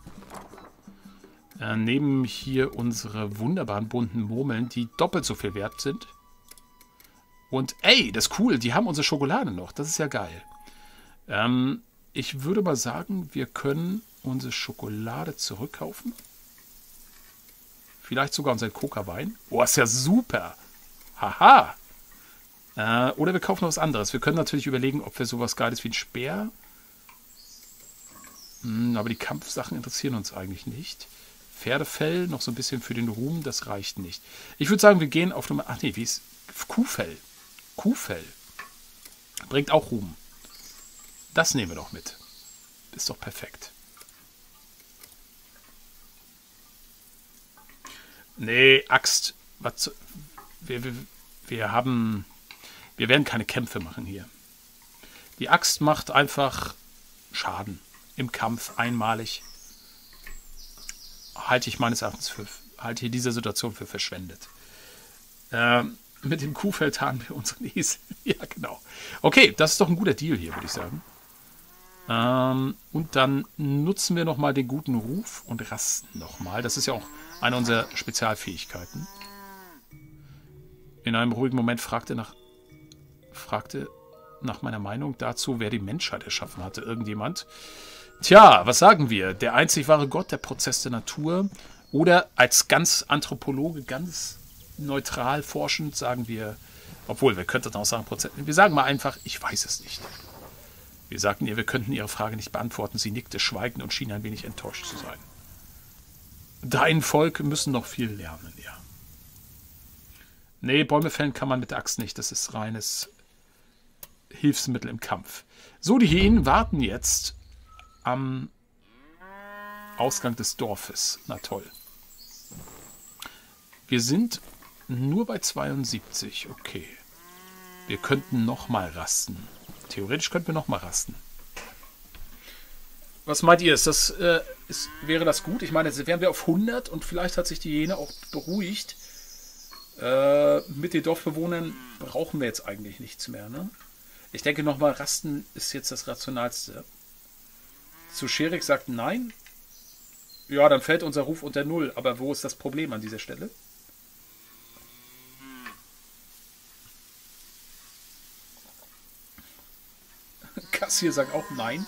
Nehmen hier unsere wunderbaren bunten Murmeln, die doppelt so viel wert sind. Und ey, das ist cool, die haben unsere Schokolade noch. Das ist ja geil. Ich würde mal sagen, wir können unsere Schokolade zurückkaufen. Vielleicht sogar unseren Coca-Wein. Oh, ist ja super. Haha. Oder wir kaufen noch was anderes. Wir können natürlich überlegen, ob wir sowas Geiles wie ein Speer... aber die Kampfsachen interessieren uns eigentlich nicht. Pferdefell, noch so ein bisschen für den Ruhm, das reicht nicht. Ich würde sagen, wir gehen auf Nummer... Ach nee, wie ist... Kuhfell. Kuhfell. Bringt auch Ruhm. Das nehmen wir doch mit. Ist doch perfekt. Nee, Axt. Was, wir werden keine Kämpfe machen hier. Die Axt macht einfach Schaden. Im Kampf einmalig. Halte ich diese Situation für verschwendet. Mit dem Kuhfell tarnen wir unseren Esel. Ja, genau. Okay, das ist doch ein guter Deal hier, würde ich sagen. Und dann nutzen wir nochmal den guten Ruf und rasten nochmal. Das ist ja auch eine unserer Spezialfähigkeiten. In einem ruhigen Moment fragte nach meiner Meinung dazu, wer die Menschheit erschaffen hatte. Irgendjemand. Tja, was sagen wir? Der einzig wahre Gott, der Prozess der Natur. Oder als ganz Anthropologe, ganz neutral forschend sagen wir, obwohl, wir könnten auch sagen, wir sagen mal einfach, ich weiß es nicht. Wir sagten ihr, wir könnten ihre Frage nicht beantworten. Sie nickte schweigend und schien ein wenig enttäuscht zu sein. Dein Volk müssen noch viel lernen, ja. Nee, Bäume fällen kann man mit der Axt nicht. Das ist reines Hilfsmittel im Kampf. So, die Hyänen warten jetzt am Ausgang des Dorfes. Na toll. Wir sind nur bei 72. Okay. Wir könnten nochmal rasten. Theoretisch könnten wir nochmal rasten. Was meint ihr? Wäre das gut? Ich meine, jetzt wären wir auf 100 und vielleicht hat sich die Hyäne auch beruhigt. Mit den Dorfbewohnern brauchen wir jetzt eigentlich nichts mehr, ne? Ich denke, nochmal rasten ist jetzt das Rationalste. Zu Scherik sagt nein. Ja, dann fällt unser Ruf unter Null. Aber wo ist das Problem an dieser Stelle? Kassier sagt auch nein.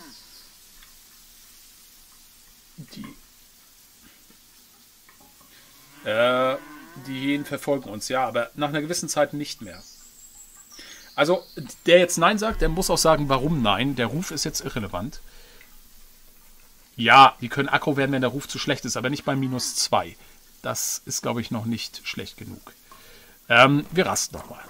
Die Hyänen verfolgen uns, ja, aber nach einer gewissen Zeit nicht mehr. Also, der jetzt Nein sagt, der muss auch sagen, warum Nein. Der Ruf ist jetzt irrelevant. Ja, die können aggro werden, wenn der Ruf zu schlecht ist, aber nicht bei -2. Das ist, glaube ich, noch nicht schlecht genug. Wir rasten nochmal.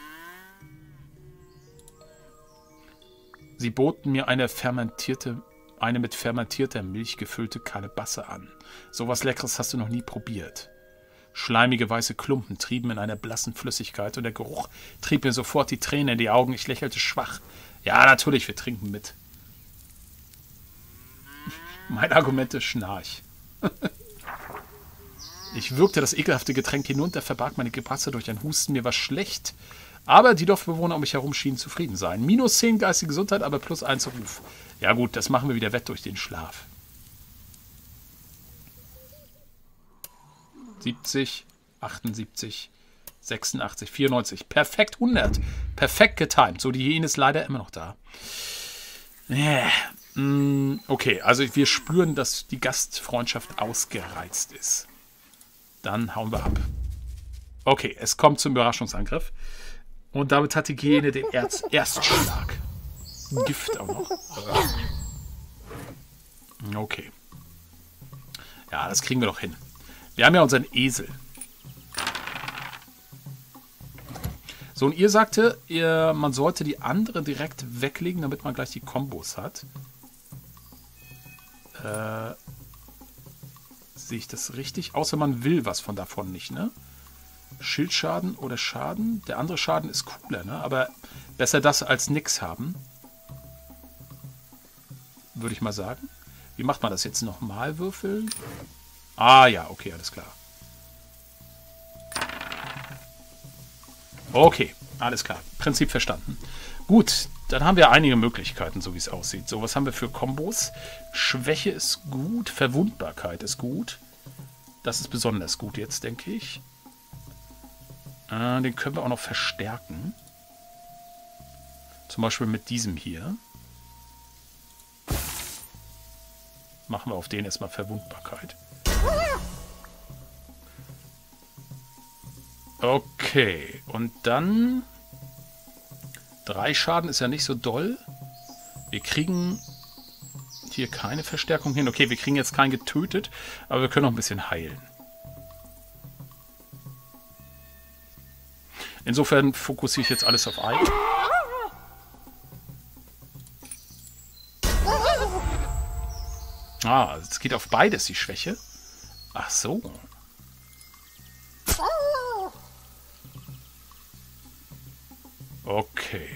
Sie boten mir eine fermentierte eine mit fermentierter Milch gefüllte Kalebasse an. Sowas Leckeres hast du noch nie probiert. Schleimige weiße Klumpen trieben in einer blassen Flüssigkeit und der Geruch trieb mir sofort die Tränen in die Augen. Ich lächelte schwach. Ja, natürlich, wir trinken mit. Mein Argument ist Schnarch. Ich würgte das ekelhafte Getränk hinunter, verbarg meine Gebrasse durch ein Husten. Mir war schlecht, aber die Dorfbewohner um mich herum schienen zufrieden sein. -10 geistige Gesundheit, aber +1 Ruf. Ja gut, das machen wir wieder wett durch den Schlaf. 70, 78, 86, 94. Perfekt 100. Perfekt getimt. So, die Hyäne ist leider immer noch da. Okay, also wir spüren, dass die Gastfreundschaft ausgereizt ist. Dann hauen wir ab. Okay, es kommt zum Überraschungsangriff. Und damit hat die Hyäne den Erstschlag. Gift auch noch. Okay. Ja, das kriegen wir doch hin. Wir haben ja unseren Esel. So, und ihr sagte, man sollte die andere direkt weglegen, damit man gleich die Kombos hat. Sehe ich das richtig? Außer man will was von davon nicht, ne? Schildschaden oder Schaden. Der andere Schaden ist cooler, ne? Aber besser das als nix haben. Würde ich mal sagen. Wie macht man das jetzt? Nochmal würfeln? Ah ja, okay, alles klar. Okay, alles klar. Prinzip verstanden. Gut, dann haben wir einige Möglichkeiten, so wie es aussieht. So, was haben wir für Kombos? Schwäche ist gut, Verwundbarkeit ist gut. Das ist besonders gut jetzt, denke ich. Den können wir auch noch verstärken. Zum Beispiel mit diesem hier. Machen wir auf den erstmal Verwundbarkeit. Okay, und dann 3 Schaden ist ja nicht so doll. Wir kriegen hier keine Verstärkung hin. Okay, wir kriegen jetzt keinen getötet, aber wir können noch ein bisschen heilen. Insofern fokussiere ich jetzt alles auf Ei. Ah, es geht auf beides die Schwäche. Ach so. Okay.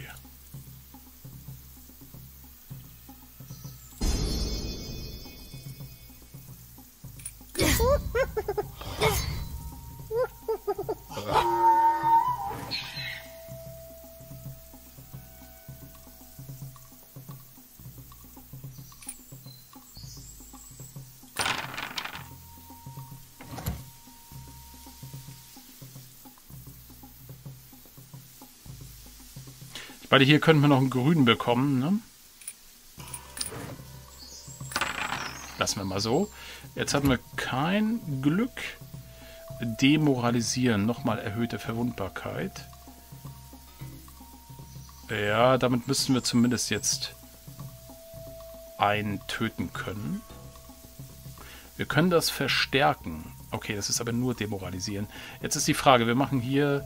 Weil hier könnten wir noch einen grünen bekommen, ne? Lassen wir mal so. Jetzt hatten wir kein Glück. Demoralisieren. Nochmal erhöhte Verwundbarkeit. Ja, damit müssten wir zumindest jetzt einen töten können. Wir können das verstärken. Okay, das ist aber nur demoralisieren. Jetzt ist die Frage, wir machen hier...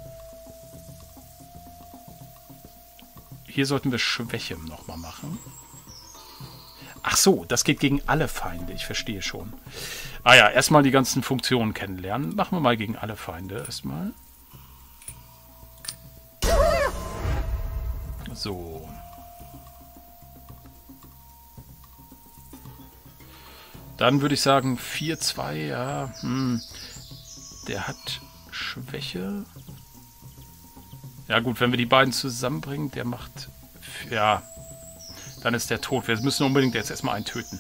Hier sollten wir Schwäche nochmal machen. Ach so, das geht gegen alle Feinde. Ich verstehe schon. Ah ja, erstmal die ganzen Funktionen kennenlernen. Machen wir mal gegen alle Feinde erstmal. So. Dann würde ich sagen 4-2, ja. Der hat Schwäche. Ja gut, wenn wir die beiden zusammenbringen, der macht... Ja, dann ist der tot. Wir müssen unbedingt jetzt erstmal einen töten.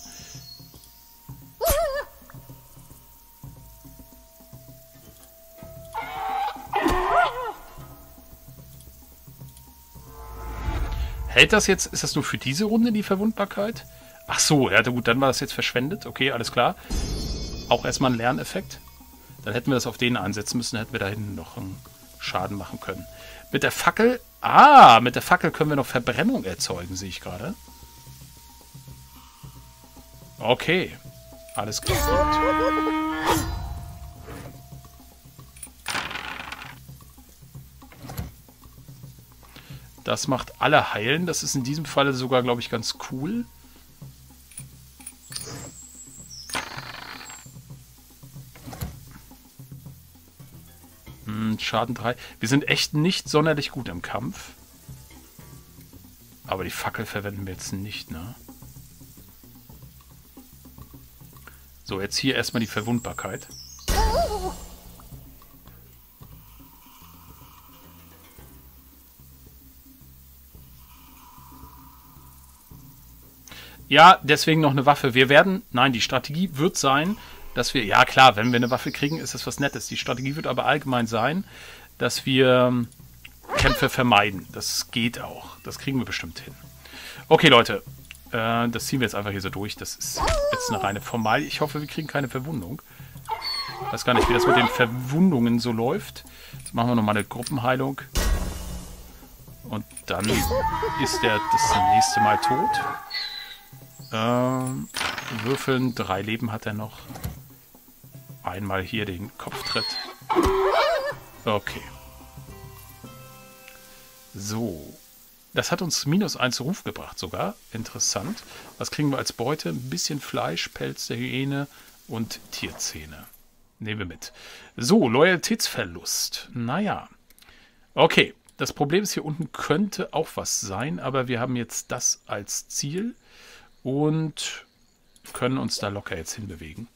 Hält das jetzt... Ist das nur für diese Runde, die Verwundbarkeit? Ach so, ja gut, dann war das jetzt verschwendet. Okay, alles klar. Auch erstmal ein Lerneffekt. Dann hätten wir das auf den einsetzen müssen, dann hätten wir da hinten noch einen Schaden machen können. Mit der Fackel... Ah, mit der Fackel können wir noch Verbrennung erzeugen, sehe ich gerade. Okay. Alles klar. Das macht alle heilen. Das ist in diesem Falle sogar, glaube ich, ganz cool. Schaden 3. Wir sind echt nicht sonderlich gut im Kampf. Aber die Fackel verwenden wir jetzt nicht, ne? So, jetzt hier erstmal die Verwundbarkeit. Ja, deswegen noch eine Waffe. Wir werden, nein, die Strategie wird sein, dass wir, ja klar, wenn wir eine Waffe kriegen, ist das was Nettes. Die Strategie wird aber allgemein sein, dass wir Kämpfe vermeiden. Das geht auch. Das kriegen wir bestimmt hin. Okay, Leute. Das ziehen wir jetzt einfach hier so durch. Das ist jetzt eine reine Formalie. Ich hoffe, wir kriegen keine Verwundung. Ich weiß gar nicht, wie das mit den Verwundungen so läuft. Jetzt machen wir nochmal eine Gruppenheilung. Und dann ist der das nächste Mal tot. Würfeln. 3 Leben hat er noch. Einmal hier den Kopftritt. Okay. So. Das hat uns -1 Ruf gebracht sogar. Interessant. Was kriegen wir als Beute? Ein bisschen Fleisch, Pelz der Hyäne und Tierzähne. Nehmen wir mit. So, Loyalitätsverlust. Naja. Okay. Das Problem ist, hier unten könnte auch was sein, aber wir haben jetzt das als Ziel und können uns da locker jetzt hinbewegen.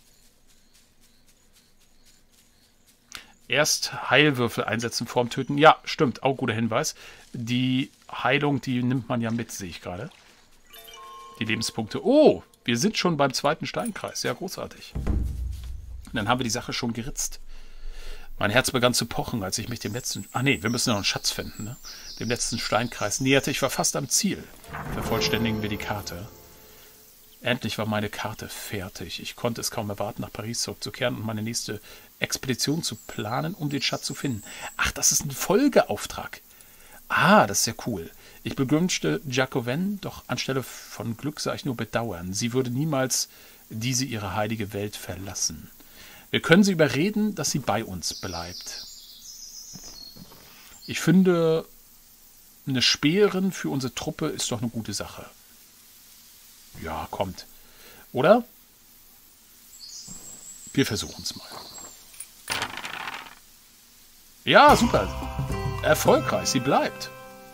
Erst Heilwürfel einsetzen vorm Töten. Ja, stimmt. Auch guter Hinweis. Die Heilung, die nimmt man ja mit, sehe ich gerade. Die Lebenspunkte. Oh, wir sind schon beim 2. Steinkreis. Ja, großartig. Und dann haben wir die Sache schon geritzt. Mein Herz begann zu pochen, als ich mich dem letzten... Ach nee, wir müssen ja noch einen Schatz finden, ne? Dem letzten Steinkreis näherte. Ich war fast am Ziel. Vervollständigen wir die Karte. Endlich war meine Karte fertig. Ich konnte es kaum erwarten, nach Paris zurückzukehren und meine nächste Expedition zu planen, um den Schatz zu finden. Ach, das ist ein Folgeauftrag. Ah, das ist ja cool. Ich beglückwünschte Jacobin, doch anstelle von Glück sah ich nur Bedauern. Sie würde niemals diese ihre heilige Welt verlassen. Wir können sie überreden, dass sie bei uns bleibt. Ich finde, eine Speerin für unsere Truppe ist doch eine gute Sache. Ja, kommt. Oder? Wir versuchen es mal. Ja, super. Erfolgreich, sie bleibt.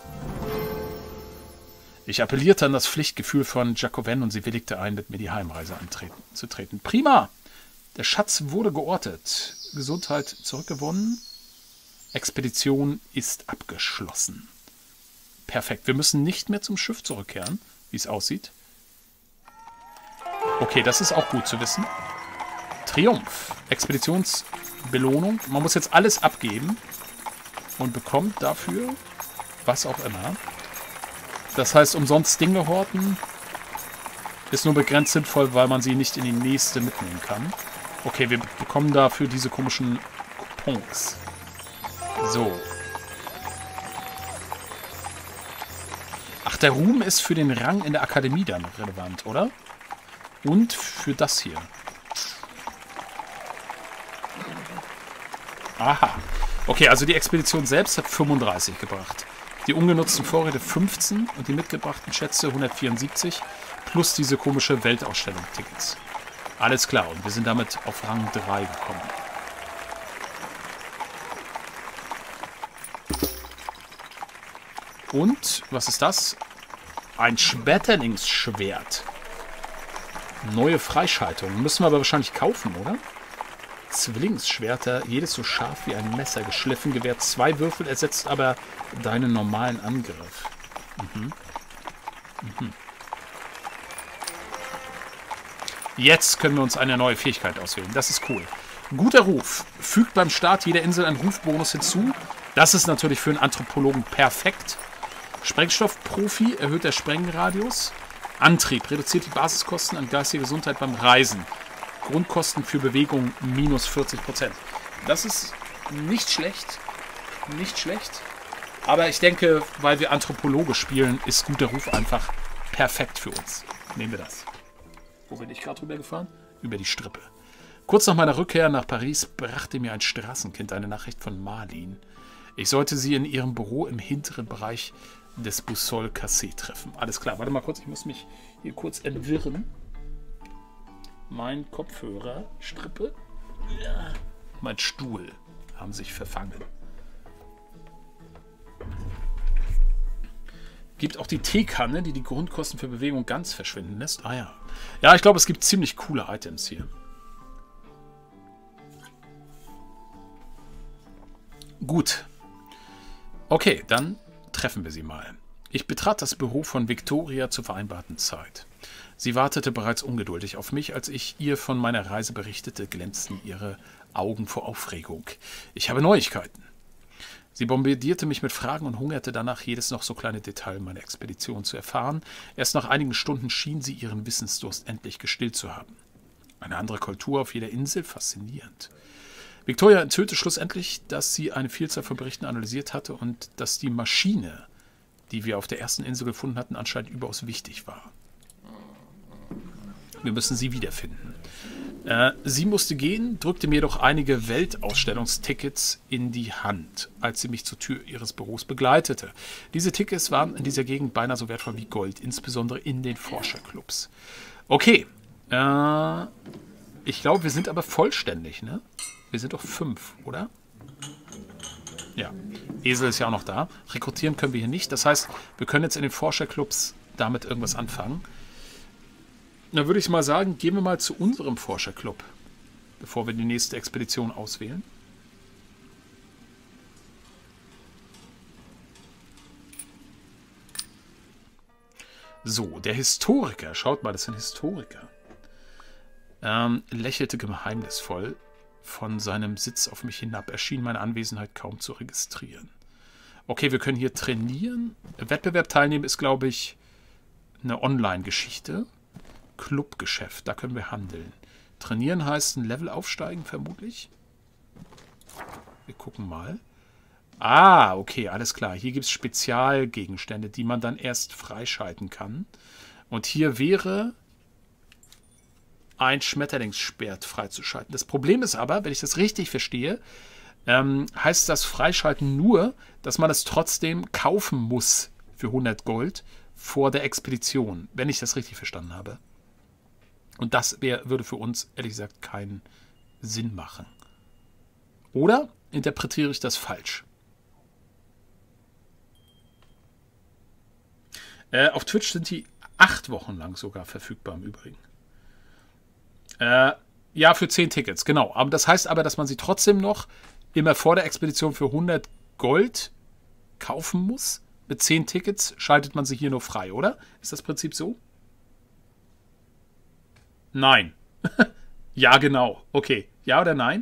Ich appellierte an das Pflichtgefühl von Jacobin und sie willigte ein, mit mir die Heimreise anzutreten. Prima! Der Schatz wurde geortet. Gesundheit zurückgewonnen. Expedition ist abgeschlossen. Perfekt. Wir müssen nicht mehr zum Schiff zurückkehren, wie es aussieht. Okay, das ist auch gut zu wissen. Triumph. Expeditionsbelohnung. Man muss jetzt alles abgeben und bekommt dafür was auch immer. Das heißt, umsonst Dinge horten ist nur begrenzt sinnvoll, weil man sie nicht in die nächste mitnehmen kann. Okay, wir bekommen dafür diese komischen Coupons. So. Ach, der Ruhm ist für den Rang in der Akademie dann relevant, oder? Und für das hier. Aha. Okay, also die Expedition selbst hat 35 gebracht. Die ungenutzten Vorräte 15 und die mitgebrachten Schätze 174 plus diese komische Weltausstellung-Tickets. Alles klar, und wir sind damit auf Rang 3 gekommen. Und, was ist das? Ein Schmetterlingsschwert. Neue Freischaltung. Müssen wir aber wahrscheinlich kaufen, oder? Zwillingsschwerter, jedes so scharf wie ein Messer geschliffen, gewährt 2 Würfel, ersetzt aber deinen normalen Angriff. Jetzt können wir uns eine neue Fähigkeit auswählen. Das ist cool. Guter Ruf. Fügt beim Start jeder Insel einen Rufbonus hinzu. Das ist natürlich für einen Anthropologen perfekt. Sprengstoffprofi erhöht der Sprengradius. Antrieb reduziert die Basiskosten an geistige Gesundheit beim Reisen. Grundkosten für Bewegung minus 40%. Das ist nicht schlecht. Nicht schlecht. Aber ich denke, weil wir Anthropologe spielen, ist guter Ruf einfach perfekt für uns. Nehmen wir das. Wo bin ich gerade rüber gefahren? Über die Strippe. Kurz nach meiner Rückkehr nach Paris brachte mir ein Straßenkind eine Nachricht von Marlene. Ich sollte sie in ihrem Büro im hinteren Bereich des Boussole Cassé treffen. Alles klar, warte mal kurz, ich muss mich hier kurz entwirren. Mein Kopfhörer, Strippe, ja, mein Stuhl haben sich verfangen. Gibt auch die Teekanne, die die Grundkosten für Bewegung ganz verschwinden lässt. Ah ja. Ja, ich glaube, es gibt ziemlich coole Items hier. Gut. Okay, dann treffen wir sie mal. Ich betrat das Büro von Victoria zur vereinbarten Zeit. Sie wartete bereits ungeduldig auf mich. Als ich ihr von meiner Reise berichtete, glänzten ihre Augen vor Aufregung. Ich habe Neuigkeiten. Sie bombardierte mich mit Fragen und hungerte danach, jedes noch so kleine Detail meiner Expedition zu erfahren. Erst nach einigen Stunden schien sie ihren Wissensdurst endlich gestillt zu haben. Eine andere Kultur auf jeder Insel? Faszinierend. Victoria enthüllte schlussendlich, dass sie eine Vielzahl von Berichten analysiert hatte und dass die Maschine, die wir auf der ersten Insel gefunden hatten, anscheinend überaus wichtig war. Wir müssen sie wiederfinden. Sie musste gehen, drückte mir jedoch einige Weltausstellungstickets in die Hand, als sie mich zur Tür ihres Büros begleitete. Diese Tickets waren in dieser Gegend beinahe so wertvoll wie Gold, insbesondere in den Forscherclubs. Okay, ich glaube, wir sind aber vollständig, ne? Wir sind doch 5, oder? Ja, Esel ist ja auch noch da. Rekrutieren können wir hier nicht, das heißt, wir können jetzt in den Forscherclubs damit irgendwas anfangen. Dann würde ich mal sagen, gehen wir mal zu unserem Forscherclub, bevor wir die nächste Expedition auswählen. So, der Historiker, schaut mal, das ist ein Historiker, lächelte geheimnisvoll von seinem Sitz auf mich hinab. Er schien meine Anwesenheit kaum zu registrieren. Okay, wir können hier trainieren. Wettbewerb teilnehmen ist, glaube ich, eine Online-Geschichte. Clubgeschäft, da können wir handeln. Trainieren heißt ein Level aufsteigen, vermutlich. Wir gucken mal. Ah, okay, alles klar. Hier gibt es Spezialgegenstände, die man dann erst freischalten kann. Und hier wäre ein Schmetterlingsschwert freizuschalten. Das Problem ist aber, wenn ich das richtig verstehe, heißt das Freischalten nur, dass man es trotzdem kaufen muss für 100 Gold vor der Expedition, wenn ich das richtig verstanden habe. Und das würde für uns, ehrlich gesagt, keinen Sinn machen. Oder interpretiere ich das falsch? Auf Twitch sind die 8 Wochen lang sogar verfügbar im Übrigen. Ja, für 10 Tickets, genau. Aber das heißt aber, dass man sie trotzdem noch immer vor der Expedition für 100 Gold kaufen muss. Mit 10 Tickets schaltet man sie hier nur frei, oder? Ist das Prinzip so? Nein. Ja, genau. Okay. Ja oder nein?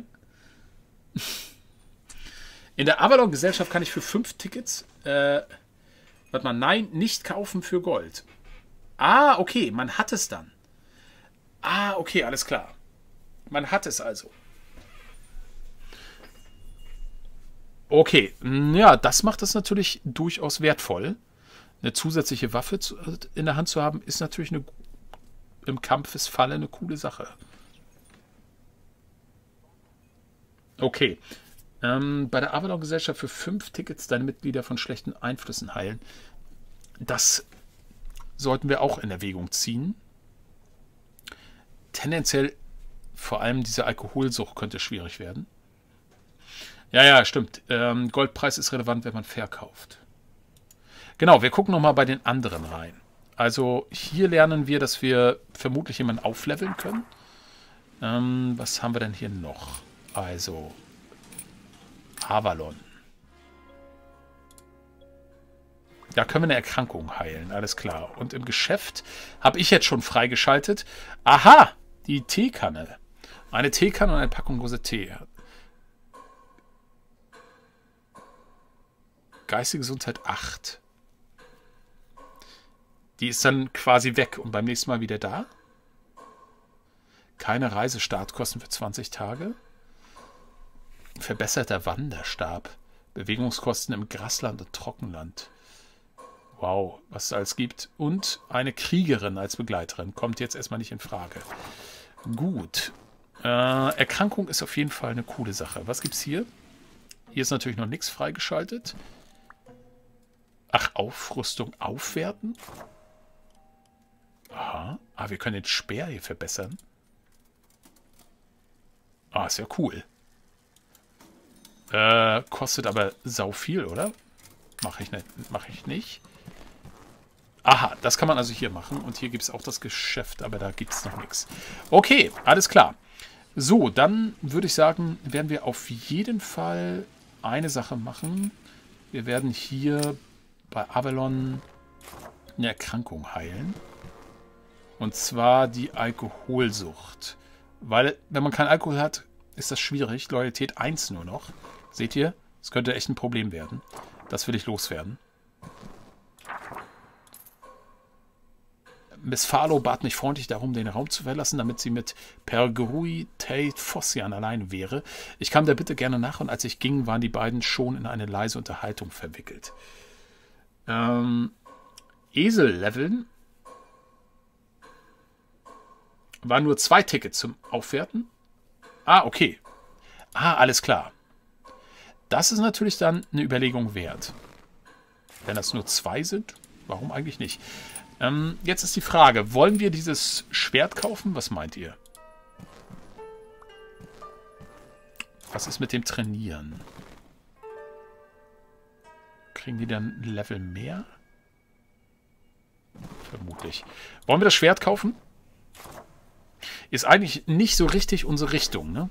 In der Avalon-Gesellschaft kann ich für 5 Tickets, warte mal, nein, nicht kaufen für Gold. Ah, okay, man hat es dann. Ah, okay, alles klar. Man hat es also. Okay, ja, das macht es natürlich durchaus wertvoll. Eine zusätzliche Waffe in der Hand zu haben, ist natürlich im Kampfesfalle eine coole Sache. Okay. Bei der Avalon-Gesellschaft für 5 Tickets deine Mitglieder von schlechten Einflüssen heilen. Das sollten wir auch in Erwägung ziehen. Tendenziell vor allem diese Alkoholsucht könnte schwierig werden. Ja, stimmt. Goldpreis ist relevant, wenn man verkauft. Genau, wir gucken nochmal bei den anderen rein. Also hier lernen wir, dass wir vermutlich jemanden aufleveln können. Was haben wir denn hier noch? Also Avalon. Da können wir eine Erkrankung heilen, alles klar. Und im Geschäft habe ich jetzt schon freigeschaltet. Aha, die Teekanne. Eine Teekanne und eine Packung Dose Tee. Geistige Gesundheit 8. Die ist dann quasi weg und beim nächsten Mal wieder da. Keine Reisestartkosten für 20 Tage. Verbesserter Wanderstab. Bewegungskosten im Grasland und Trockenland. Wow, was es alles gibt. Und eine Kriegerin als Begleiterin. Kommt jetzt erstmal nicht in Frage. Gut. Erkrankung ist auf jeden Fall eine coole Sache. Was gibt's hier? Hier ist natürlich noch nichts freigeschaltet. Ach, Aufrüstung aufwerten? Aha. Ah, wir können den Speer hier verbessern. Ah, ist ja cool. Kostet aber sau viel, oder? Mache ich nicht. Aha, das kann man also hier machen. Und hier gibt es auch das Geschäft, aber da gibt es noch nichts. Okay, alles klar. So, dann würde ich sagen, werden wir auf jeden Fall eine Sache machen. Wir werden hier bei Avalon eine Erkrankung heilen. Und zwar die Alkoholsucht. Weil, wenn man keinen Alkohol hat, ist das schwierig. Loyalität 1 nur noch. Seht ihr? Das könnte echt ein Problem werden. Das will ich loswerden. Miss Farlow bat mich freundlich darum, den Raum zu verlassen, damit sie mit Pergrui Tate Fossian allein wäre. Ich kam der Bitte gerne nach und als ich ging, waren die beiden schon in eine leise Unterhaltung verwickelt. Esel leveln. War nur 2 Tickets zum Aufwerten. Ah, okay. Ah, alles klar. Das ist natürlich dann eine Überlegung wert. Wenn das nur 2 sind, warum eigentlich nicht? Jetzt ist die Frage, wollen wir dieses Schwert kaufen? Was meint ihr? Was ist mit dem Trainieren? Kriegen die dann ein Level mehr? Vermutlich. Wollen wir das Schwert kaufen? Ist eigentlich nicht so richtig unsere Richtung, ne?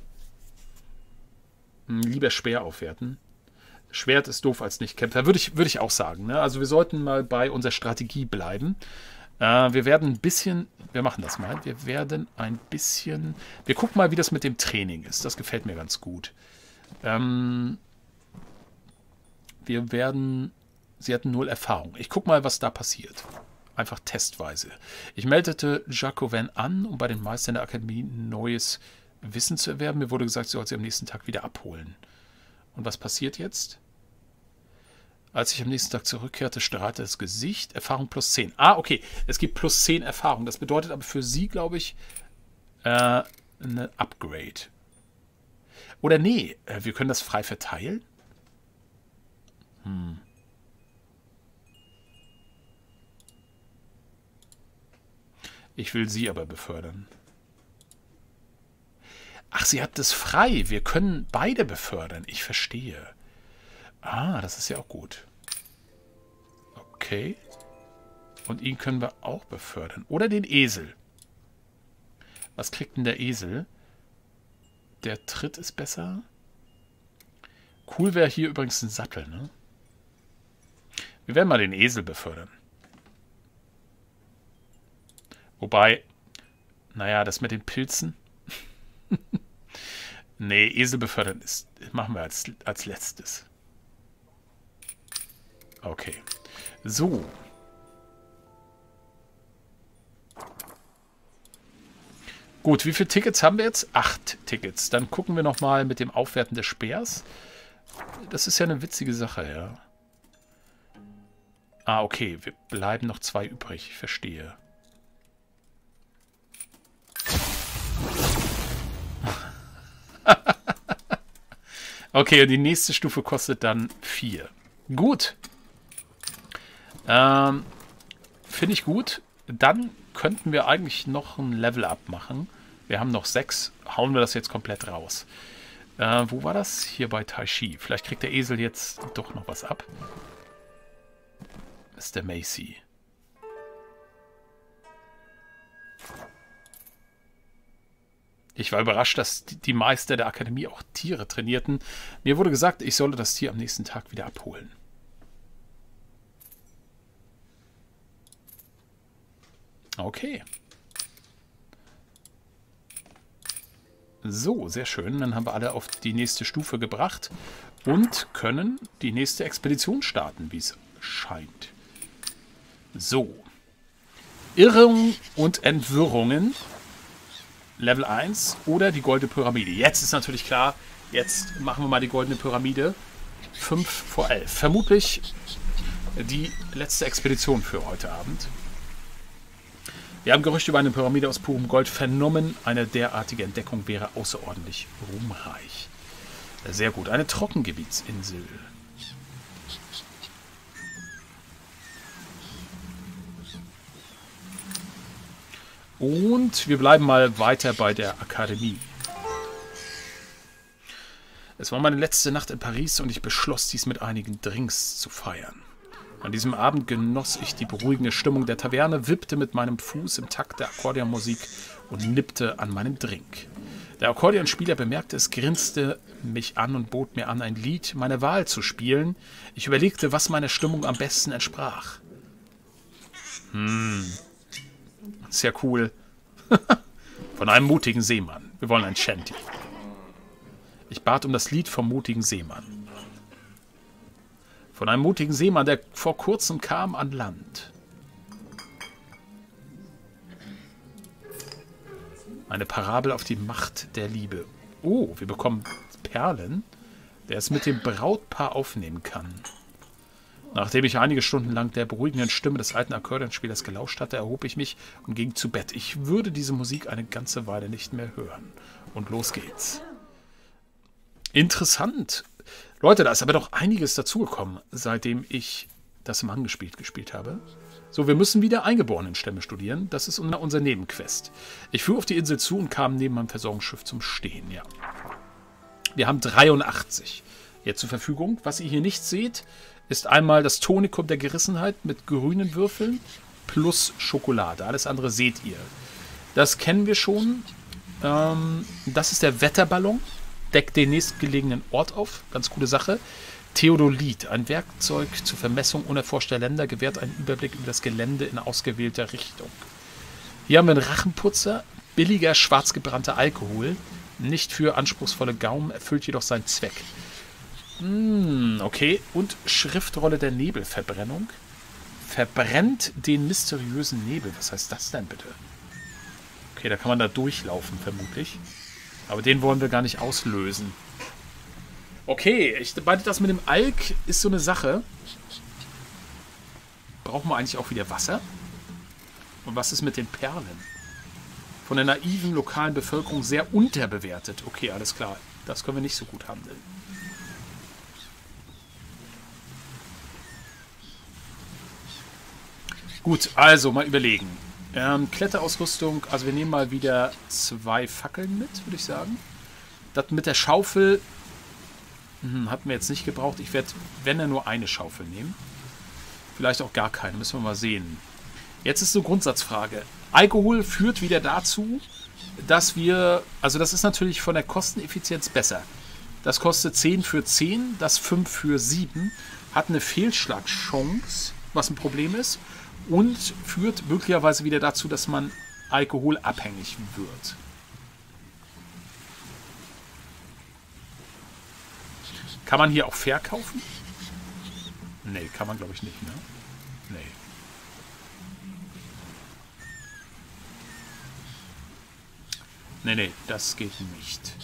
Lieber Speer aufwerten. Schwert ist doof als Nicht-Kämpfer, würde ich auch sagen. Ne? Also wir sollten mal bei unserer Strategie bleiben. Wir werden ein bisschen, wir machen das mal, wir werden ein bisschen, wir gucken mal, wie das mit dem Training ist. Das gefällt mir ganz gut. Wir werden, sie hatten 0 Erfahrung. Ich gucke mal, was da passiert. Einfach testweise. Ich meldete Jacobin an, um bei den Meistern der Akademie neues Wissen zu erwerben. Mir wurde gesagt, sie soll sie am nächsten Tag wieder abholen. Und was passiert jetzt? Als ich am nächsten Tag zurückkehrte, strahlte das Gesicht. Erfahrung plus 10. Ah, okay. Es gibt plus 10 Erfahrung. Das bedeutet aber für sie, glaube ich, eine Upgrade. Oder nee, wir können das frei verteilen. Ich will sie aber befördern. Ach, sie hat das frei. Wir können beide befördern. Ich verstehe. Ah, das ist ja auch gut. Okay. Und ihn können wir auch befördern. Oder den Esel. Was kriegt denn der Esel? Der Tritt ist besser. Cool wäre hier übrigens ein Sattel, ne? Wir werden mal den Esel befördern. Wobei, naja, das mit den Pilzen. Nee, Esel befördern ist, machen wir als letztes. Okay. So. Gut, wie viele Tickets haben wir jetzt? 8 Tickets. Dann gucken wir nochmal mit dem Aufwerten des Speers. Das ist ja eine witzige Sache, ja. Ah, okay. Wir bleiben noch 2 übrig. Ich verstehe. Okay, und die nächste Stufe kostet dann 4. Gut. Finde ich gut. Dann könnten wir eigentlich noch ein Level-Up machen. Wir haben noch 6. Hauen wir das jetzt komplett raus. Wo war das? Hier bei Taishi. Vielleicht kriegt der Esel jetzt doch noch was ab. Das ist der Macy. Ich war überrascht, dass die Meister der Akademie auch Tiere trainierten. Mir wurde gesagt, ich solle das Tier am nächsten Tag wieder abholen. Okay. So, sehr schön. Dann haben wir alle auf die nächste Stufe gebracht und können die nächste Expedition starten, wie es scheint. So. Irrungen und Entwirrungen. Level 1 oder die Goldene Pyramide. Jetzt ist natürlich klar, jetzt machen wir mal die Goldene Pyramide. 5 vor 11. Vermutlich die letzte Expedition für heute Abend. Wir haben Gerüchte über eine Pyramide aus purem Gold vernommen. Eine derartige Entdeckung wäre außerordentlich ruhmreich. Sehr gut. Eine Trockengebietinsel. Und wir bleiben mal weiter bei der Akademie. Es war meine letzte Nacht in Paris und ich beschloss, dies mit einigen Drinks zu feiern. An diesem Abend genoss ich die beruhigende Stimmung der Taverne, wippte mit meinem Fuß im Takt der Akkordeonmusik und nippte an meinem Drink. Der Akkordeonspieler bemerkte es, grinste mich an und bot mir an, ein Lied meiner Wahl zu spielen. Ich überlegte, was meiner Stimmung am besten entsprach. Sehr cool. Von einem mutigen Seemann. Wir wollen ein Shanty. Ich bat um das Lied vom mutigen Seemann. Von einem mutigen Seemann, der vor kurzem kam an Land. Eine Parabel auf die Macht der Liebe. Oh, wir bekommen Perlen, der es mit dem Brautpaar aufnehmen kann. Nachdem ich einige Stunden lang der beruhigenden Stimme des alten Akkordeonspielers gelauscht hatte, erhob ich mich und ging zu Bett. Ich würde diese Musik eine ganze Weile nicht mehr hören. Und los geht's. Interessant. Leute, da ist aber doch einiges dazugekommen, seitdem ich das im Angespielt gespielt habe. So, wir müssen wieder Eingeborenenstämme studieren. Das ist unser Nebenquest. Ich fuhr auf die Insel zu und kam neben meinem Versorgungsschiff zum Stehen. Ja. Wir haben 83 jetzt zur Verfügung. Was ihr hier nicht seht, ist einmal das Tonikum der Gerissenheit mit grünen Würfeln plus Schokolade. Alles andere seht ihr. Das kennen wir schon. Das ist der Wetterballon. Deckt den nächstgelegenen Ort auf. Ganz coole Sache. Theodolit, ein Werkzeug zur Vermessung unerforschter Länder, gewährt einen Überblick über das Gelände in ausgewählter Richtung. Hier haben wir einen Rachenputzer. Billiger, schwarzgebrannter Alkohol. Nicht für anspruchsvolle Gaumen, erfüllt jedoch seinen Zweck. Okay. Und Schriftrolle der Nebelverbrennung. Verbrennt den mysteriösen Nebel. Was heißt das denn bitte? Okay, da kann man da durchlaufen, vermutlich. Aber den wollen wir gar nicht auslösen. Okay, ich meine, das mit dem Alk ist so eine Sache. Brauchen wir eigentlich auch wieder Wasser? Und was ist mit den Perlen? Von der naiven lokalen Bevölkerung sehr unterbewertet. Okay, alles klar. Das können wir nicht so gut handeln. Gut, also mal überlegen. Kletterausrüstung, also wir nehmen mal wieder 2 Fackeln mit, würde ich sagen. Das mit der Schaufel hatten wir jetzt nicht gebraucht. Ich werde, wenn er nur eine Schaufel nehmen. Vielleicht auch gar keine, müssen wir mal sehen. Jetzt ist so eine Grundsatzfrage. Alkohol führt wieder dazu, dass wir, also das ist natürlich von der Kosteneffizienz besser. Das kostet 10 für 10, das 5 für 7, hat eine Fehlschlagchance, was ein Problem ist. Und führt möglicherweise wieder dazu, dass man alkoholabhängig wird. Kann man hier auch verkaufen? Nee, kann man glaube ich nicht, ne? Nee. Nee, das geht nicht.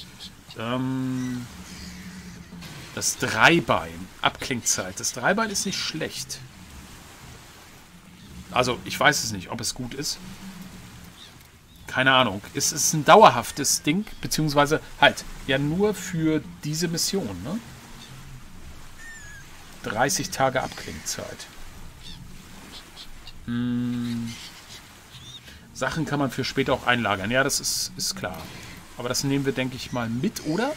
Das Dreibein. Abklingzeit. Das Dreibein ist nicht schlecht. Also, ich weiß es nicht, ob es gut ist. Keine Ahnung. Es ist ein dauerhaftes Ding, beziehungsweise halt, ja nur für diese Mission, ne? 30 Tage Abklingzeit. Sachen kann man für später auch einlagern. Ja, das ist klar. Aber das nehmen wir, denke ich mal, mit, oder?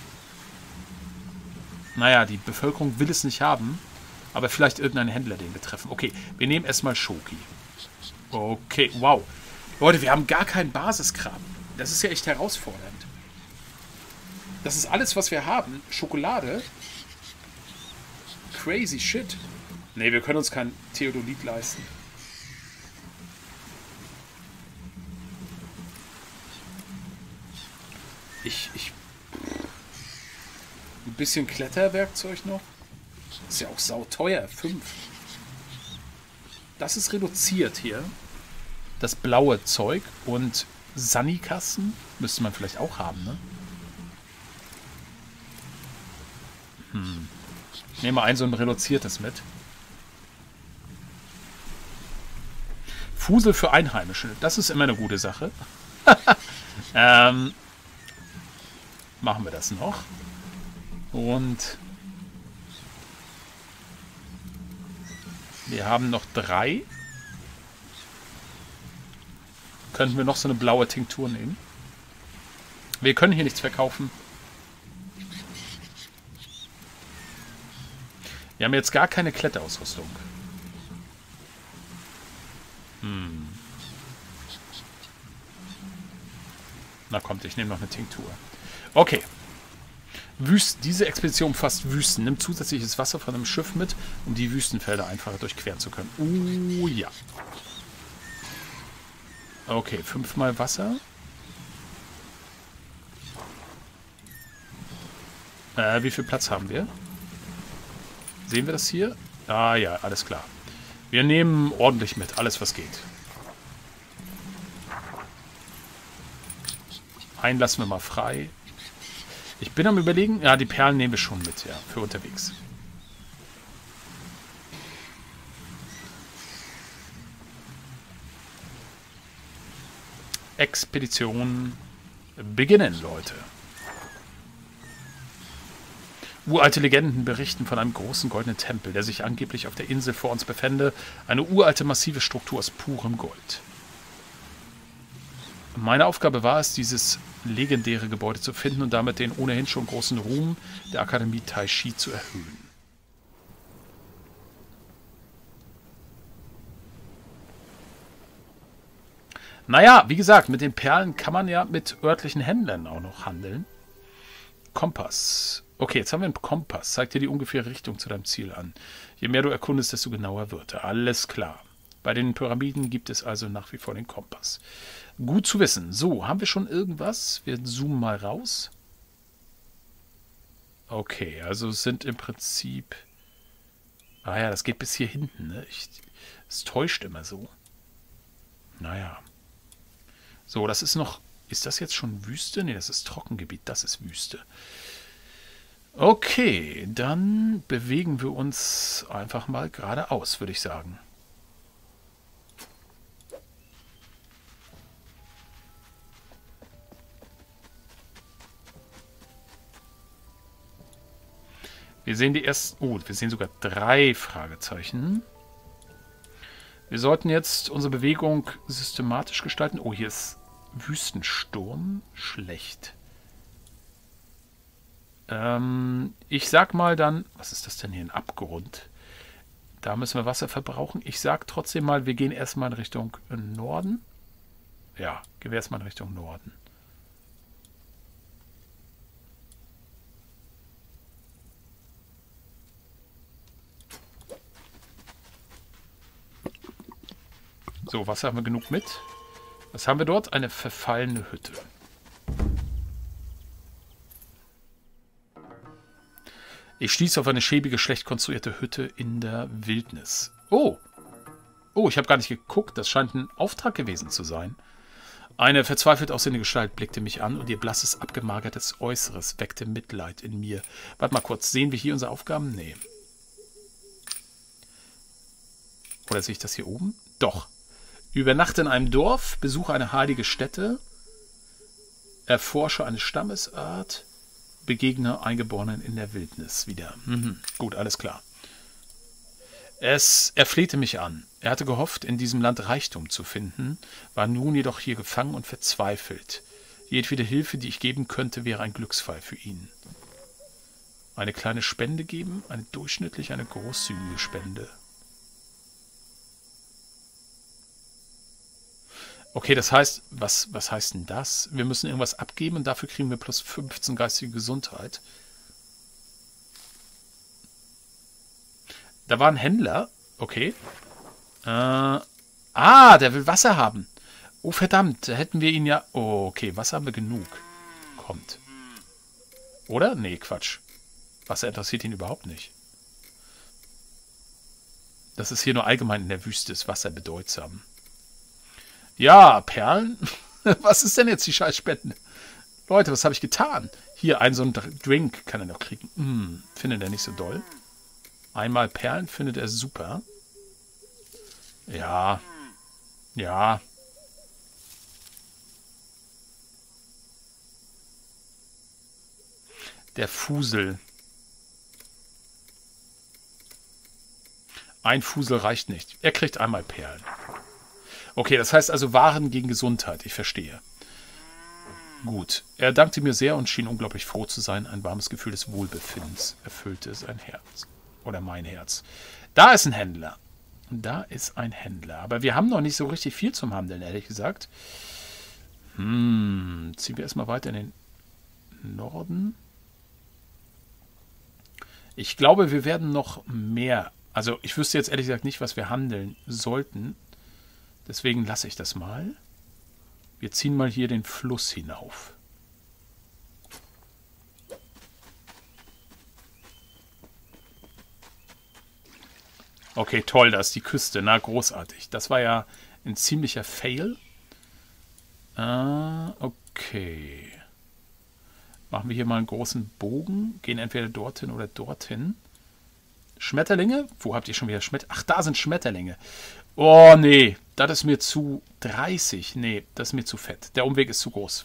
Naja, die Bevölkerung will es nicht haben. Aber vielleicht irgendein Händler, den wir treffen. Okay, wir nehmen erstmal Schoki. Okay, wow. Leute, wir haben gar keinen Basiskram. Das ist ja echt herausfordernd. Das ist alles, was wir haben. Schokolade. Crazy shit. Nee, wir können uns kein Theodolit leisten. Ein bisschen Kletterwerkzeug noch. Ist ja auch sauteuer. 5. Das ist reduziert hier. Das blaue Zeug. Und Sani-Kasten müsste man vielleicht auch haben, ne? Ich nehme mal ein so ein reduziertes mit. Fusel für Einheimische. Das ist immer eine gute Sache. Machen wir das noch. Und wir haben noch 3. Könnten wir noch so eine blaue Tinktur nehmen? Wir können hier nichts verkaufen. Wir haben jetzt gar keine Kletterausrüstung. Na kommt, ich nehme noch eine Tinktur. Okay. Diese Expedition umfasst Wüsten. Nimmt zusätzliches Wasser von einem Schiff mit, um die Wüstenfelder einfacher durchqueren zu können. Ja. Okay, 5-mal Wasser. Wie viel Platz haben wir? Sehen wir das hier? Ah ja, alles klar. Wir nehmen ordentlich mit, alles was geht. Einen lassen wir mal frei. Ich bin am Überlegen, ja, die Perlen nehmen wir schon mit, ja, für unterwegs. Expedition beginnen, Leute. Uralte Legenden berichten von einem großen goldenen Tempel, der sich angeblich auf der Insel vor uns befände. Eine uralte, massive Struktur aus purem Gold. Meine Aufgabe war es, dieses legendäre Gebäude zu finden und damit den ohnehin schon großen Ruhm der Akademie Tai Chi zu erhöhen. Naja, wie gesagt, mit den Perlen kann man ja mit örtlichen Händlern auch noch handeln. Kompass. Okay, jetzt haben wir einen Kompass. Zeigt dir die ungefähre Richtung zu deinem Ziel an. Je mehr du erkundest, desto genauer wird er. Alles klar. Bei den Pyramiden gibt es also nach wie vor den Kompass. Gut zu wissen. So, haben wir schon irgendwas? Wir zoomen mal raus. Okay, also es sind im Prinzip... Ah ja, das geht bis hier hinten, ne? Es täuscht immer so. Naja. So, das ist noch... Ist das jetzt schon Wüste? Ne, das ist Trockengebiet. Das ist Wüste. Okay, dann bewegen wir uns einfach mal geradeaus, würde ich sagen. Wir sehen die ersten... Oh, wir sehen sogar 3 Fragezeichen. Wir sollten jetzt unsere Bewegung systematisch gestalten. Oh, hier ist Wüstensturm. Schlecht. Ich sag mal dann... Was ist das denn hier? Ein Abgrund. Da müssen wir Wasser verbrauchen. Ich sag trotzdem mal, wir gehen erstmal in Richtung Norden. Ja, gehen wir erstmal in Richtung Norden. So, Wasser haben wir genug mit. Was haben wir dort? Eine verfallene Hütte. Ich stieß auf eine schäbige, schlecht konstruierte Hütte in der Wildnis. Oh! Oh, ich habe gar nicht geguckt. Das scheint ein Auftrag gewesen zu sein. Eine verzweifelt aussehende Gestalt blickte mich an und ihr blasses, abgemagertes Äußeres weckte Mitleid in mir. Warte mal kurz. Sehen wir hier unsere Aufgaben? Nee. Oder sehe ich das hier oben? Doch. Übernachte in einem Dorf, besuche eine heilige Stätte, erforsche eine Stammesart, begegne Eingeborenen in der Wildnis wieder. Gut, alles klar. Er flehte mich an. Er hatte gehofft, in diesem Land Reichtum zu finden, war nun jedoch hier gefangen und verzweifelt. Jedwede Hilfe, die ich geben könnte, wäre ein Glücksfall für ihn. Eine kleine Spende geben, eine durchschnittlich, eine großzügige Spende. Okay, das heißt, was heißt denn das? Wir müssen irgendwas abgeben und dafür kriegen wir plus 15 geistige Gesundheit. Da war ein Händler. Okay. Der will Wasser haben. Oh, verdammt, da hätten wir ihn ja... Oh, okay, Wasser haben wir genug. Kommt. Oder? Nee, Quatsch. Wasser interessiert ihn überhaupt nicht. Das ist hier nur allgemein in der Wüste, ist Wasser bedeutsam. Ja, Perlen? Was ist denn jetzt die Scheißspenden? Leute, was habe ich getan? Hier, so einen Drink kann er noch kriegen. Findet er nicht so doll. Einmal Perlen findet er super. Ja. Ja. Der Fusel. Ein Fusel reicht nicht. Er kriegt einmal Perlen. Okay, das heißt also Waren gegen Gesundheit. Ich verstehe. Gut. Er dankte mir sehr und schien unglaublich froh zu sein. Ein warmes Gefühl des Wohlbefindens erfüllte sein Herz. Oder mein Herz. Da ist ein Händler. Da ist ein Händler. Aber wir haben noch nicht so richtig viel zum Handeln, ehrlich gesagt. Ziehen wir erstmal weiter in den Norden. Ich glaube, wir werden noch mehr. Also ich wüsste jetzt ehrlich gesagt nicht, was wir handeln sollten. Deswegen lasse ich das mal. Wir ziehen mal hier den Fluss hinauf. Okay, toll, da ist die Küste. Na, großartig. Das war ja ein ziemlicher Fail. Okay. Machen wir hier mal einen großen Bogen. Gehen entweder dorthin oder dorthin. Schmetterlinge? Wo habt ihr schon wieder Schmetterlinge? Ach, da sind Schmetterlinge. Oh, nee. Das ist mir zu 30. Nee, das ist mir zu fett. Der Umweg ist zu groß.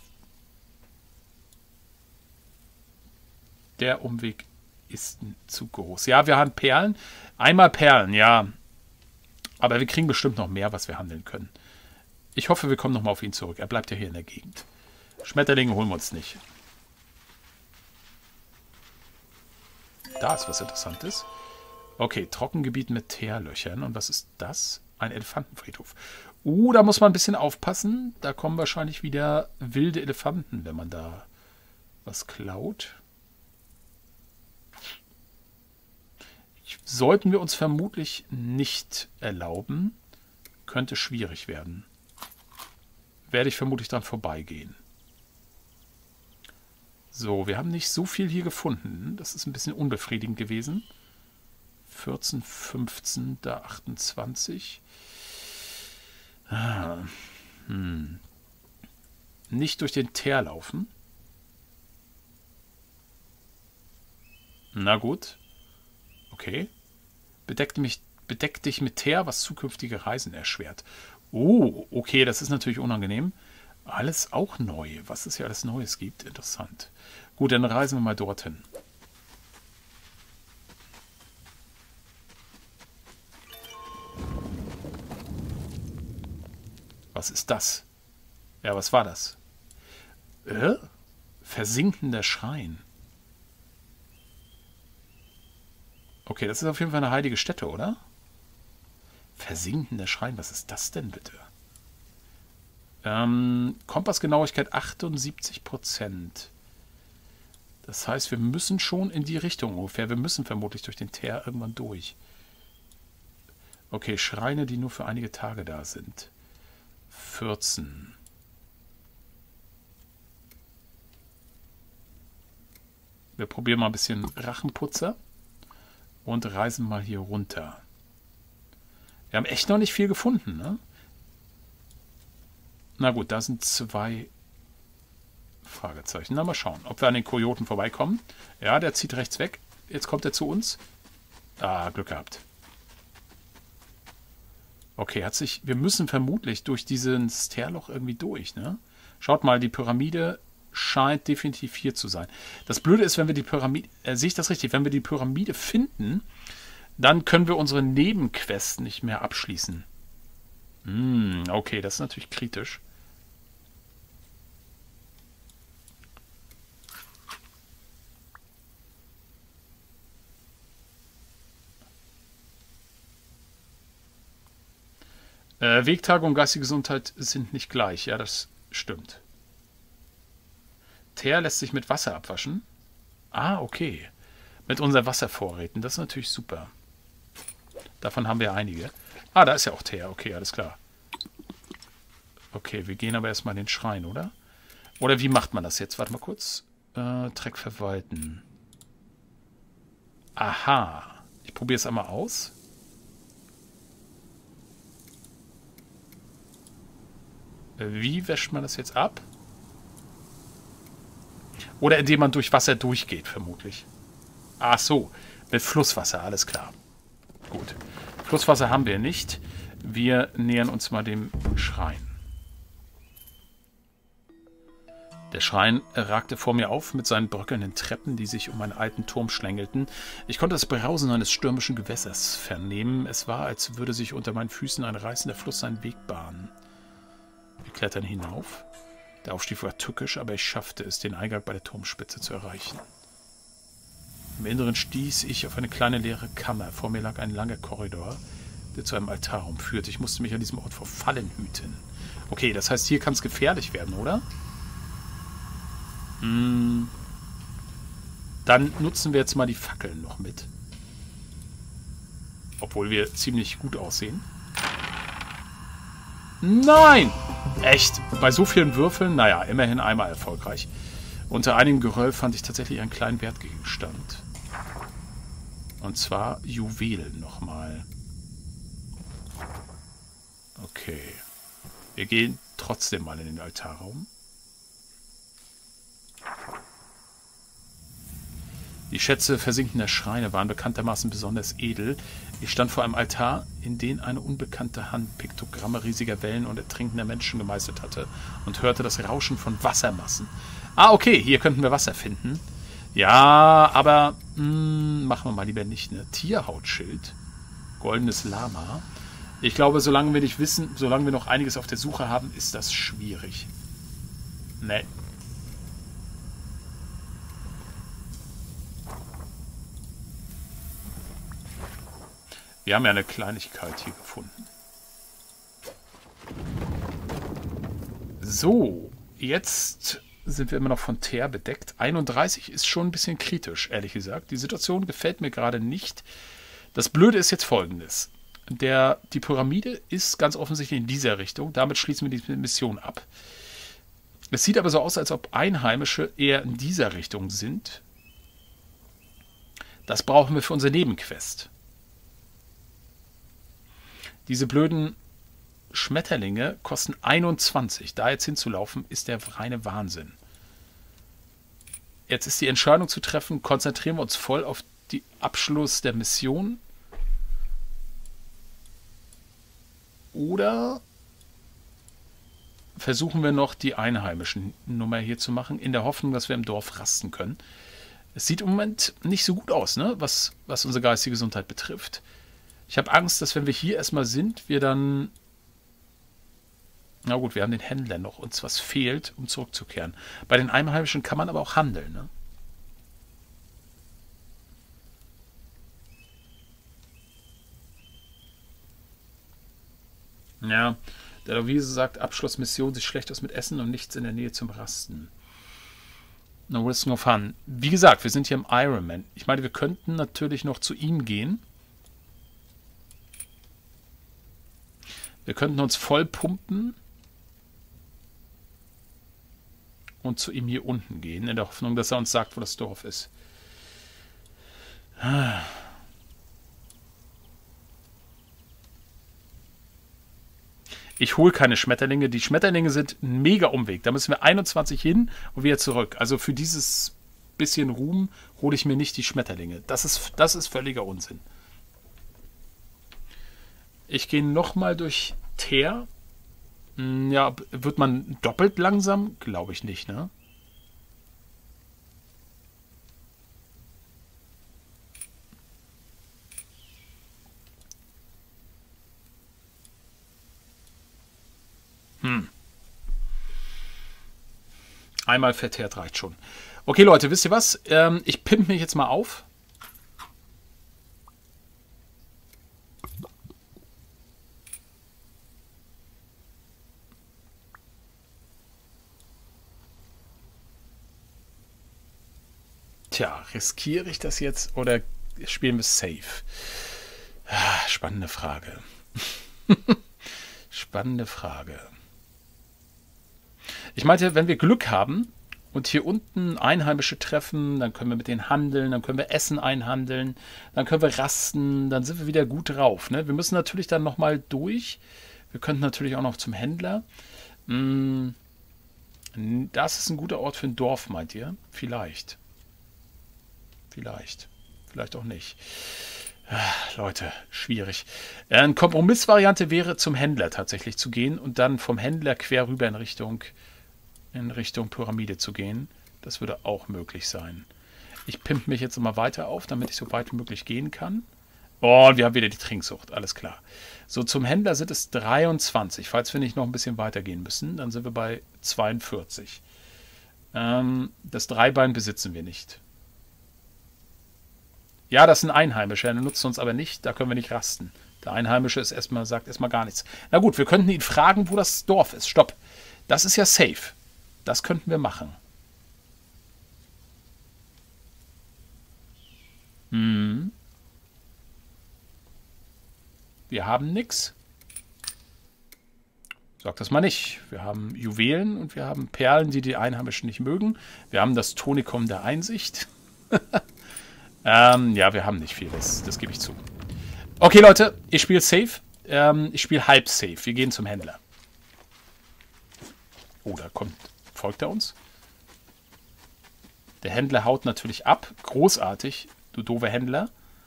Der Umweg ist zu groß. Ja, wir haben Perlen. Einmal Perlen, ja. Aber wir kriegen bestimmt noch mehr, was wir handeln können. Ich hoffe, wir kommen nochmal auf ihn zurück. Er bleibt ja hier in der Gegend. Schmetterlinge holen wir uns nicht. Da ist was Interessantes. Okay, Trockengebiet mit Teerlöchern. Und was ist das? Ein Elefantenfriedhof. Da muss man ein bisschen aufpassen. Da kommen wahrscheinlich wieder wilde Elefanten, wenn man da was klaut. Sollten wir uns vermutlich nicht erlauben. Könnte schwierig werden. Werde ich vermutlich dran vorbeigehen. So, wir haben nicht so viel hier gefunden. Das ist ein bisschen unbefriedigend gewesen. 14, 15, da 28. Nicht durch den Teer laufen. Na gut. Okay. Bedeck dich mit Teer, was zukünftige Reisen erschwert. Oh, okay, das ist natürlich unangenehm. Alles auch neu. Was es hier alles Neues gibt. Interessant. Gut, dann reisen wir mal dorthin. Was ist das? Ja, was war das? Versinkender Schrein. Okay, das ist auf jeden Fall eine heilige Stätte, oder? Versinkender Schrein, was ist das denn bitte? Kompassgenauigkeit 78%. Das heißt, wir müssen schon in die Richtung ungefähr. Wir müssen vermutlich durch den Teer irgendwann durch. Okay, Schreine, die nur für einige Tage da sind. 14. Wir probieren mal ein bisschen Rachenputzer und reisen mal hier runter. Wir haben echt noch nicht viel gefunden, ne? Na gut, da sind 2 Fragezeichen. Na, mal schauen, ob wir an den Kojoten vorbeikommen. Ja, der zieht rechts weg. Jetzt kommt er zu uns. Ah, Glück gehabt. Okay, wir müssen vermutlich durch dieses Teerloch irgendwie durch, ne? Schaut mal, die Pyramide scheint definitiv hier zu sein. Das Blöde ist, wenn wir die Pyramide, sehe ich das richtig, wenn wir die Pyramide finden, dann können wir unsere Nebenquests nicht mehr abschließen. Okay, das ist natürlich kritisch. Wegtage und geistige Gesundheit sind nicht gleich. Ja, das stimmt. Teer lässt sich mit Wasser abwaschen. Ah, okay. Mit unseren Wasservorräten. Das ist natürlich super. Davon haben wir einige. Ah, da ist ja auch Teer. Okay, alles klar. Okay, wir gehen aber erstmal in den Schrein, oder? Oder wie macht man das jetzt? Warte mal kurz. Track verwalten. Aha. Ich probiere es einmal aus. Wie wäscht man das jetzt ab? Oder indem man durch Wasser durchgeht, vermutlich. Ach so, mit Flusswasser, alles klar. Gut. Flusswasser haben wir nicht. Wir nähern uns mal dem Schrein. Der Schrein ragte vor mir auf mit seinen bröckelnden Treppen, die sich um einen alten Turm schlängelten. Ich konnte das Brausen eines stürmischen Gewässers vernehmen. Es war, als würde sich unter meinen Füßen ein reißender Fluss seinen Weg bahnen. Wir klettern hinauf. Der Aufstieg war tückisch, aber ich schaffte es, den Eingang bei der Turmspitze zu erreichen. Im Inneren stieß ich auf eine kleine leere Kammer. Vor mir lag ein langer Korridor der zu einem Altarraum führt. Ich musste mich an diesem Ort vor Fallen hüten. Okay, das heißt, hier kann es gefährlich werden, oder? Dann nutzen wir jetzt mal die Fackeln noch mit. Obwohl wir ziemlich gut aussehen. Nein! Echt? Bei so vielen Würfeln? Naja, immerhin einmal erfolgreich. Unter einigem Geröll fand ich tatsächlich einen kleinen Wertgegenstand. Und zwar Juwelen nochmal. Okay. Wir gehen trotzdem mal in den Altarraum. Die Schätze versinkender Schreine waren bekanntermaßen besonders edel. Ich stand vor einem Altar, in den eine unbekannte Hand Piktogramme riesiger Wellen und ertrinkender Menschen gemeißelt hatte und hörte das Rauschen von Wassermassen. Ah, okay, hier könnten wir Wasser finden. Ja, aber machen wir mal lieber nicht, ne? Tierhautschild, goldenes Lama. Ich glaube, solange wir nicht wissen, solange wir noch einiges auf der Suche haben, ist das schwierig. Ne. Wir haben ja eine Kleinigkeit hier gefunden. So, jetzt sind wir immer noch von Teer bedeckt. 31 ist schon ein bisschen kritisch, ehrlich gesagt. Die Situation gefällt mir gerade nicht. Das Blöde ist jetzt Folgendes. Die Pyramide ist ganz offensichtlich in dieser Richtung. Damit schließen wir die Mission ab. Es sieht aber so aus, als ob Einheimische eher in dieser Richtung sind. Das brauchen wir für unsere Nebenquest. Diese blöden Schmetterlinge kosten 21. Da jetzt hinzulaufen, ist der reine Wahnsinn. Jetzt ist die Entscheidung zu treffen, konzentrieren wir uns voll auf den Abschluss der Mission. Oder versuchen wir noch die einheimischen Nummer hier zu machen, in der Hoffnung, dass wir im Dorf rasten können. Es sieht im Moment nicht so gut aus, ne? Was unsere geistige Gesundheit betrifft. Ich habe Angst, dass wenn wir hier erstmal sind, wir dann... Na gut, wir haben den Händler noch, uns was fehlt, um zurückzukehren. Bei den Einheimischen kann man aber auch handeln, ne? Ja, der Lovise sagt, Abschlussmission sieht schlecht aus mit Essen und nichts in der Nähe zum Rasten. No risk, no fun. Wie gesagt, wir sind hier im Ironman. Ich meine, wir könnten natürlich noch zu ihm gehen. Wir könnten uns voll pumpen und zu ihm hier unten gehen, in der Hoffnung, dass er uns sagt, wo das Dorf ist. Ich hole keine Schmetterlinge. Die Schmetterlinge sind ein mega Umweg. Da müssen wir 21 hin und wieder zurück. Also für dieses bisschen Ruhm hole ich mir nicht die Schmetterlinge. Das ist völliger Unsinn. Ich gehe nochmal durch Teer. Ja, wird man doppelt langsam? Glaube ich nicht, ne? Einmal verteert reicht schon. Okay, Leute, wisst ihr was? Ich pimp mich jetzt mal auf. Tja, riskiere ich das jetzt oder spielen wir safe? Spannende Frage. Spannende Frage. Ich meinte, wenn wir Glück haben und hier unten Einheimische treffen, dann können wir mit denen handeln, dann können wir Essen einhandeln, dann können wir rasten, dann sind wir wieder gut drauf. Ne? Wir müssen natürlich dann nochmal durch. Wir könnten natürlich auch noch zum Händler. Das ist ein guter Ort für ein Dorf, meint ihr? Vielleicht. Vielleicht. Vielleicht auch nicht. Leute, schwierig. Eine Kompromissvariante wäre, zum Händler tatsächlich zu gehen und dann vom Händler quer rüber in Richtung Pyramide zu gehen. Das würde auch möglich sein. Ich pimpe mich jetzt immer weiter auf, damit ich so weit wie möglich gehen kann. Oh, und wir haben wieder die Trinksucht, alles klar. So, zum Händler sind es 23. Falls wir nicht noch ein bisschen weiter gehen müssen, dann sind wir bei 42. Das Dreibein besitzen wir nicht. Ja, das ist ein Einheimischer, der nutzt uns aber nicht, da können wir nicht rasten. Der Einheimische ist sagt erstmal gar nichts. Na gut, wir könnten ihn fragen, wo das Dorf ist. Stopp. Das ist ja safe. Das könnten wir machen. Wir haben nichts. Sag das mal nicht. Wir haben Juwelen und wir haben Perlen, die die Einheimischen nicht mögen. Wir haben das Tonikum der Einsicht. Ja, wir haben nicht viel, das gebe ich zu. Okay, Leute, ich spiele safe. Ich spiele halb safe. Wir gehen zum Händler. Oh, folgt er uns? Der Händler haut natürlich ab. Großartig, du doofe Händler.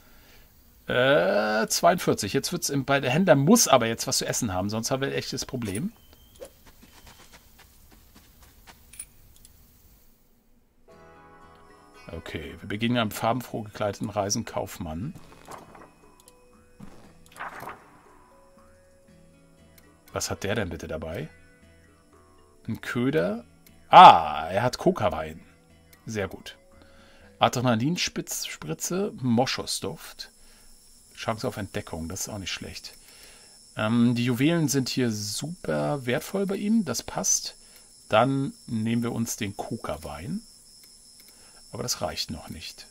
42. Jetzt wird's bei der Händler muss aber jetzt was zu essen haben, sonst haben wir ein echtes Problem. Okay, wir beginnen am farbenfroh gekleideten Reisenkaufmann. Was hat der denn bitte dabei? Ein Köder. Ah, er hat Kokawein. Sehr gut. Adrenalinspritze, Moschusduft. Chance auf Entdeckung, das ist auch nicht schlecht. Die Juwelen sind hier super wertvoll bei ihm, das passt. Dann nehmen wir uns den Kokawein. Aber das reicht noch nicht.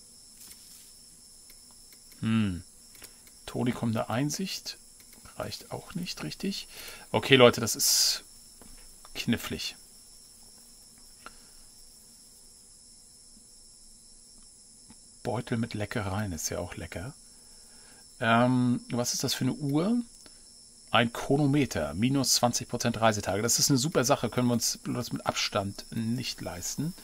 Tonikum der Einsicht reicht auch nicht richtig. Okay, Leute, das ist knifflig. Beutel mit Leckereien ist ja auch lecker. Was ist das für eine Uhr? Ein Chronometer, minus 20% Reisetage. Das ist eine super Sache, können wir uns bloß mit Abstand nicht leisten.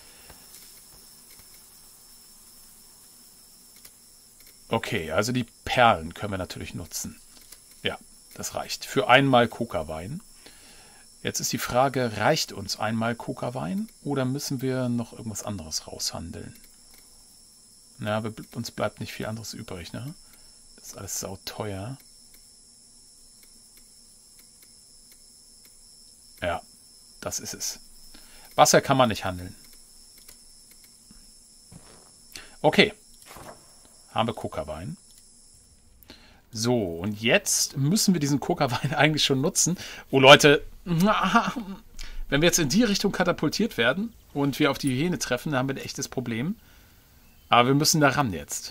Okay, also die Perlen können wir natürlich nutzen. Ja, das reicht. Für einmal Kokawein. Jetzt ist die Frage, reicht uns einmal Kokawein oder müssen wir noch irgendwas anderes raushandeln? Na, uns bleibt nicht viel anderes übrig, ne? Das ist alles sauteuer. Ja, das ist es. Wasser kann man nicht handeln. Okay. Haben wir Kokawein. So, und jetzt müssen wir diesen Kokawein eigentlich schon nutzen. Oh Leute, wenn wir jetzt in die Richtung katapultiert werden und wir auf die Hyäne treffen, dann haben wir ein echtes Problem. Aber wir müssen da ran jetzt.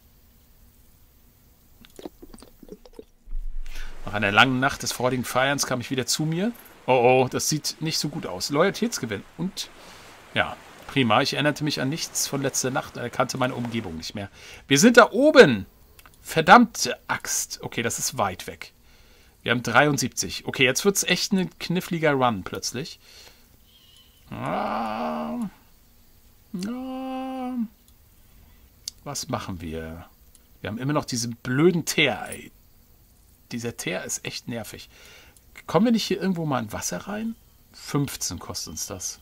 Nach einer langen Nacht des freudigen Feierns kam ich wieder zu mir. Oh, das sieht nicht so gut aus. Loyalitätsgewinn. Und ja, prima. Ich erinnerte mich an nichts von letzter Nacht und erkannte meine Umgebung nicht mehr. Wir sind da oben. Verdammte Axt. Okay, das ist weit weg. Wir haben 73. Okay, jetzt wird es echt ein kniffliger Run plötzlich. Was machen wir? Wir haben immer noch diesen blöden Teer. Ey. Dieser Teer ist echt nervig. Kommen wir nicht hier irgendwo mal in Wasser rein? 15 kostet uns das.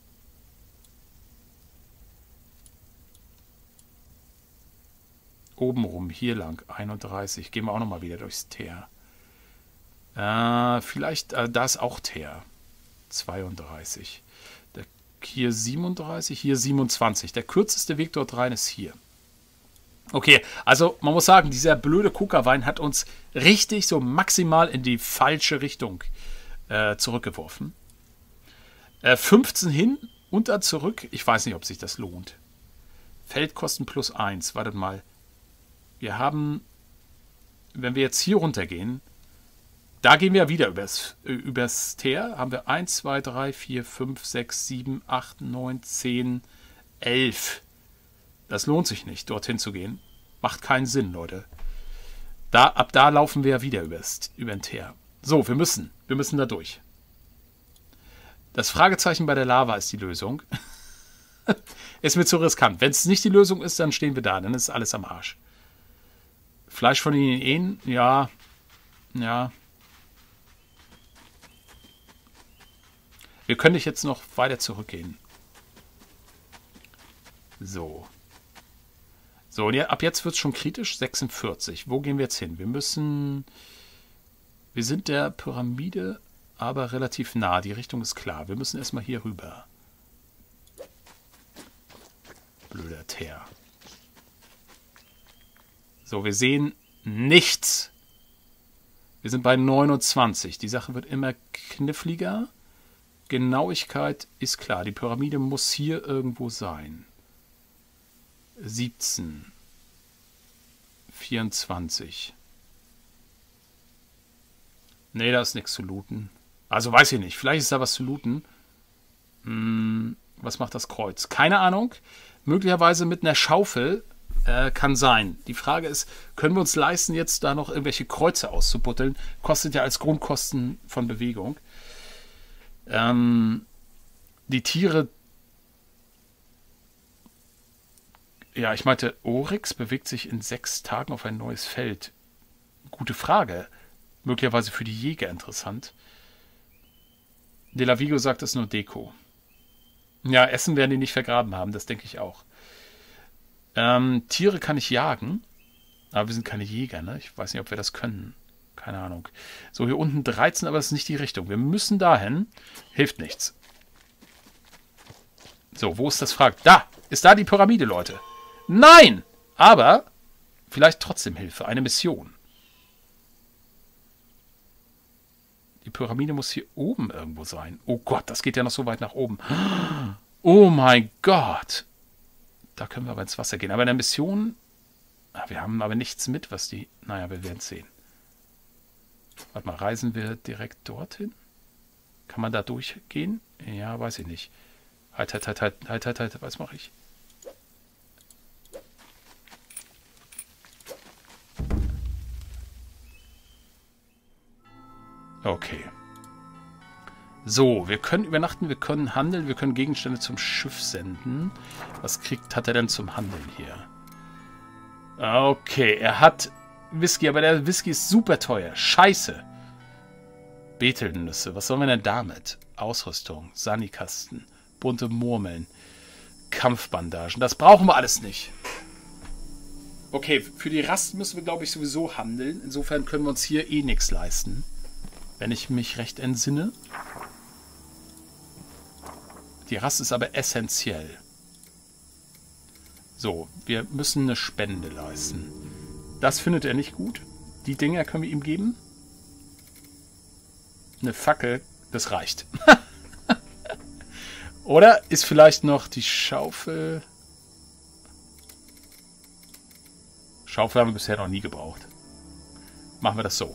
Obenrum, hier lang, 31. Gehen wir auch nochmal wieder durchs Teer. Vielleicht, da ist auch Teer. 32. Hier 37, hier 27. Der kürzeste Weg dort rein ist hier. Okay, also man muss sagen, dieser blöde Kokawein hat uns richtig so maximal in die falsche Richtung zurückgeworfen. 15 hin und dann zurück. Ich weiß nicht, ob sich das lohnt. Feldkosten plus 1. Wartet mal. Wir haben, wenn wir jetzt hier runtergehen, da gehen wir wieder übers Teer. Haben wir 1, 2, 3, 4, 5, 6, 7, 8, 9, 10, 11. Das lohnt sich nicht, dorthin zu gehen. Macht keinen Sinn, Leute. Ab da laufen wir wieder über den Teer. So, wir müssen da durch. Das Fragezeichen bei der Lava ist die Lösung. Ist mir zu riskant. Wenn es nicht die Lösung ist, dann stehen wir da. Dann ist alles am Arsch. Fleisch von den Hyänen, ja. Wir können nicht jetzt noch weiter zurückgehen. So. So, und ab jetzt wird es schon kritisch. 46. Wo gehen wir jetzt hin? Wir sind der Pyramide aber relativ nah. Die Richtung ist klar. Wir müssen erstmal hier rüber. Blöder Teer. So, wir sehen nichts. Wir sind bei 29. Die Sache wird immer kniffliger. Genauigkeit ist klar. Die Pyramide muss hier irgendwo sein. 17. 24. Nee, da ist nichts zu looten. Also weiß ich nicht. Vielleicht ist da was zu looten. Was macht das Kreuz? Keine Ahnung. Möglicherweise mit einer Schaufel. Kann sein. Die Frage ist, können wir uns leisten, jetzt da noch irgendwelche Kreuze auszubuddeln? Kostet ja als Grundkosten von Bewegung. Die Tiere... Ja, ich meinte, Oryx bewegt sich in 6 Tagen auf ein neues Feld. Gute Frage. Möglicherweise für die Jäger interessant. De La Vigo sagt, es ist nur Deko. Ja, Essen werden die nicht vergraben haben, das denke ich auch. Tiere kann ich jagen, aber wir sind keine Jäger, ne? Ich weiß nicht, ob wir das können. Keine Ahnung. So, hier unten 13, aber das ist nicht die Richtung. Wir müssen dahin. Hilft nichts. So, wo ist das Frag? Da! Ist da die Pyramide, Leute? Nein! Aber vielleicht trotzdem Hilfe. Eine Mission. Die Pyramide muss hier oben irgendwo sein. Oh Gott, das geht ja noch so weit nach oben. Oh mein Gott! Da können wir aber ins Wasser gehen. Aber in der Mission... Wir haben aber nichts mit, was die... Naja, wir werden sehen. Warte mal, reisen wir direkt dorthin? Kann man da durchgehen? Ja, weiß ich nicht. Halt. Was mache ich? Okay. So, wir können übernachten, wir können handeln, wir können Gegenstände zum Schiff senden. Was hat er denn zum Handeln hier? Okay, er hat Whisky, aber der Whisky ist super teuer. Scheiße. Betelnüsse, was sollen wir denn damit? Ausrüstung, Sanikasten, bunte Murmeln, Kampfbandagen. Das brauchen wir alles nicht. Okay, für die Rast müssen wir, glaube ich, sowieso handeln. Insofern können wir uns hier eh nichts leisten. Wenn ich mich recht entsinne. Die Rast ist aber essentiell. So, wir müssen eine Spende leisten. Das findet er nicht gut. Die Dinger können wir ihm geben. Eine Fackel, das reicht. Oder ist vielleicht noch die Schaufel... Schaufel haben wir bisher noch nie gebraucht. Machen wir das so.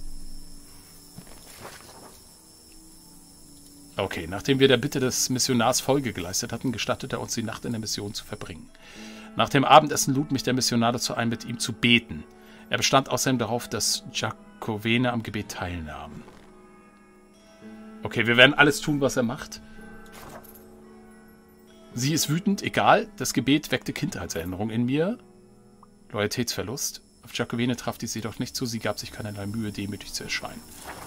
Okay, nachdem wir der Bitte des Missionars Folge geleistet hatten, gestattet er uns, die Nacht in der Mission zu verbringen. Nach dem Abendessen lud mich der Missionar dazu ein, mit ihm zu beten. Er bestand außerdem darauf, dass Giacovene am Gebet teilnahm. Okay, wir werden alles tun, was er macht. Sie ist wütend, egal. Das Gebet weckte Kindheitserinnerungen in mir. Loyalitätsverlust. Auf Giacovene traf dies jedoch nicht zu. Sie gab sich keinerlei Mühe, demütig zu erscheinen.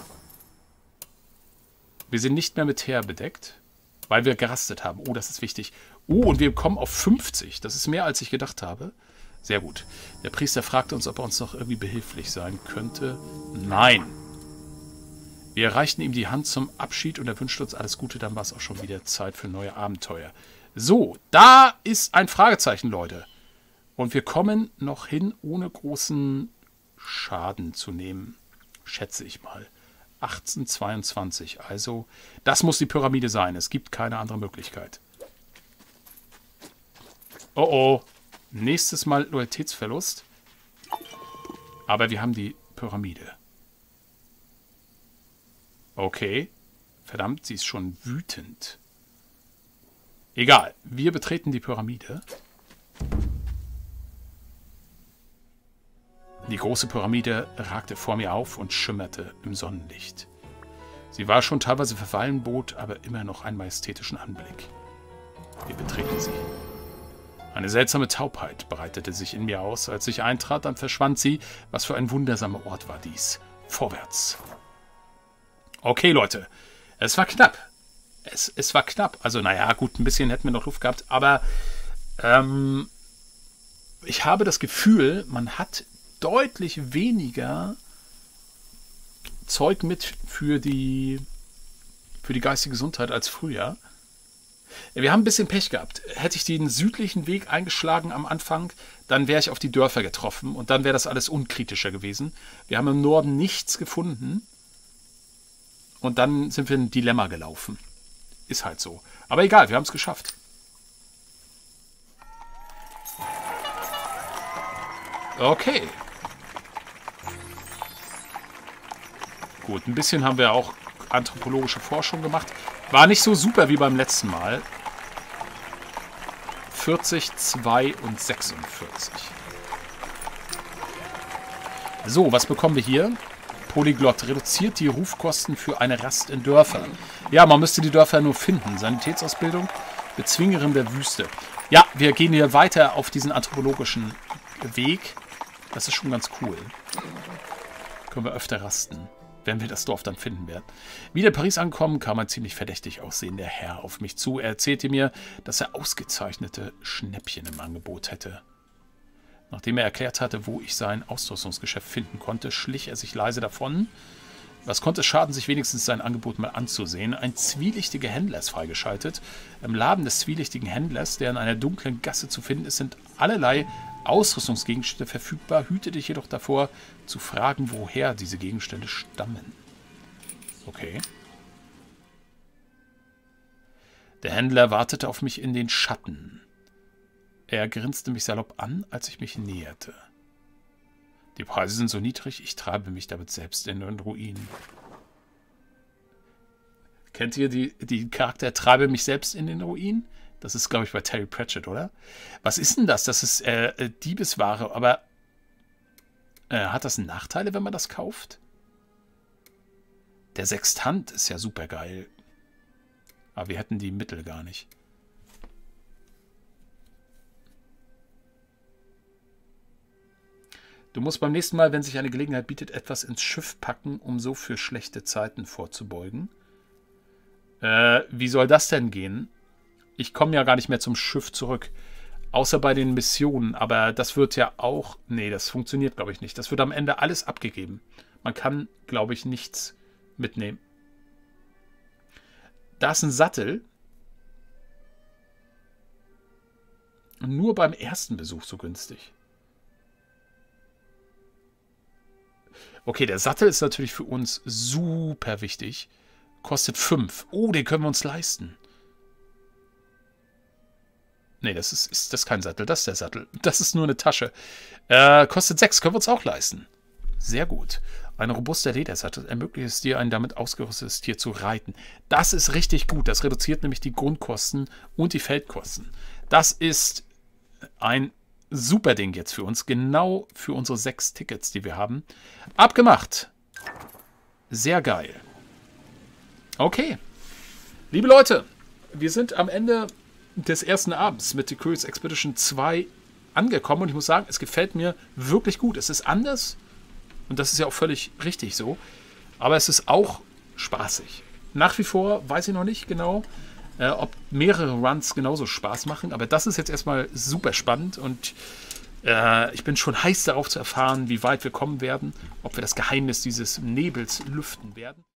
Wir sind nicht mehr mit Teer bedeckt, weil wir gerastet haben. Oh, das ist wichtig. Oh, und wir kommen auf 50. Das ist mehr, als ich gedacht habe. Sehr gut. Der Priester fragte uns, ob er uns noch irgendwie behilflich sein könnte. Nein. Wir reichten ihm die Hand zum Abschied und er wünschte uns alles Gute. Dann war es auch schon wieder Zeit für neue Abenteuer. So, da ist ein Fragezeichen, Leute. Und wir kommen noch hin, ohne großen Schaden zu nehmen. Schätze ich mal. 1822. Also, das muss die Pyramide sein. Es gibt keine andere Möglichkeit. Oh oh. Nächstes Mal Loyalitätsverlust. Aber wir haben die Pyramide. Okay. Verdammt, sie ist schon wütend. Egal. Wir betreten die Pyramide. Die große Pyramide ragte vor mir auf und schimmerte im Sonnenlicht. Sie war schon teilweise verfallen, bot aber immer noch einen majestätischen Anblick. Wir betreten sie. Eine seltsame Taubheit breitete sich in mir aus. Als ich eintrat, dann verschwand sie. Was für ein wundersamer Ort war dies. Vorwärts. Okay, Leute. Es war knapp. Es war knapp. Also, naja, gut, ein bisschen hätten wir noch Luft gehabt. Aber ich habe das Gefühl, man hat deutlich weniger Zeug mit für die geistige Gesundheit als früher. Wir haben ein bisschen Pech gehabt. Hätte ich den südlichen Weg eingeschlagen am Anfang, dann wäre ich auf die Dörfer getroffen und dann wäre das alles unkritischer gewesen. Wir haben im Norden nichts gefunden und dann sind wir in ein Dilemma gelaufen. Ist halt so. Aber egal, wir haben es geschafft. Okay. Gut, ein bisschen haben wir auch anthropologische Forschung gemacht. War nicht so super wie beim letzten Mal. 40, 2 und 46. So, was bekommen wir hier? Polyglott reduziert die Rufkosten für eine Rast in Dörfern. Ja, man müsste die Dörfer nur finden. Sanitätsausbildung, Bezwingerin der Wüste. Ja, wir gehen hier weiter auf diesen anthropologischen Weg. Das ist schon ganz cool. Können wir öfter rasten, wenn wir das Dorf dann finden werden. Wieder in Paris ankommen, kam ein ziemlich verdächtig aussehender Herr auf mich zu. Er erzählte mir, dass er ausgezeichnete Schnäppchen im Angebot hätte. Nachdem er erklärt hatte, wo ich sein Ausrüstungsgeschäft finden konnte, schlich er sich leise davon. Was konnte es schaden, sich wenigstens sein Angebot mal anzusehen? Ein zwielichtiger Händler ist freigeschaltet. Im Laden des zwielichtigen Händlers, der in einer dunklen Gasse zu finden ist, sind allerlei Ausrüstungsgegenstände verfügbar. Hüte dich jedoch davor, zu fragen, woher diese Gegenstände stammen. Okay. Der Händler wartete auf mich in den Schatten. Er grinste mich salopp an, als ich mich näherte. Die Preise sind so niedrig, ich treibe mich damit selbst in den Ruinen. Kennt ihr die Charakter Treibe mich selbst in den Ruinen? Das ist, glaube ich, bei Terry Pratchett, oder? Was ist denn das? Das ist Diebesware, aber hat das Nachteile, wenn man das kauft? Der Sextant ist ja super geil. Aber wir hätten die Mittel gar nicht. Du musst beim nächsten Mal, wenn sich eine Gelegenheit bietet, etwas ins Schiff packen, um so für schlechte Zeiten vorzubeugen. Wie soll das denn gehen? Ich komme ja gar nicht mehr zum Schiff zurück. Außer bei den Missionen. Aber das wird ja auch... Nee, das funktioniert, glaube ich, nicht. Das wird am Ende alles abgegeben. Man kann, glaube ich, nichts mitnehmen. Da ist ein Sattel. Nur beim ersten Besuch so günstig. Okay, der Sattel ist natürlich für uns super wichtig. Kostet 5. Oh, den können wir uns leisten. Nee, das ist kein Sattel. Das ist der Sattel. Das ist nur eine Tasche. Kostet 6. Können wir uns auch leisten. Sehr gut. Ein robuster Ledersattel ermöglicht es dir, ein damit ausgerüstetes Tier zu reiten. Das ist richtig gut. Das reduziert nämlich die Grundkosten und die Feldkosten. Das ist ein super Ding jetzt für uns. Genau für unsere 6 Tickets, die wir haben. Abgemacht. Sehr geil. Okay. Liebe Leute, wir sind am Ende des ersten Abends mit The Curious Expedition 2 angekommen. Und ich muss sagen, es gefällt mir wirklich gut. Es ist anders. Und das ist ja auch völlig richtig so. Aber es ist auch spaßig. Nach wie vor weiß ich noch nicht genau, ob mehrere Runs genauso Spaß machen. Aber das ist jetzt erstmal super spannend. Und ich bin schon heiß darauf zu erfahren, wie weit wir kommen werden. Ob wir das Geheimnis dieses Nebels lüften werden.